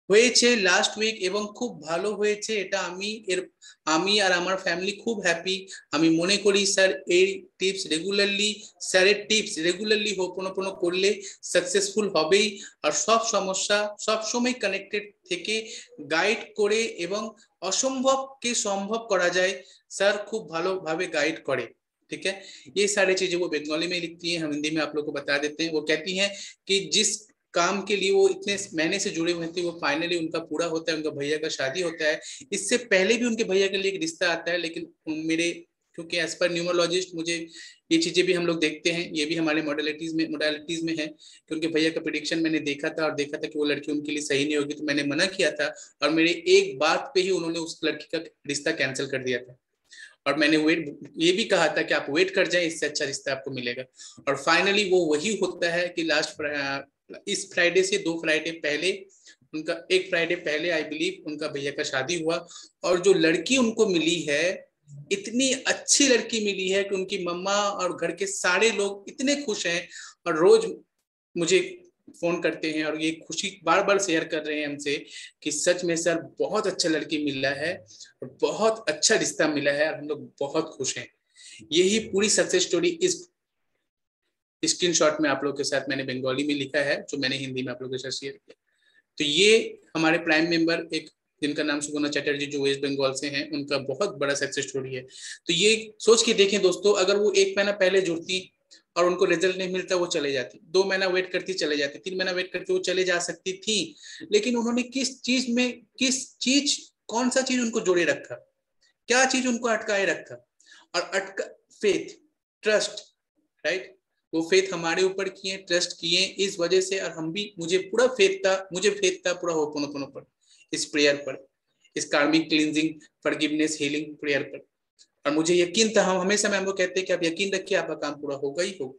হয়েছে লাস্ট উইক এবং খুব ভালো হয়েছে, এটা আমি আর আমার ফ্যামিলি খুব হ্যাপি। আমি মনে করি স্যার এই টিপস রেগুলারলি, স্যারের টিপস রেগুলারলি হোপোনোপোনো করলে সাকসেসফুল হবেই। আর সব সমস্যা সব সময় কানেক্টেড থেকে গাইড করে এবং असंभव के संभव करा जाए, सर खूब भालो भावे गाइड करे। ठीक है, ये सारी चीजें वो बंगाली में लिखती हैं, हम हिंदी में आप लोग को बता देते हैं। वो कहती हैं कि जिस काम के लिए वो इतने महीने से जुड़े हुए थे वो फाइनली उनका पूरा होता है, उनका भैया का शादी होता है। इससे पहले भी उनके भैया के लिए एक रिश्ता आता है, लेकिन मेरे क्योंकि एज पर न्यूमरोलॉजिस्ट मुझे ये चीजें भी हम लोग देखते हैं, ये भी हमारे मॉडलिटीज में है कि उनके भैया का प्रेडिक्शन मैंने देखा था और देखा था कि वो लड़की उनके लिए सही नहीं होगी, तो मैंने मना किया था और मेरे एक बात पे ही उन्होंने उस लड़की का रिश्ता कैंसिल कर दिया था। और मैंने ये भी कहा था कि आप वेट कर जाएं, इससे अच्छा रिश्ता आपको मिलेगा। और फाइनली वो वही होता है कि इस फ्राइडे से 2 फ्राइडे पहले उनका, 1 फ्राइडे पहले आई बिलीव उनका भैया का शादी हुआ। और जो लड़की उनको मिली है, इतनी अच्छी लड़की मिली है कि उनकी मम्मा और घर के सारे लोग इतने खुश हैं और रोज मुझे फोन करते हैं और ये खुशी बार बार शेयर कर रहे हैं हमसे कि सच में सर बहुत अच्छा लड़की मिला है और बहुत अच्छा रिश्ता मिला है और हम लोग बहुत खुश हैं। यही पूरी सक्सेस स्टोरी इस स्क्रीनशॉट में आप लोग के साथ मैंने बंगाली में लिखा है, जो मैंने हिंदी में आप लोगों के साथ शेयर किया। तो ये हमारे प्राइम मेंबर एक जिनका नाम सुगुना चैटर्जी जो वेस्ट बंगाल से हैं, उनका बहुत बड़ा सक्सेस स्टोरी है। तो ये सोच के देखें दोस्तों, अगर वो 1 महीना पहले जुड़ती और उनको रिजल्ट नहीं मिलता वो चले जाती, 2 महीना वेट करती चले जाती, 3 महीना वेट करती वो चले जा सकती थी, लेकिन उन्होंने कौन सा चीज उनको जोड़े रखा, क्या चीज उनको अटकाए रखा, और फेथ, ट्रस्ट, राइट। वो फेथ हमारे ऊपर किए, ट्रस्ट किए इस वजह से, और हम भी, मुझे फेथ था पूरा होपोनोपोनो पर, इस प्रेयर पर, इस कार्मिक क्लींजिंग फॉरगिवनेस हीलिंग प्रेयर पर। और मुझे यकीन था, हम हमेशा मैम को कहते हैं कि आप यकीन रखिए आपका काम पूरा होगा ही होगा।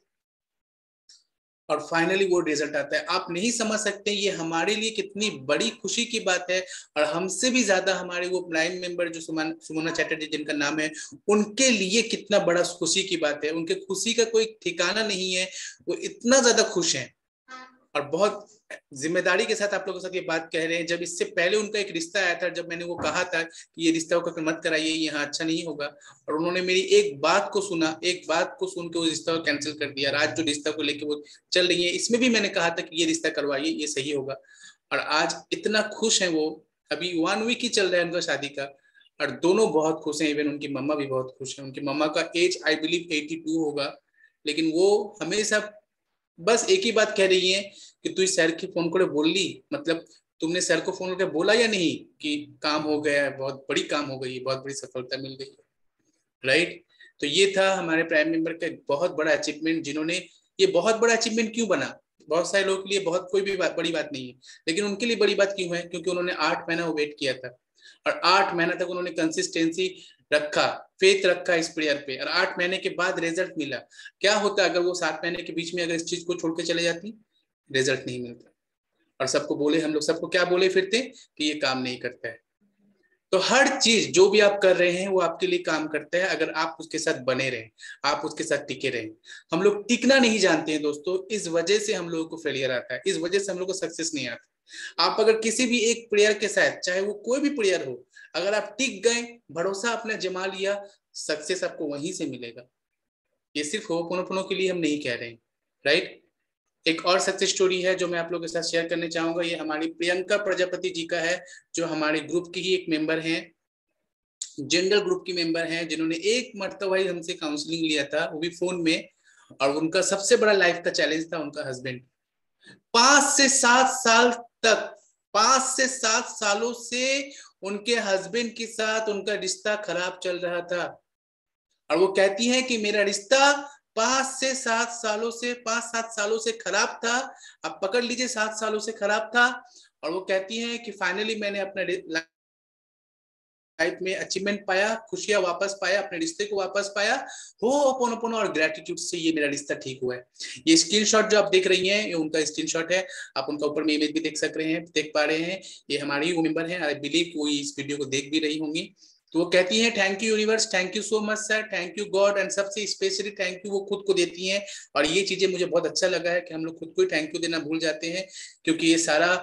और फाइनली वो रिजल्ट आता है। आप नहीं समझ सकते ये हमारे लिए कितनी बड़ी खुशी की बात है। और हमसे भी ज्यादा हमारे वो प्राइम मेंबर जो सुमना चैटर्जी जिनका नाम है, उनके लिए कितना बड़ा खुशी की बात है। उनके खुशी का कोई ठिकाना नहीं है, वो इतना ज्यादा खुश हैं और बहुत जिम्मेदारी के साथ आप लोगों के साथ ये बात कह रहे हैं। जब इससे पहले उनका एक रिश्ता आया था, जब मैंने वो कहा था कि ये रिश्ता को मत कराइए, यहाँ अच्छा नहीं होगा, और उन्होंने मेरी एक बात को सुना, एक बात को सुन के उस रिश्ता को कैंसिल कर दिया। और आज जो रिश्ता को लेके वो चल रही है, इसमें भी मैंने कहा था कि ये रिश्ता करवाइए, ये सही होगा। और आज इतना खुश है वो, अभी 1 वीक ही चल रहा है उनका शादी का, और दोनों बहुत खुश हैं। इवन उनकी मम्मा भी बहुत खुश है। उनकी मम्मा का एज आई बिलीव 82 होगा, लेकिन वो हमेशा बस एक ही बात कह रही है कि तू सर की फोन कर बोल ली, मतलब तुमने सर को फोन करके बोला या नहीं कि काम हो गया है, बहुत बड़ी काम हो गई है, बहुत बड़ी सफलता मिल गई है, राइट। तो ये था हमारे प्राइम मेंबर का बहुत बड़ा अचीवमेंट, जिन्होंने, ये बहुत बड़ा अचीवमेंट क्यों बना, बहुत सारे लोगों के लिए बहुत कोई भी बड़ी बात नहीं है, लेकिन उनके लिए बड़ी बात क्यों है, क्योंकि उन्होंने 8 महीना वेट किया था और 8 महीना तक उन्होंने कंसिस्टेंसी रखा, फेथ रखा इस प्रेयर पे, और 8 महीने के बाद रिजल्ट मिला। क्या होता अगर वो 7 महीने के बीच में अगर इस चीज को छोड़ के चले जाती, रिजल्ट नहीं मिलता, और सबको बोले, हम लोग सबको क्या बोले फिरते कि ये काम नहीं करता है। तो हर चीज जो भी आप कर रहे हैं वो आपके लिए काम करता है, अगर आप उसके साथ बने रहें, आप उसके साथ टिके रहें। हम लोग टिकना नहीं जानते हैं दोस्तों, इस वजह से हम लोगों को फेलियर आता है, इस वजह से हम लोग को सक्सेस नहीं आता। आप अगर किसी भी एक प्रेयर के साथ, चाहे वो कोई भी प्रेयर हो, अगर आप टिक गए, भरोसा अपना जमा लिया, सक्सेस आपको वहीं से मिलेगा। ये सिर्फ होपोनोपोनो के लिए हम नहीं कह रहे हैं, राइट। एक और सक्सेस स्टोरी है जो मैं आप लोगों के साथ शेयर करने चाहूंगा। ये हमारी प्रियंका प्रजापति जी का है, जो हमारे ग्रुप की ही एक मेंबर हैं, जनरल ग्रुप की मेंबर हैं, जिन्होंने एक मरतबा ही हमसे काउंसलिंग लिया था, वो भी फोन में। और उनका सबसे बड़ा लाइफ का चैलेंज था उनका हस्बैंड। 5 से 7 साल तक, 5 से 7 सालों से उनके हस्बैंड के साथ उनका रिश्ता खराब चल रहा था। और वो कहती हैं कि मेरा रिश्ता 5 से 7 सालों से खराब था। आप पकड़ लीजिए, 7 सालों से खराब था। और वो कहती हैं कि फाइनली मैंने अपने लाइफ में अचीवमेंट पाया, खुशियां वापस पाया, अपने रिश्ते को वापस पाया, होपोनोपोनो और ग्रेटिट्यूड से ये मेरा रिश्ता ठीक हुआ है। ये स्क्रीनशॉट जो आप देख रही हैं, ये उनका स्क्रीनशॉट है। आप उनका ऊपर में इमेज भी देख पा रहे हैं। ये हमारी ही मेंबर हैं, आई बिलीव वो इस वीडियो को देख भी रही होंगी। तो वो कहती हैं, thank you universe, thank you so much sir, thank you God, and सबसे स्पेशली थैंक यू वो खुद को देती हैं। और ये चीजें मुझे बहुत अच्छा लगा है कि हम लोग खुद को ही थैंक यू देना भूल जाते हैं, क्योंकि ये सारा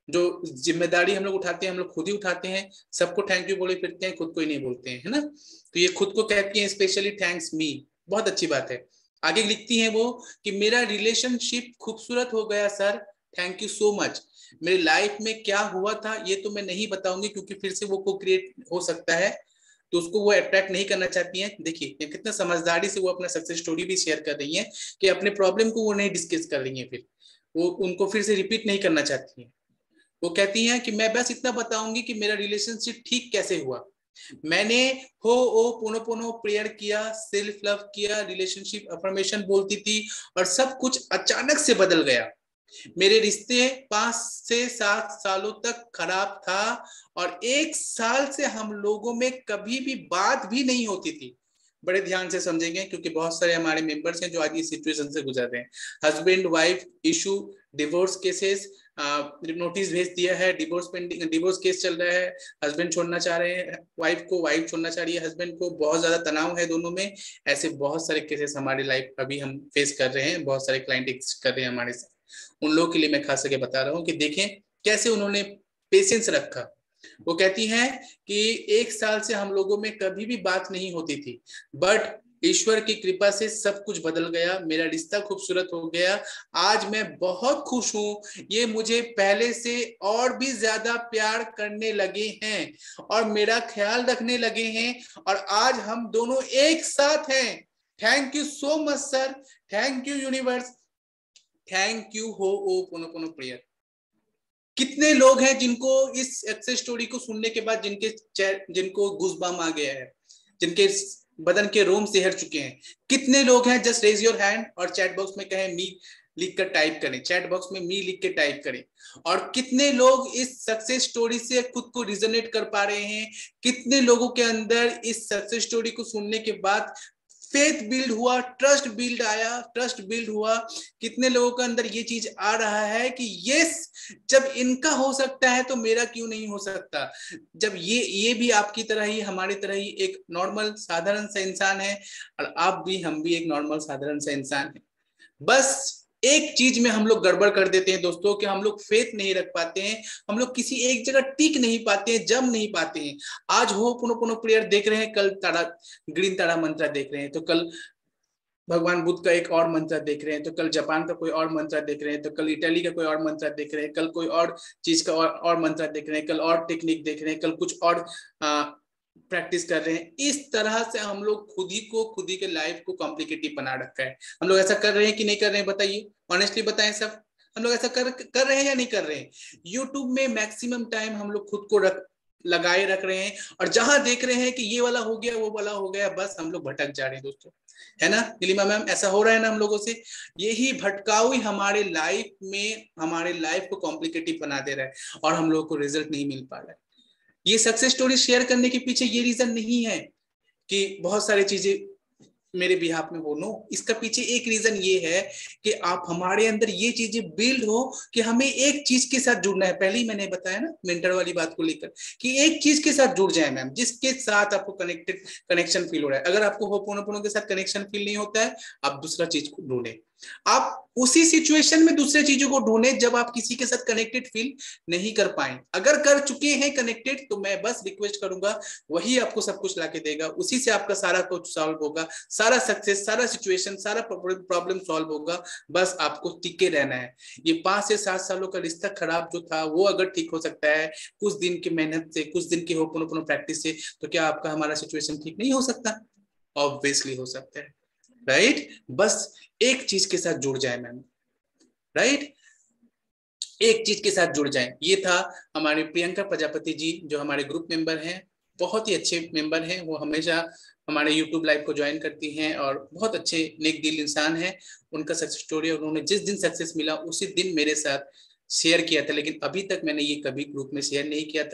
जो जिम्मेदारी हम लोग उठाते हैं हम लोग खुद ही उठाते हैं, सबको थैंक यू बोले फिरते हैं, खुद को ही नहीं बोलते हैं, है ना। तो ये खुद को कहती हैं स्पेशली थैंक्स मी, बहुत अच्छी बात है। आगे लिखती हैं वो कि मेरा रिलेशनशिप खूबसूरत हो गया sir, thank you so much. मेरी लाइफ में क्या हुआ था ये तो मैं नहीं बताऊंगी क्योंकि फिर से वो को क्रिएट हो सकता है, तो उसको वो अट्रैक्ट नहीं करना चाहती हैं। देखिए कितना समझदारी से वो अपना सक्सेस स्टोरी भी शेयर कर रही हैं कि अपने प्रॉब्लम को वो नहीं डिस्कस कर रही हैं, फिर वो उनको फिर से रिपीट नहीं करना चाहती हैं। वो कहती हैं कि मैं बस इतना बताऊंगी कि मेरा रिलेशनशिप ठीक कैसे हुआ। मैंने हो ओ पोनो पोनो प्रेयर किया, सेल्फ लव किया, रिलेशनशिप अफर्मेशन बोलती थी और सब कुछ अचानक से बदल गया। मेरे रिश्ते 5 से 7 सालों तक खराब था और 1 साल से हम लोगों में कभी भी बात भी नहीं होती थी। बड़े ध्यान से समझेंगे क्योंकि बहुत सारे हमारे मेंबर्स हैं जो आज इस सिचुएशन से गुजर रहे हैं। Husband wife issue, divorce cases, notice भेज दिया है, डिवोर्स पेंडिंग, डिवोर्स केस चल रहा है, हस्बैंड छोड़ना चाह रहे हैं वाइफ को, वाइफ छोड़ना चाह रही है हस्बैंड को, बहुत ज्यादा तनाव है दोनों में। ऐसे बहुत सारे केसेस हमारी लाइफ अभी हम फेस कर रहे हैं, बहुत सारे क्लाइंट एग्जिस्ट कर रहे हैं हमारे साथ। उन लोगों के लिए मैं खास करके बता रहा हूँ कि देखें कैसे उन्होंने पेशेंस रखा। वो कहती हैं कि 1 साल से हम लोगों में कभी भी बात नहीं होती थी, बट ईश्वर की कृपा से सब कुछ बदल गया, मेरा रिश्ता खूबसूरत हो गया, आज मैं बहुत खुश हूँ, ये मुझे पहले से और भी ज्यादा प्यार करने लगे हैं और मेरा ख्याल रखने लगे हैं और आज हम दोनों एक साथ हैं। Thank you so much sir, thank you universe, thank you हो ओ पोनो पोनो प्रेयर। कितने लोग हैं जिनको इस सक्सेस स्टोरी को सुनने के बाद जिनको गूज़बम्प आ गया है, जिनके बदन के रोम सिहर चुके हैं? कितने लोग हैं? जस्ट रेज योर हैंड और चैट बॉक्स में कहें मी लिख कर टाइप करें, चैट बॉक्स में मी लिख के टाइप करें। और कितने लोग इस सक्सेस स्टोरी से खुद को रिजोनेट कर पा रहे हैं? कितने लोगों के अंदर इस सक्सेस स्टोरी को सुनने के बाद फेथ बिल्ड हुआ, ट्रस्ट बिल्ड आया, ट्रस्ट बिल्ड हुआ? कितने लोगों के अंदर ये चीज आ रहा है कि यस, जब इनका हो सकता है तो मेरा क्यों नहीं हो सकता? जब ये भी आपकी तरह ही, हमारी तरह ही एक नॉर्मल साधारण सा इंसान है और आप भी, हम भी एक नॉर्मल साधारण सा इंसान है। बस एक चीज में हम लोग गड़बड़ कर देते हैं दोस्तों कि हम लोग फेथ नहीं रख पाते हैं, हम लोग किसी एक जगह टिक नहीं पाते हैं, जम नहीं पाते हैं। आज हो पुनो पुनो प्रेयर देख रहे हैं, कल तारा ग्रीन तारा मंत्र देख रहे हैं, तो कल भगवान बुद्ध का एक और मंत्र देख रहे हैं, तो कल जापान का कोई और मंत्र देख रहे हैं, तो कल इटली का कोई और मंत्र देख रहे हैं, कल कोई और चीज का और मंत्र देख रहे हैं, कल और टेक्निक देख रहे हैं, कल कुछ और प्रैक्टिस कर रहे हैं। इस तरह से हम लोग खुद ही के लाइफ को कॉम्प्लिकेटिव बना रखा है। हम लोग ऐसा कर रहे हैं कि नहीं कर रहे हैं? बताइए, ऑनेस्टली बताएं सब, हम लोग ऐसा कर रहे हैं या नहीं कर रहे हैं? यूट्यूब में मैक्सिमम टाइम हम लोग खुद को लगाए रख रहे हैं और जहां देख रहे हैं कि ये वाला हो गया, वो वाला हो गया, बस हम लोग भटक जा रहे हैं दोस्तों, है ना नीलिमा मैम? ऐसा हो रहा है ना हम लोगों से? यही भटकाव ही हमारे लाइफ में, हमारे लाइफ को कॉम्प्लिकेटिव बना दे रहा है और हम लोगों को रिजल्ट नहीं मिल पा रहा है। ये सक्सेस स्टोरी शेयर करने के पीछे ये रीजन नहीं है कि बहुत सारी चीजें मेरे बिहाफ में हो, नो, इसका पीछे एक रीजन ये है कि आप, हमारे अंदर ये चीजें बिल्ड हो कि हमें एक चीज के साथ जुड़ना है। पहले ही मैंने बताया ना मेंटर वाली बात को लेकर कि एक चीज के साथ जुड़ जाए मैम, जिसके साथ आपको कनेक्शन फील हो रहा है। अगर आपको होपोनोपोनो के साथ कनेक्शन फील नहीं होता है, आप दूसरा चीज को ढूंढे। आप उसी सिचुएशन में दूसरे चीजों को ढूंढे जब आप किसी के साथ कनेक्टेड फील नहीं कर पाए। अगर कर चुके हैं कनेक्टेड, तो मैं बस रिक्वेस्ट करूंगा, वही आपको सब कुछ लाके देगा, उसी से आपका सारा कुछ सॉल्व होगा, सारा सक्सेस, सारा सिचुएशन, सारा प्रॉब्लम सॉल्व होगा। बस आपको टिके रहना है। ये 5 से 7 सालों का रिश्ता खराब जो था, वो अगर ठीक हो सकता है कुछ दिन की मेहनत से, कुछ दिन की होपोनोपोनो प्रैक्टिस से, तो क्या आपका हमारा सिचुएशन ठीक नहीं हो सकता? ऑब्वियसली हो सकता है, राइट? बस एक चीज के साथ जुड़ जाए मैम, राइट? एक चीज के साथ जुड़ जाए। ये था हमारे प्रियंका प्रजापति जी, जो हमारे ग्रुप मेंबर हैं, बहुत ही अच्छे मेंबर हैं। वो हमेशा हमारे यूट्यूब लाइव को ज्वाइन करती हैं और बहुत अच्छे नेक दिल इंसान हैं। उनका सक्सेस स्टोरी, उन्होंने जिस दिन सक्सेस मिला उसी दिन मेरे साथ शेयर किया था, लेकिन अभी तक मैंने ये कभी ग्रुप में शेयर नहीं किया था,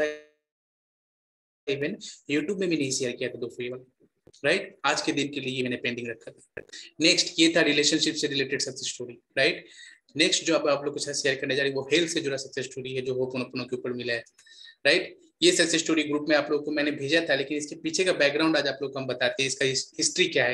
इवन यूट्यूब में भी नहीं शेयर किया था, दो फ्री वाला, राइट? आज के दिन के लिए मैंने पेंडिंग रखा था। नेक्स्ट ये था रिलेशनशिप से related success story, right? Next जो आप लोग के साथ शेयर करने जा रही है वो हेल्थ से जुड़ा सक्सेस स्टोरी है, जो होपोनोपोनो के ऊपर मिला है, राइट? ये सक्सेस स्टोरी ग्रुप में आप लोगों को मैंने भेजा था, लेकिन इसके पीछे का बैकग्राउंड आज आप लोग को हम बताते हैं, इसका हिस्ट्री क्या है।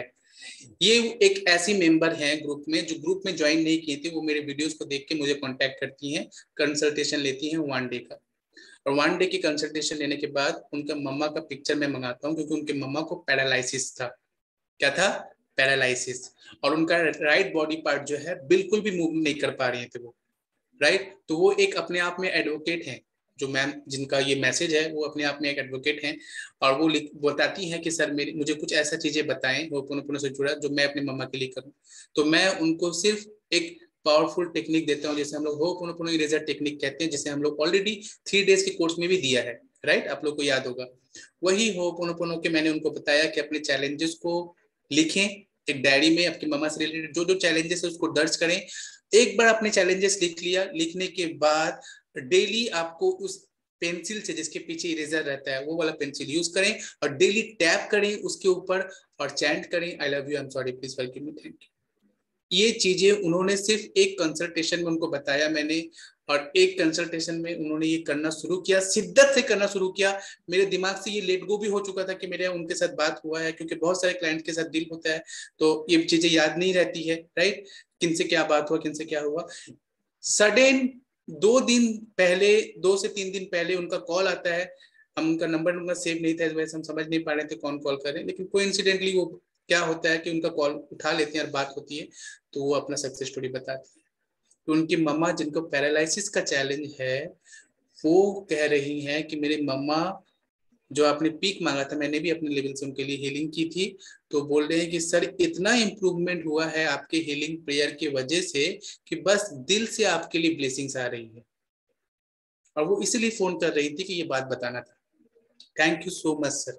ये एक ऐसी मेंबर हैं ग्रुप में जो ग्रुप में ज्वाइन नहीं किए थे, वो मेरे वीडियोस को देख के मुझे कांटेक्ट करती हैं, कंसल्टेशन लेती हैं 1 डे का। और 1 डे की कंसल्टेशन लेने के बाद उनका मम्मा का पिक्चर मैं मंगाता हूँ, क्योंकि उनके मम्मा को पैरालिसिस था। क्या था? पैरालिसिस। और उनका राइट बॉडी पार्ट जो है बिल्कुल भी मूव नहीं कर पा रहे थे वो, राइट। तो वो एक अपने आप में एडवोकेट हैं, जो मैम जिनका ये मैसेज है वो अपने आप में एक एडवोकेट हैं। और वो बताती हैं कि सर मुझे कुछ ऐसा चीजें बताएं होपोनोपोनो से जुड़ा जो मैं अपनी मम्मा के लिए करूं। तो मैं उनको सिर्फ एक पावरफुल टेक्निक देता हूं, जैसे हम लोग होपोनोपोनो इरेजर टेक्निक कहते हैं, जिसे हम लोग ऑलरेडी 3 डेज के कोर्स में भी दिया है, राइट। आप लोग को याद होगा। वही होपोनोपोनो के मैंने उनको बताया कि अपने चैलेंजेस को लिखें एक डायरी में, आपकी मम्मा से रिलेटेड जो जो चैलेंजेस है उसको दर्ज करें। एक बार अपने चैलेंजेस लिख लिया, लिखने के बाद डेली आपको उस पेंसिल से जिसके पीछे इरेजर रहता है वो वाला पेंसिल यूज करें और डेली टैप करें उसके ऊपर और चैंट करें I love you, I am sorry, please forgive me, thank you. ये चीजें उन्होंने सिर्फ एक कंसल्टेशन में उनको बताया मैंने, और एक कंसल्टेशन में उन्होंने ये करना शुरू किया, शिद्दत से करना शुरू किया। मेरे दिमाग से ये लेट गो भी हो चुका था कि मेरे उनके साथ बात हुआ है, क्योंकि बहुत सारे क्लाइंट के साथ डील होता है तो ये चीजें याद नहीं रहती है, राइट। किनसे क्या बात हुआ, किनसे क्या हुआ। सडन 2 दिन पहले, 2 से 3 दिन पहले उनका कॉल आता है। हम उनका नंबर उनका सेव नहीं था, इस वजह से हम समझ नहीं पा रहे थे कौन कॉल कर रहे हैं, लेकिन कोइंसिडेंटली वो क्या होता है कि उनका कॉल उठा लेते हैं और बात होती है, तो वो अपना सक्सेस स्टोरी बताती है। तो उनकी मम्मा जिनको पैरालिसिस का चैलेंज है वो कह रही हैं कि मेरे मम्मा, जो आपने पीक मांगा था मैंने भी अपने लेवल से उनके लिए हीलिंग की थी, तो बोल रहे हैं कि सर इतना इम्प्रूवमेंट हुआ है आपके हीलिंग प्रेयर की वजह से कि बस दिल से आपके लिए ब्लेसिंग्स आ रही है। और वो इसलिए फोन कर रही थी कि ये बात बताना था। Thank you so much sir.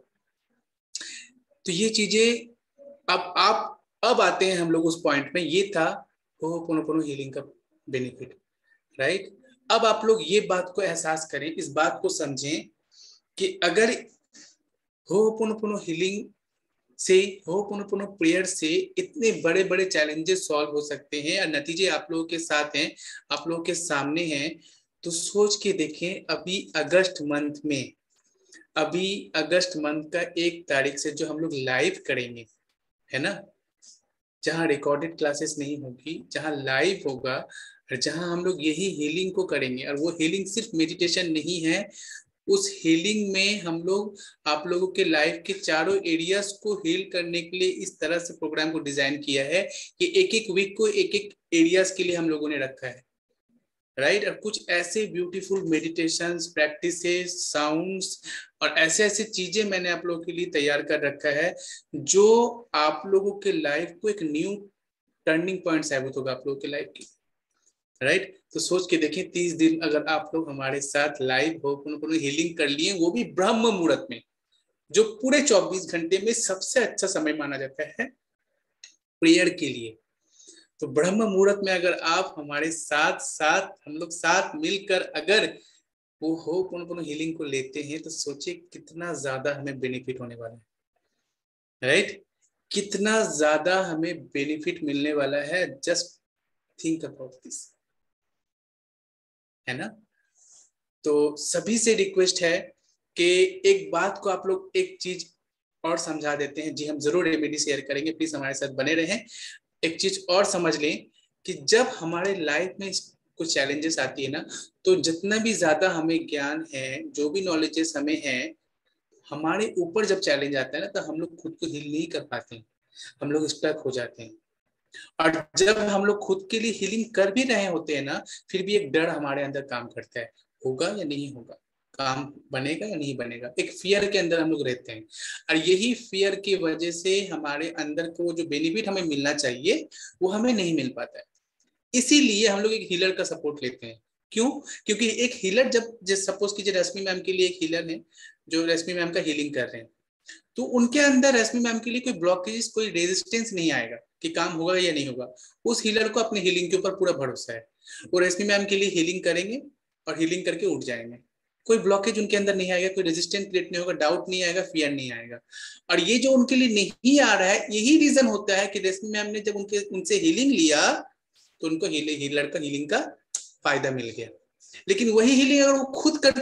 तो ये चीजें अब आते हैं हम लोग उस पॉइंट में। ये था होपोनोपोनो हीलिंग का बेनिफिट, राइट। अब आप लोग ये बात को एहसास करें, इस बात को समझें कि अगर होपोनोपोनो हीलिंग से, होपोनोपोनो प्रेयर से इतने बड़े बड़े चैलेंजेस सॉल्व हो सकते हैं और नतीजे आप लोगों के साथ हैं, आप लोगों के सामने हैं, तो सोच के देखें। अभी अगस्त मंथ का 1 तारीख से जो हम लोग लाइव करेंगे, है ना, जहाँ रिकॉर्डेड क्लासेस नहीं होगी, जहाँ लाइव होगा और जहाँ हम लोग यही हीलिंग को करेंगे। और वो हीलिंग सिर्फ मेडिटेशन नहीं है, उस हीलिंग में हम लोग आप लोगों के लाइफ के चारों एरियाज को हील करने के लिए इस तरह से प्रोग्राम को डिजाइन किया है कि एक एक वीक को एक एक एरियाज के लिए हम लोगों ने रखा है, राइट। और कुछ ऐसे ब्यूटीफुल मेडिटेशंस, प्रैक्टिसेस, साउंड्स और ऐसे ऐसे चीजें मैंने आप लोगों के लिए तैयार कर रखा है जो आप लोगों के लाइफ को एक न्यू टर्निंग पॉइंट साबित होगा आप लोगों के लाइफ की, राइट। तो सोच के देखें 30 दिन अगर आप लोग हमारे साथ लाइव होपोनोपोनो हीलिंग कर लिए, वो भी ब्रह्म मुहूर्त में, जो पूरे 24 घंटे में सबसे अच्छा समय माना जाता है प्रेयर के लिए। तो ब्रह्म मुहूर्त में अगर आप हमारे साथ हम लोग साथ मिलकर अगर वो होपोनोपोनो हीलिंग को लेते हैं, तो सोचिए कितना ज्यादा हमें बेनिफिट होने वाला है, राइट। कितना ज्यादा हमें बेनिफिट मिलने वाला है। जस्ट थिंक अबाउट दिस, है ना। तो सभी से रिक्वेस्ट है कि एक बात को आप लोग एक चीज और समझा देते हैं। जी हम जरूर रेमेडी शेयर करेंगे, प्लीज हमारे साथ बने रहें। एक चीज और समझ लें कि जब हमारे लाइफ में कुछ चैलेंजेस आती है ना, तो जितना भी ज्यादा हमें ज्ञान है, जो भी नॉलेजेस हमें है, हमारे ऊपर जब चैलेंज आता है ना, तो हम लोग खुद को हील नहीं कर पाते हैं, हम लोग स्टक हो जाते हैं। और जब हम लोग खुद के लिए हीलिंग कर भी रहे होते हैं ना, फिर भी एक डर हमारे अंदर काम करता है, होगा या नहीं होगा, काम बनेगा या नहीं बनेगा। एक फियर के अंदर हम लोग रहते हैं, और यही फियर की वजह से हमारे अंदर को जो बेनिफिट हमें मिलना चाहिए वो हमें नहीं मिल पाता है। इसीलिए हम लोग एक हीलर का सपोर्ट लेते हैं। क्यों? क्योंकि एक हीलर जब सपोज कीजिए रश्मि मैम के लिए एक हीलर है जो रश्मि मैम का हीलिंग कर रहे हैं, तो उनके अंदर रश्मि मैम के लिए कोई ब्लॉकेज, कोई रेजिस्टेंस नहीं आएगा कि काम होगा या नहीं होगा। उस हीलर को अपने हीलिंग के ऊपर पूरा भरोसा है। वो रश्मि मैम के लिए हीलिंग करेंगे और हीलिंग करके उठ जाएंगे। कोई ब्लॉकेज उनके अंदर नहीं आएगा, कोई रेजिस्टेंस क्रिएट नहीं होगा, डाउट नहीं आएगा, फियर नहीं आएगा। और ये जो उनके लिए नहीं आ रहा है, यही रीजन होता है कि रश्मि मैम ने जब उनसे हीलिंग लिया तो उनको हीलर का हीलिंग का फायदा मिल गया। लेकिन वही हीलिंग अगर वो खुद करती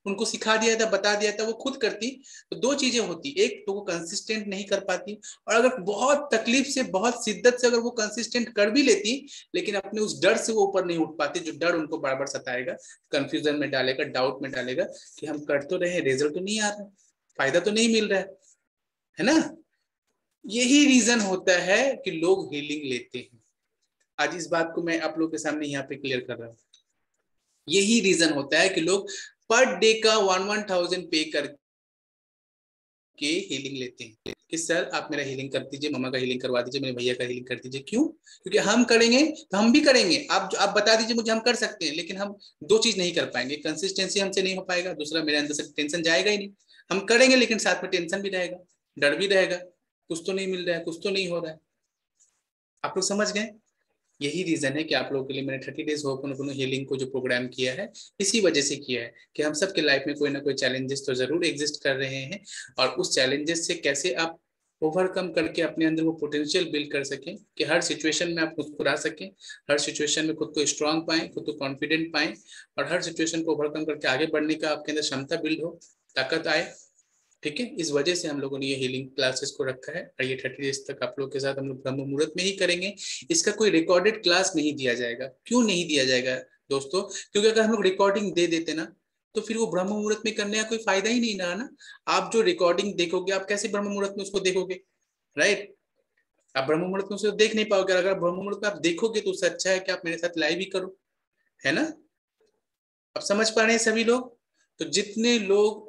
उनको सिखा दिया था, बता दिया था, वो खुद करती तो दो चीजें होती, एक तो वो कंसिस्टेंट नहीं कर पाती, और अगर बहुत तकलीफ से बहुत शिद्दत से अगर वो कंसिस्टेंट कर भी लेती लेकिन अपने उस डर से वो ऊपर नहीं उठ पाती, जो डर उनको बार बार सताएगा, कंफ्यूजन में डालेगा, डाउट में डालेगा कि हम कर तो रहे, रिजल्ट तो नहीं आ रहा, फायदा तो नहीं मिल रहा है ना। यही रीजन होता है कि लोग हीलिंग लेते हैं। आज इस बात को मैं आप लोग के सामने यहाँ पे क्लियर कर रहा हूँ। यही रीजन होता है कि लोग पर डे का 1,000 पे करके हीलिंग लेते हैं कि सर आप मेरा हीलिंग कर दीजिए, मम्मा का हीलिंग करवा दीजिए, मेरे भैया का हीलिंग कर दीजिए। क्यों? क्योंकि हम करेंगे तो हम भी करेंगे, आप बता दीजिए मुझे, हम कर सकते हैं, लेकिन हम दो चीज नहीं कर पाएंगे, कंसिस्टेंसी हमसे नहीं हो पाएगा, दूसरा मेरे अंदर से टेंशन जाएगा ही नहीं। हम करेंगे लेकिन साथ में टेंशन भी रहेगा, डर भी रहेगा, कुछ तो नहीं मिल रहा है, कुछ तो नहीं हो रहा है। आप लोग समझ गए? यही रीजन है कि आप लोगों के लिए मैंने 30 डेज होपोनोपोनो हीलिंग को जो प्रोग्राम किया है, इसी वजह से किया है कि हम सबके लाइफ में कोई ना कोई चैलेंजेस तो जरूर एग्जिस्ट कर रहे हैं, और उस चैलेंजेस से कैसे आप ओवरकम करके अपने अंदर वो पोटेंशियल बिल्ड कर सकें कि हर सिचुएशन में आप मुस्कुरा सकें, हर सिचुएशन में खुद को स्ट्रांग पाएं, खुद को कॉन्फिडेंट पाएं, और हर सिचुएशन को ओवरकम करके आगे बढ़ने का आपके अंदर क्षमता बिल्ड हो, ताकत आए। ठीक है, इस वजह से हम लोगों ने ये हीलिंग क्लासेस को रखा है, और ये 30 डेज तक आप लोग के साथ हम लोग ब्रह्म मुहूर्त में ही करेंगे। इसका कोई रिकॉर्डेड क्लास नहीं दिया जाएगा। क्यों नहीं दिया जाएगा दोस्तों? क्योंकि अगर हम लोग रिकॉर्डिंग दे देते ना तो फिर वो ब्रह्म मुहूर्त में करने का कोई फायदा ही नहीं रहा ना। आप जो रिकॉर्डिंग देखोगे, आप कैसे ब्रह्म मुहूर्त में उसको देखोगे? राइट, आप ब्रह्म मुहूर्त में उसको देख नहीं पाओगे। अगर ब्रह्म मुहूर्त में आप देखोगे तो उससे अच्छा है कि आप मेरे साथ लाइव ही करो, है ना। अब समझ पा रहे हैं सभी लोग? तो जितने लोग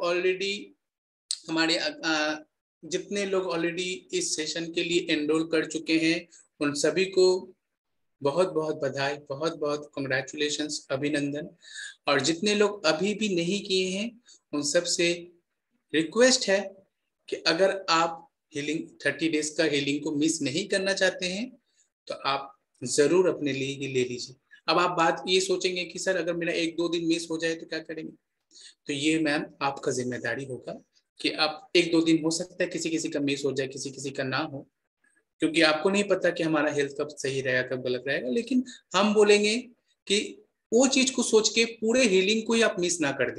ऑलरेडी इस सेशन के लिए एनरोल कर चुके हैं, उन सभी को बहुत बहुत बधाई, बहुत बहुत कंग्रेचुलेशंस, अभिनंदन। और जितने लोग अभी भी नहीं किए हैं, उन सब से रिक्वेस्ट है कि अगर आप हीलिंग 30 डेज का हीलिंग को मिस नहीं करना चाहते हैं तो आप जरूर अपने लिए ही ले लीजिए। अब आप बात ये सोचेंगे कि सर अगर मेरा 1-2 दिन मिस हो जाए तो क्या करेंगे? तो ये मैम आपका जिम्मेदारी होगा कि आप 1-2 दिन, हो सकता है किसी किसी का मिस हो जाए, किसी किसी का ना हो, क्योंकि आपको नहीं पता कि हमारा हेल्थ कब सही रहेगा, कब गलत रहेगा। लेकिन हम बोलेंगे कि वो चीज को सोच के पूरे हीलिंग को ही आप मिस ना कर दें।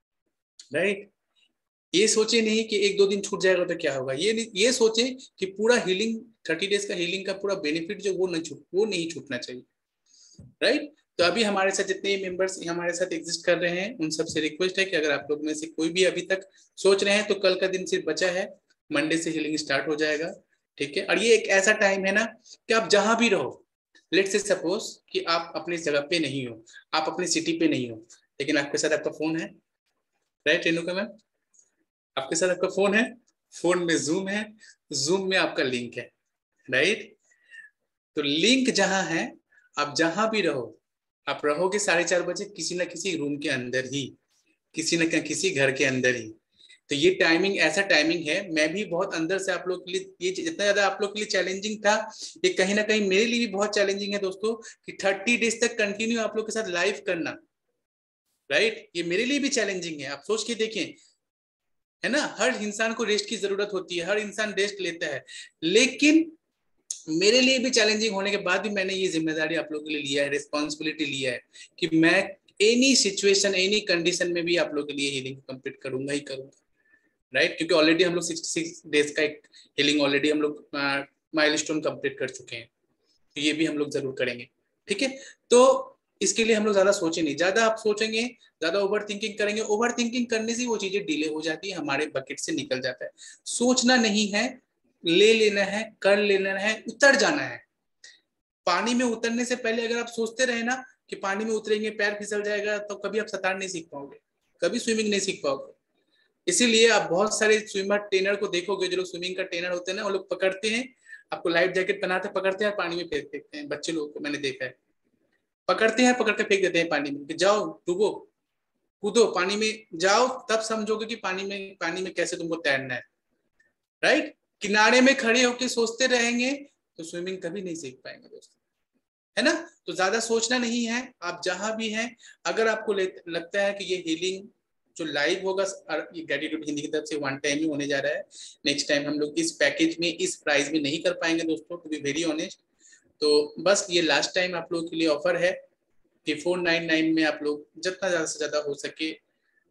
राइट, ये सोचे नहीं कि 1-2 दिन छूट जाएगा तो क्या होगा, ये सोचे कि पूरा हीलिंग 30 डेज का हीलिंग का पूरा बेनिफिट जो वो नहीं छूटना चाहिए। राइट, तो अभी हमारे साथ जितने मेंबर्स हमारे साथ एग्जिस्ट कर रहे हैं, उन सबसे रिक्वेस्ट है कि अगर आप लोग में से कोई भी अभी तक सोच रहे हैं तो कल का दिन सिर्फ बचा है, मंडे से हीलिंग स्टार्ट हो जाएगा। ठीक है, और ये एक ऐसा टाइम है ना कि आप जहां भी रहो, लेट्स से सपोज कि आप अपनी जगह पे नहीं हो, आप अपनी सिटी पे नहीं हो, लेकिन आपके साथ आपका फोन है। राइट रेणुका मैम, आपके साथ आपका फोन है, फोन में जूम है, जूम में आपका लिंक है। राइट, तो लिंक जहां है, आप जहां भी रहो, आप रहोगे 4:30 बजे किसी ना किसी रूम के अंदर ही, किसी न किसी घर के अंदर ही। तो ये टाइमिंग ऐसा टाइमिंग है, मैं भी बहुत अंदर से आप लोग के लिए, ये जितना ज्यादा आप लोग के लिए चैलेंजिंग था, ये कहीं ना कहीं मेरे लिए भी बहुत चैलेंजिंग है दोस्तों, कि 30 डेज तक कंटिन्यू आप लोग के साथ लाइव करना। राइट, ये मेरे लिए भी चैलेंजिंग है। आप सोच के देखें, है ना, हर इंसान को रेस्ट की जरूरत होती है, हर इंसान रेस्ट लेता है, लेकिन मेरे लिए भी चैलेंजिंग होने के बाद भी मैंने ये जिम्मेदारी आप लोगों के लिए लिया है, रिस्पॉन्सिबिलिटी लिया है कि मैं एनी सिचुएशन, एनी कंडीशन में भी आप लोगों के लिए हीलिंग कंप्लीट करूंगा ही करूंगा। राइट, क्योंकि ऑलरेडी हम लोग 66 डेज का एक हीलिंग ऑलरेडी हम लोग माइलस्टोन कंप्लीट कर चुके हैं, तो ये भी हम लोग जरूर करेंगे। ठीक है, तो इसके लिए हम लोग ज्यादा सोचे नहीं, ज्यादा आप सोचेंगे, ज्यादा ओवर थिंकिंग करेंगे, ओवर थिंकिंग करने से वो चीजें डिले हो जाती है, हमारे बकेट से निकल जाता है। सोचना नहीं है, ले लेना है, कर लेना है, उतर जाना है। पानी में उतरने से पहले अगर आप सोचते रहे ना कि पानी में उतरेंगे पैर फिसल जाएगा, तो कभी आप सतार नहीं सीख पाओगे, कभी स्विमिंग नहीं सीख पाओगे। इसीलिए आप बहुत सारे स्विमर ट्रेनर को देखोगे, जो लोग स्विमिंग का ट्रेनर होते हैं ना, वो लोग पकड़ते हैं आपको, लाइफ जैकेट पहनाते, पकड़ते हैं, पानी में फेंक देते हैं। बच्चे लोगों को मैंने देखा है, पकड़ते हैं, पकड़ के फेंक देते हैं पानी में कि जाओ डूबो, कूदो पानी में जाओ, तब समझोगे कि पानी में कैसे तुमको तैरना है। राइट, किनारे में खड़े होकर सोचते रहेंगे तो स्विमिंग कभी नहीं सीख पाएंगे दोस्तों, है ना। तो ज्यादा सोचना नहीं है, आप जहां भी हैं, अगर आपको लगता है कि ये हीलिंग जो लाइव होगा, ये ग्रेटिट्यूड हिंदी की तरफ से 1 टाइम ही होने जा रहा है, नेक्स्ट टाइम हम लोग इस पैकेज में, इस प्राइस में नहीं कर पाएंगे दोस्तों, टू बी वेरी ऑनेस्ट। तो बस ये लास्ट टाइम आप लोगों के लिए ऑफर है कि 499 में आप लोग जितना ज्यादा से ज्यादा हो सके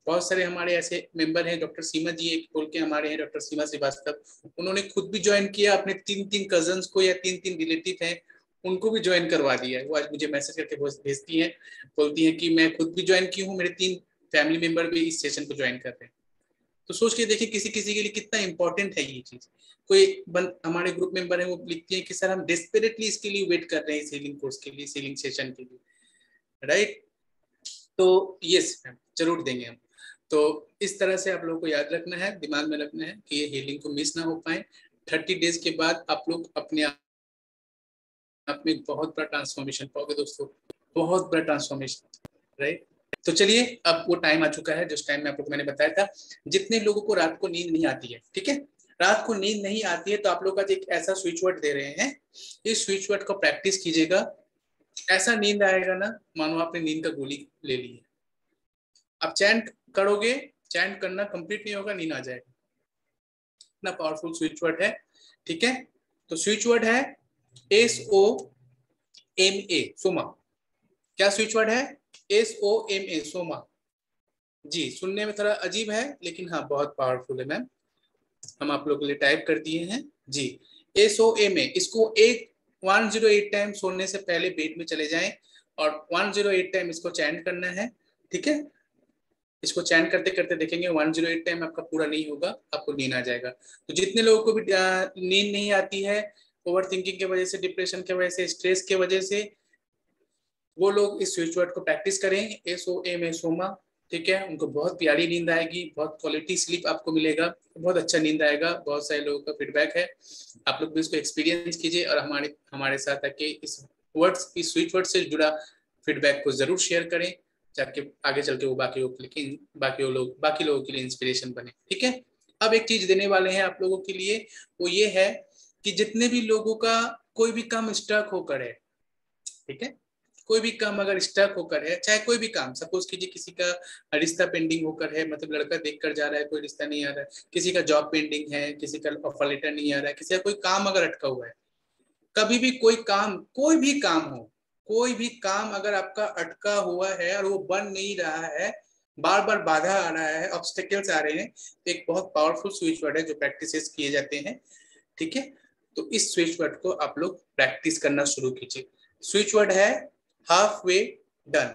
बहुत सारे हमारे ऐसे मेंबर हैं, डॉक्टर सीमा जी एक बोल के हमारे हैं, डॉक्टर सीमा श्रीवास्तव, उन्होंने खुद भी ज्वाइन किया, अपने 3 कजन्स को या 3 रिलेटिव हैं उनको भी ज्वाइन करवा दिया है। वो आज मुझे मैसेज करके भेजती हैं, बोलती हैं कि मैं खुद भी ज्वाइन की हूँ, मेरे 3 फैमिली मेंबर भी इस सेशन को ज्वाइन कर रहे हैं। तो सोच के देखिए किसी किसी के लिए कितना इंपॉर्टेंट है ये चीज। कोई हमारे ग्रुप मेंबर है, वो लिखती है कि सर हम डेस्परेटली इसके लिए वेट कर रहे हैं, सीलिंग कोर्स के लिए, सीलिंग सेशन के लिए, राइट। तो यस मैम, जरूर देंगे हम। तो इस तरह से आप लोगों को याद रखना है, दिमाग में रखना है कि ये हीलिंग को मिस ना हो पाए। 30 डेज के बाद आप लोग अपने आप में बहुत बड़ा ट्रांसफॉर्मेशन पाओगे दोस्तों, बहुत बड़ा ट्रांसफॉर्मेशन, राइट। तो चलिए अब वो टाइम आ चुका है जिस टाइम में आप लोग मैंने बताया था। जितने लोगों को रात को नींद नहीं आती है, ठीक है, रात को नींद नहीं आती है, तो आप लोग का एक ऐसा स्विच वर्ड दे रहे हैं, इस स्विच वर्ड को प्रैक्टिस कीजिएगा। ऐसा नींद आएगा ना मानो आपने नींद का गोली ले ली है। आप चैंट करोगे, चैंट करना कंप्लीट नहीं होगा, नींद आ जाएगा। इतना पावरफुल स्विच वर्ड है, ठीक है। तो स्विच वर्ड है SOMA, सोमा। क्या स्विच वर्ड है? SOMA, सोमा जी। सुनने में थोड़ा अजीब है लेकिन हाँ बहुत पावरफुल है मैम, हम आप लोगों के लिए टाइप कर दिए हैं जी। SOMA, इसको 108 टाइम सोने से पहले बेड में चले जाएं और 108 टाइम इसको चैंट करना है, ठीक है। इसको चैंट करते करते देखेंगे 108 टाइम आपका पूरा नहीं होगा, आपको नींद आ जाएगा। तो जितने लोगों को भी नींद नहीं आती है ओवर थिंकिंग की वजह से, डिप्रेशन की वजह से, स्ट्रेस की वजह से, वो लोग इस स्विच वर्ड को प्रैक्टिस करें, SOMA, सोमा, ठीक है। उनको बहुत प्यारी नींद आएगी, बहुत क्वालिटी स्लीप आपको मिलेगा, बहुत अच्छा नींद आएगा। बहुत सारे लोगों का फीडबैक है, आप लोग भी इसको एक्सपीरियंस कीजिए और हमारे साथ आके इस स्विच वर्ड से जुड़ा फीडबैक को जरूर शेयर करें, जाके आगे चल के वो बाकी लोगों के लिए इंस्पिरेशन बने, ठीक है। अब एक चीज देने वाले हैं आप लोगों के लिए, वो ये है कि जितने भी लोगों का कोई भी काम स्टक होकर है, ठीक है, कोई भी काम अगर स्टक होकर है, चाहे कोई भी काम, सपोज कीजिए किसी का रिश्ता पेंडिंग होकर है, मतलब लड़का देख कर जा रहा है, कोई रिश्ता नहीं आ रहा है, किसी का जॉब पेंडिंग है, किसी का ऑफर लेटर नहीं आ रहा है, किसी का कोई काम अगर अटका हुआ है, कभी भी कोई भी काम हो, कोई भी काम अगर आपका अटका हुआ है और वो बन नहीं रहा है, बार बार बाधा आ रहा है, ऑब्स्टेकल्स आ रहे हैं, तो एक बहुत पावरफुल स्विच वर्ड है जो प्रैक्टिस किए जाते हैं, ठीक है। तो इस स्विच वर्ड को आप लोग प्रैक्टिस करना शुरू कीजिए। स्विच वर्ड है half way done,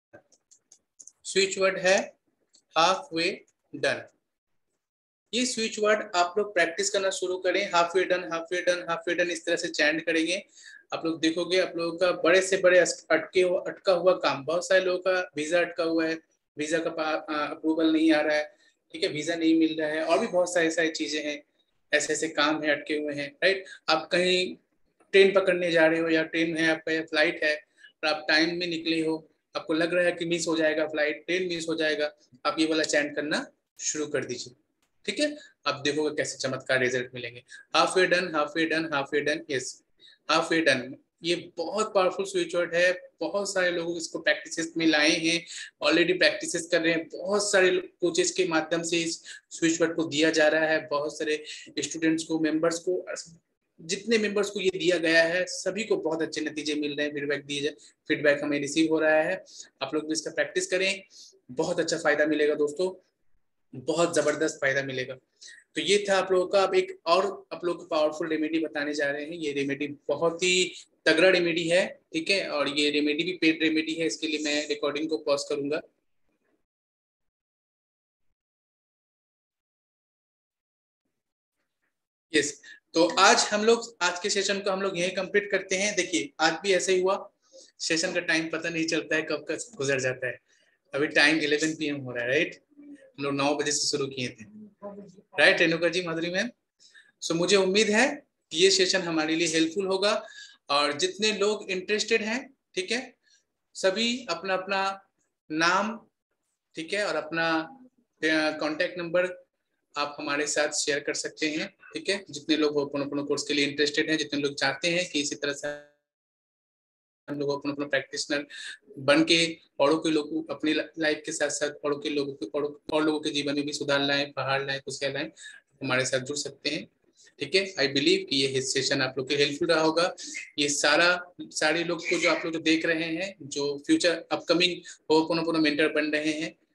switch word है हाफ वे डन। ये स्विच वर्ड आप लोग प्रैक्टिस करना शुरू करें, half way done, half way done, half way done, इस तरह से चैंट करेंगे। आप लोग देखोगे आप लोगों का बड़े से बड़े अटका हुआ काम, बहुत सारे लोगों का वीजा अटका हुआ है, वीजा का अप्रूवल नहीं आ रहा है, ठीक है, वीजा नहीं मिल रहा है, और भी बहुत सारी चीजें हैं, ऐसे ऐसे काम है अटके हुए हैं, राइट। आप कहीं ट्रेन पकड़ने जा रहे हो या ट्रेन है आपका या फ्लाइट है और आप टाइम में निकले हो, आपको लग रहा है कि मिस हो जाएगा फ्लाइट, ट्रेन मिस हो जाएगा, आप ये वाला चैंट करना शुरू कर दीजिए, ठीक है। आप देखोगे कैसे चमत्कार रिजल्ट मिलेंगे। Half way done, half way done, half way done, yes, half way done. ये बहुत पावरफुल स्विच वर्ड है, बहुत सारे लोग इसको प्रैक्टिस में लाए हैं, ऑलरेडी प्रैक्टिस कर रहे हैं, बहुत सारे कोचेस के माध्यम से इस स्विच वर्ड को दिया जा रहा है, बहुत सारे स्टूडेंट्स को, मेंबर्स को, जितने मेंबर्स को ये दिया गया है सभी को बहुत अच्छे नतीजे मिल रहे हैं, फीडबैक हमें रिसीव हो रहा है। आप लोग भी इसका प्रैक्टिस करें, बहुत अच्छा फायदा मिलेगा दोस्तों, बहुत जबरदस्त फायदा मिलेगा। तो ये था आप लोगों का। अब एक और आप लोगों को पावरफुल रेमेडी बताने जा रहे हैं। ये रेमेडी बहुत ही तगड़ा रेमेडी है, ठीक है, और ये रेमेडी भी पेड रेमेडी है। इसके लिए मैं रिकॉर्डिंग को पॉज करूंगा। यस, तो आज के सेशन को हम लोग यही कंप्लीट करते हैं। देखिए आज भी ऐसे ही हुआ, सेशन का टाइम पता नहीं चलता है कब गुजर जाता है। अभी टाइम 11 PM हो रहा है, राइट। हम लोग 9 बजे से शुरू किए थे, right Renuka ji, Madhuri ma'am. So मुझे उम्मीद है कि ये सेशन हमारे लिए हेल्पफुल होगा, और जितने लोग इंटरेस्टेड हैं, ठीक है, सभी अपना अपना नाम, ठीक है, और अपना कॉन्टैक्ट नंबर आप हमारे साथ शेयर कर सकते हैं, ठीक है। जितने लोग अपना कोर्स के लिए इंटरेस्टेड हैं, जितने लोग चाहते हैं कि इसी तरह से हम लोग अपना प्रैक्टिशनर बन के औरों के लोग अपनी लाइफ के साथ साथ और लोगों के जीवन में भी सुधार लाएं, पहाड़ लाएं, खुशियां लाएं, हमारे साथ जुड़ सकते हैं, ठीक है। आई बिलीव कि ये सेशन आप लोग के हेल्पफुल रहा होगा। ये सारे लोग को जो आप लोग जो देख रहे हैं, जो फ्यूचर अपकमिंग होपोनोपोनो मेंटर बन रहे हैं,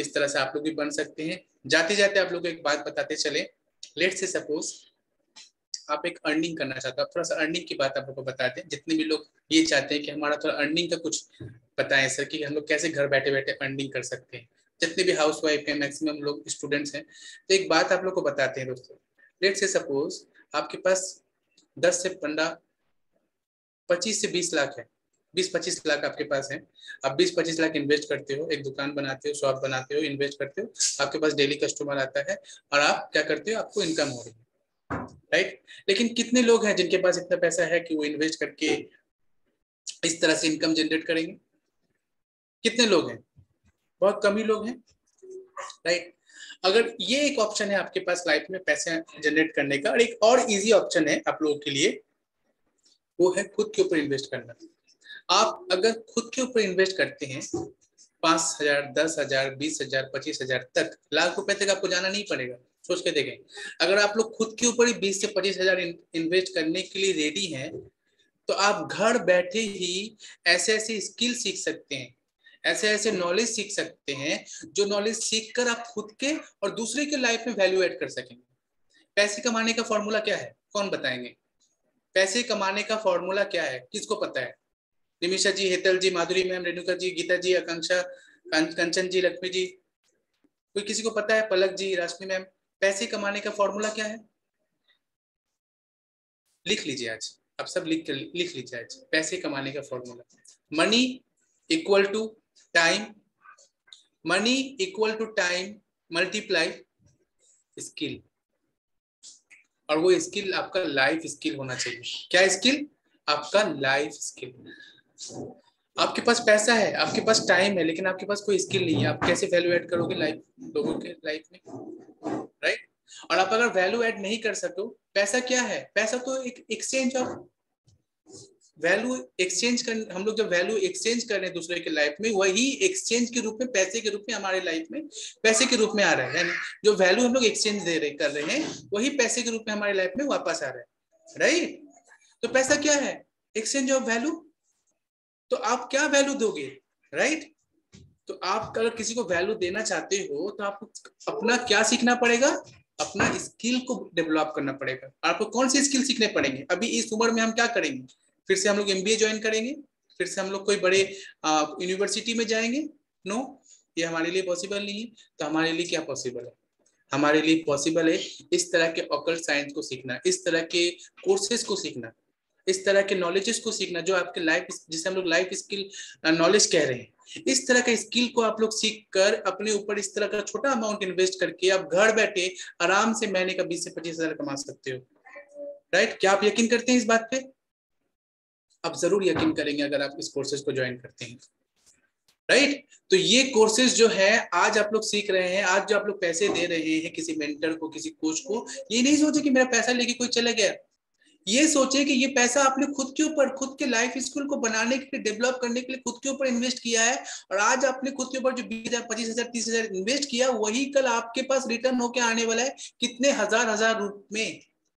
इस तरह से आप लोग भी बन सकते हैं। जाते जाते आप लोग को एक बात बताते चले, लेट्स से सपोज आप एक अर्निंग करना चाहते हो, थोड़ा सा अर्निंग की बात आप लोग को बताते हैं। जितने भी लोग ये चाहते हैं कि हमारा थोड़ा अर्निंग का कुछ बताएं सर, कि हम लोग कैसे घर बैठे बैठे अर्निंग कर सकते हैं, जितने भी हाउस वाइफ है, मैक्सिमम लोग स्टूडेंट्स हैं, तो एक बात आप लोग को बताते हैं दोस्तों। लेट्स से सपोज आपके पास 10 से 15, 25 से 20 लाख है, 20-25 लाख आपके पास है। आप 20-25 लाख इन्वेस्ट करते हो, एक दुकान बनाते हो, शॉप बनाते हो, इन्वेस्ट करते हो, आपके पास डेली कस्टमर आता है और आप क्या करते हो, आपको इनकम हो रही है, राइट। लेकिन कितने लोग हैं जिनके पास इतना पैसा है कि वो इन्वेस्ट करके इस तरह से इनकम जनरेट करेंगे? कितने लोग हैं? बहुत कम ही लोग हैं, राइट। अगर ये एक ऑप्शन है आपके पास लाइफ में पैसे जनरेट करने का, और एक और इजी ऑप्शन है आप लोगों के लिए, वो है खुद के ऊपर इन्वेस्ट करना। आप अगर खुद के ऊपर इन्वेस्ट करते हैं 5,000, 10,000, 20,000, 25,000 तक, लाख रुपए तक आपको जाना नहीं पड़ेगा। सोच के देखें, अगर आप लोग खुद के ऊपर ही 20 से 25,000 इन्वेस्ट करने के लिए रेडी हैं, तो आप घर बैठे ही ऐसे ऐसे स्किल सीख सकते हैं, ऐसे ऐसे नॉलेज सीख सकते हैं, जो नॉलेज सीख कर आप खुद के और दूसरे के लाइफ में वैल्यू ऐड कर सकेंगे। पैसे कमाने का फॉर्मूला क्या है, कौन बताएंगे? पैसे कमाने का फॉर्मूला क्या है, किसको पता है? निमिषा जी, हेतल जी, माधुरी मैम, रेणुका जी, गीता जी, आकांक्षा, कंचन जी, लक्ष्मी जी, कोई किसी को पता है? पलक जी, राशि मैम, पैसे कमाने का फॉर्मूला क्या है? लिख लीजिए आज, आप सब लिख लीजिए आज। पैसे कमाने का formula, money equal to time, money equal to time multiply skill, और वो स्किल आपका लाइफ स्किल होना चाहिए। क्या स्किल? आपका लाइफ स्किल। आपके पास पैसा है, आपके पास टाइम है, लेकिन आपके पास कोई स्किल नहीं है, आप कैसे वैल्यू ऐड करोगे लाइफ, लोगों के लाइफ में, राइट। और आप अगर वैल्यू ऐड नहीं कर सको, पैसा क्या है? पैसा तो एक एक्सचेंज ऑफ वैल्यू, एक्सचेंज कर, हम लोग जब वैल्यू एक्सचेंज कर रहे हैं दूसरे के लाइफ में, वही एक्सचेंज के रूप में, पैसे के रूप में हमारे लाइफ में पैसे के रूप में आ रहा है। यानी जो वैल्यू हम लोग एक्सचेंज कर रहे हैं, वही पैसे के रूप में हमारे लाइफ में वापस आ रहा है, राइट। तो पैसा क्या है? Exchange of value. तो आप क्या वैल्यू दोगे, राइट। तो आप अगर किसी को वैल्यू देना चाहते हो, तो आपको अपना क्या सीखना पड़ेगा? अपना स्किल को डेवलप करना पड़ेगा। आपको कौन सी स्किल सीखने पड़ेंगे? अभी इस उम्र में हम क्या करेंगे? फिर से हम लोग MBA ज्वाइन करेंगे? फिर से हम लोग कोई बड़े यूनिवर्सिटी में जाएंगे? नो, ये हमारे लिए पॉसिबल नहीं है। तो हमारे लिए क्या पॉसिबल है? हमारे लिए पॉसिबल है इस तरह के ऑकल्ट साइंस को सीखना, इस तरह के कोर्सेज को सीखना, इस तरह के नॉलेजेस को सीखना, जो आपके लाइफ, जिसे हम लोग लाइफ स्किल नॉलेज कह रहे हैं। इस तरह का स्किल को आप लोग सीख कर अपने ऊपर इस तरह का छोटा अमाउंट इन्वेस्ट करके आप घर बैठे आराम से महीने का 20 से 25,000 कमा सकते हो, राइट। क्या आप यकीन करते हैं इस बात पे? आप जरूर यकीन करेंगे अगर आप इस कोर्सेज को ज्वाइन करते हैं, राइट। तो ये कोर्सेज जो है आज आप लोग सीख रहे हैं, आज जो आप लोग पैसे दे रहे हैं किसी मेंटर को, किसी कोच को, ये नहीं सोचे कि मेरा पैसा लेके कोई चले गया। ये सोचे कि ये पैसा आपने खुद के ऊपर, खुद के लाइफ स्किल को बनाने के लिए, डेवलप करने के लिए खुद के ऊपर इन्वेस्ट किया है। और आज आपने खुद के ऊपर जो 20,000, 25,000, 30,000 इन्वेस्ट किया, वही कल आपके पास रिटर्न होके आने वाला है। कितने हजार रुपए में।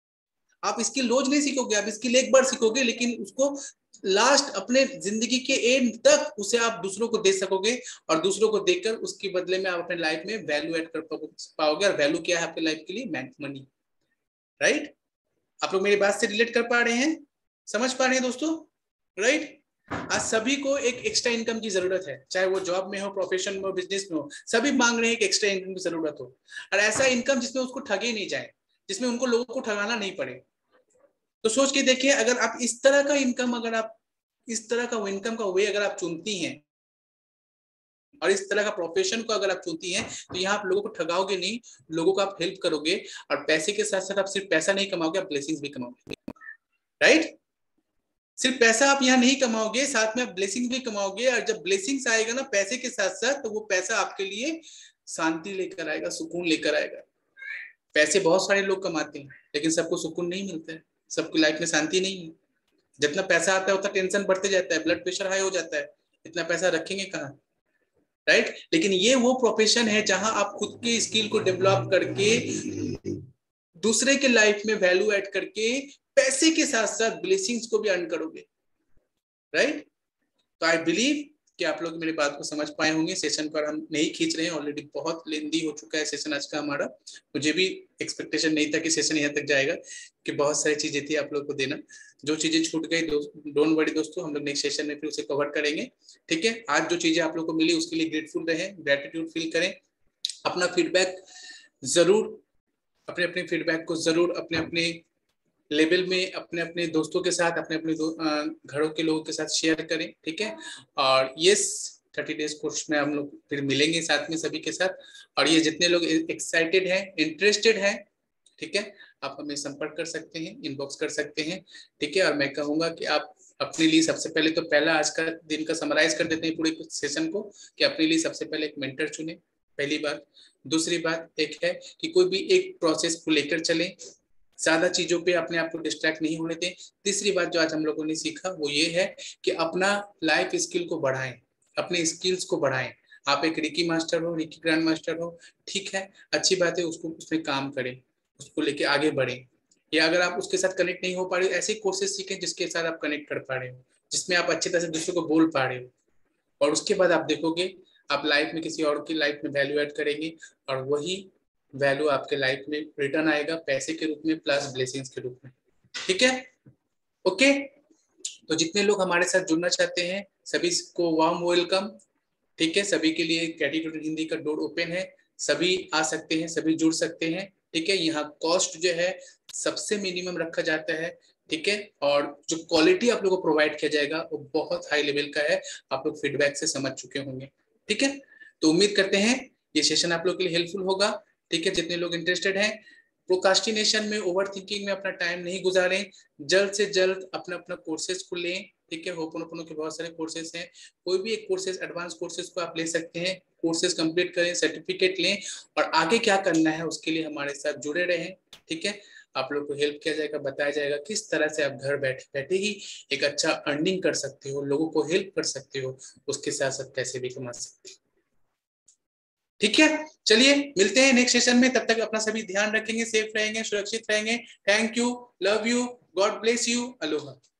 आप स्किल रोज नहीं सीखोगे, आप स्किल एक बार सीखोगे, लेकिन उसको लास्ट अपने जिंदगी के एंड तक उसे आप दूसरों को दे सकोगे, और दूसरों को देकर उसके बदले में आप अपने लाइफ में वैल्यू ऐड कर पाओगे। और वैल्यू क्या है आपके लाइफ के लिए? Money, right. आप लोग मेरी बात से रिलेट कर पा रहे हैं, समझ पा रहे हैं दोस्तों, राइट। आज सभी को एक एक्स्ट्रा इनकम की जरूरत है, चाहे वो जॉब में हो, प्रोफेशन में हो, बिजनेस में हो, सभी मांग रहे हैं कि एक्स्ट्रा इनकम की जरूरत हो। और ऐसा इनकम जिसमें उसको ठगे नहीं जाए, जिसमें उनको लोगों को ठगाना नहीं पड़े। तो सोच के देखिए, अगर आप इस तरह का इनकम, अगर आप इस तरह का इनकम का वे अगर आप चुनती हैं, और इस तरह का प्रोफेशन को अगर आप चुनती हैं, तो यहाँ आप लोगों को ठगाओगे नहीं, लोगों को आप हेल्प करोगे। और पैसे के साथ साथ आप सिर्फ पैसा नहीं कमाओगे, आप ब्लेसिंग्स भी कमाओगे, राइट। सिर्फ पैसा आप यहाँ नहीं कमाओगे, साथ में आप ब्लेसिंग भी कमाओगे। और जब ब्लेसिंग्स आएगा ना पैसे के साथ साथ, तो वो पैसा आपके लिए शांति लेकर आएगा, सुकून लेकर आएगा। पैसे बहुत सारे लोग कमाते हैं, लेकिन सबको सुकून नहीं मिलता है, सबकी लाइफ में शांति नहीं है। जितना पैसा आता है उतना टेंशन बढ़ते जाता है, ब्लड प्रेशर हाई हो जाता है। इतना पैसा रखेंगे कहाँ, राइट। लेकिन ये वो प्रोफेशन है जहां आप खुद के स्किल को डेवलप करके, दूसरे के लाइफ में वैल्यू ऐड करके, पैसे के साथ साथ ब्लेसिंग्स को भी अर्न करोगे, राइट। तो आई बिलीव कि आप लोग मेरी बात को समझ पाए होंगे। सेशन पर हम नहीं खींच रहे हैं, ऑलरेडी बहुत लेंदी हो चुका है सेशन आज का हमारा। मुझे भी एक्सपेक्टेशन नहीं था कि सेशन यहाँ तक जाएगा, कि बहुत सारी चीजें थी आप लोग को देना। जो चीजें छूट गई डोंट वरी दोस्तों, हम लोग नेक्स्ट सेशन में फिर उसे कवर करेंगे। ठीक है, आज जो चीजें आप लोग को मिली उसके लिए ग्रेटफुल रहे, ग्रेटिट्यूड फील करें। अपना फीडबैक जरूर, अपने अपने फीडबैक को जरूर अपने अपने लेवल में अपने अपने दोस्तों के साथ, अपने अपने घरों के लोगों के साथ शेयर करें। ठीक है, और यस 30 डेज कोर्स में हम लोग फिर मिलेंगे साथ में सभी के साथ। और ये जितने लोग एक्साइटेड हैं, इंटरेस्टेड हैं, ठीक है, आप हमें संपर्क कर सकते हैं, इनबॉक्स कर सकते हैं। ठीक है, और मैं कहूँगा कि आप अपने लिए सबसे पहले तो पहला आज का दिन का समराइज कर देते हैं पूरे सेशन को, कि अपने लिए सबसे पहले एक मेंटर चुने, पहली बात। दूसरी बात एक है कि कोई भी एक प्रोसेस को लेकर चलें, ज्यादा चीजों पे अपने आप को डिस्ट्रैक्ट नहीं होने दें। तीसरी बात जो आज हम लोगों ने सीखा वो ये है कि अपना लाइफ स्किल को बढ़ाएं, अपने स्किल्स को बढ़ाएं। आप एक रिकी मास्टर हो, रिकी ग्रैंड मास्टर हो, ठीक है, अच्छी बात है, उसको उसमें काम करें, उसको लेके आगे बढ़ें। या अगर आप उसके साथ कनेक्ट नहीं हो पा रहे, ऐसे कोर्सेज सीखें जिसके साथ आप कनेक्ट कर पा रहे हो, जिसमें आप अच्छी तरह से दूसरे को बोल पा रहे हो। और उसके बाद आप देखोगे आप लाइफ में किसी और की लाइफ में वैल्यू ऐड करेंगे, और वही वैल्यू आपके लाइफ में रिटर्न आएगा, पैसे के रूप में प्लस ब्लेसिंग्स के रूप में। ठीक है, ओके। तो जितने लोग हमारे साथ जुड़ना चाहते हैं सभी को वार्म वेलकम। ठीक है, सभी के लिए ग्रेटिट्यूड हिंदी का डोर ओपन है, सभी आ सकते हैं, सभी जुड़ सकते हैं। ठीक है, यहाँ कॉस्ट जो है सबसे मिनिमम रखा जाता है। ठीक है, और जो क्वालिटी आप लोगों को प्रोवाइड किया जाएगा वो बहुत हाई लेवल का है, आप लोग फीडबैक से समझ चुके होंगे। ठीक है, तो उम्मीद करते हैं ये सेशन आप लोग के लिए हेल्पफुल होगा। ठीक है, जितने लोग इंटरेस्टेड हैं, प्रोकास्टिनेशन में, ओवर थिंकिंग में अपना टाइम नहीं गुजारें, जल्द से जल्द अपना अपना कोर्सेज को लें। ठीक है, होपोनोपोनो के बहुत सारे कोर्सेज हैं, कोई भी एक कोर्सेज, एडवांस कोर्सेज को आप ले सकते हैं, कोर्सेज कंप्लीट करें, सर्टिफिकेट लें, और आगे क्या करना है उसके लिए हमारे साथ जुड़े रहें। ठीक है, आप लोग को हेल्प किया जाएगा, बताया जाएगा किस तरह से आप घर बैठे बैठे ही एक अच्छा अर्निंग कर सकते हो, लोगों को हेल्प कर सकते हो, उसके साथ साथ पैसे भी कमा सकते हो। ठीक है, चलिए मिलते हैं नेक्स्ट सेशन में, तब तक अपना सभी ध्यान रखेंगे, सेफ रहेंगे, सुरक्षित रहेंगे। Thank you, love you, God bless you, Aloha.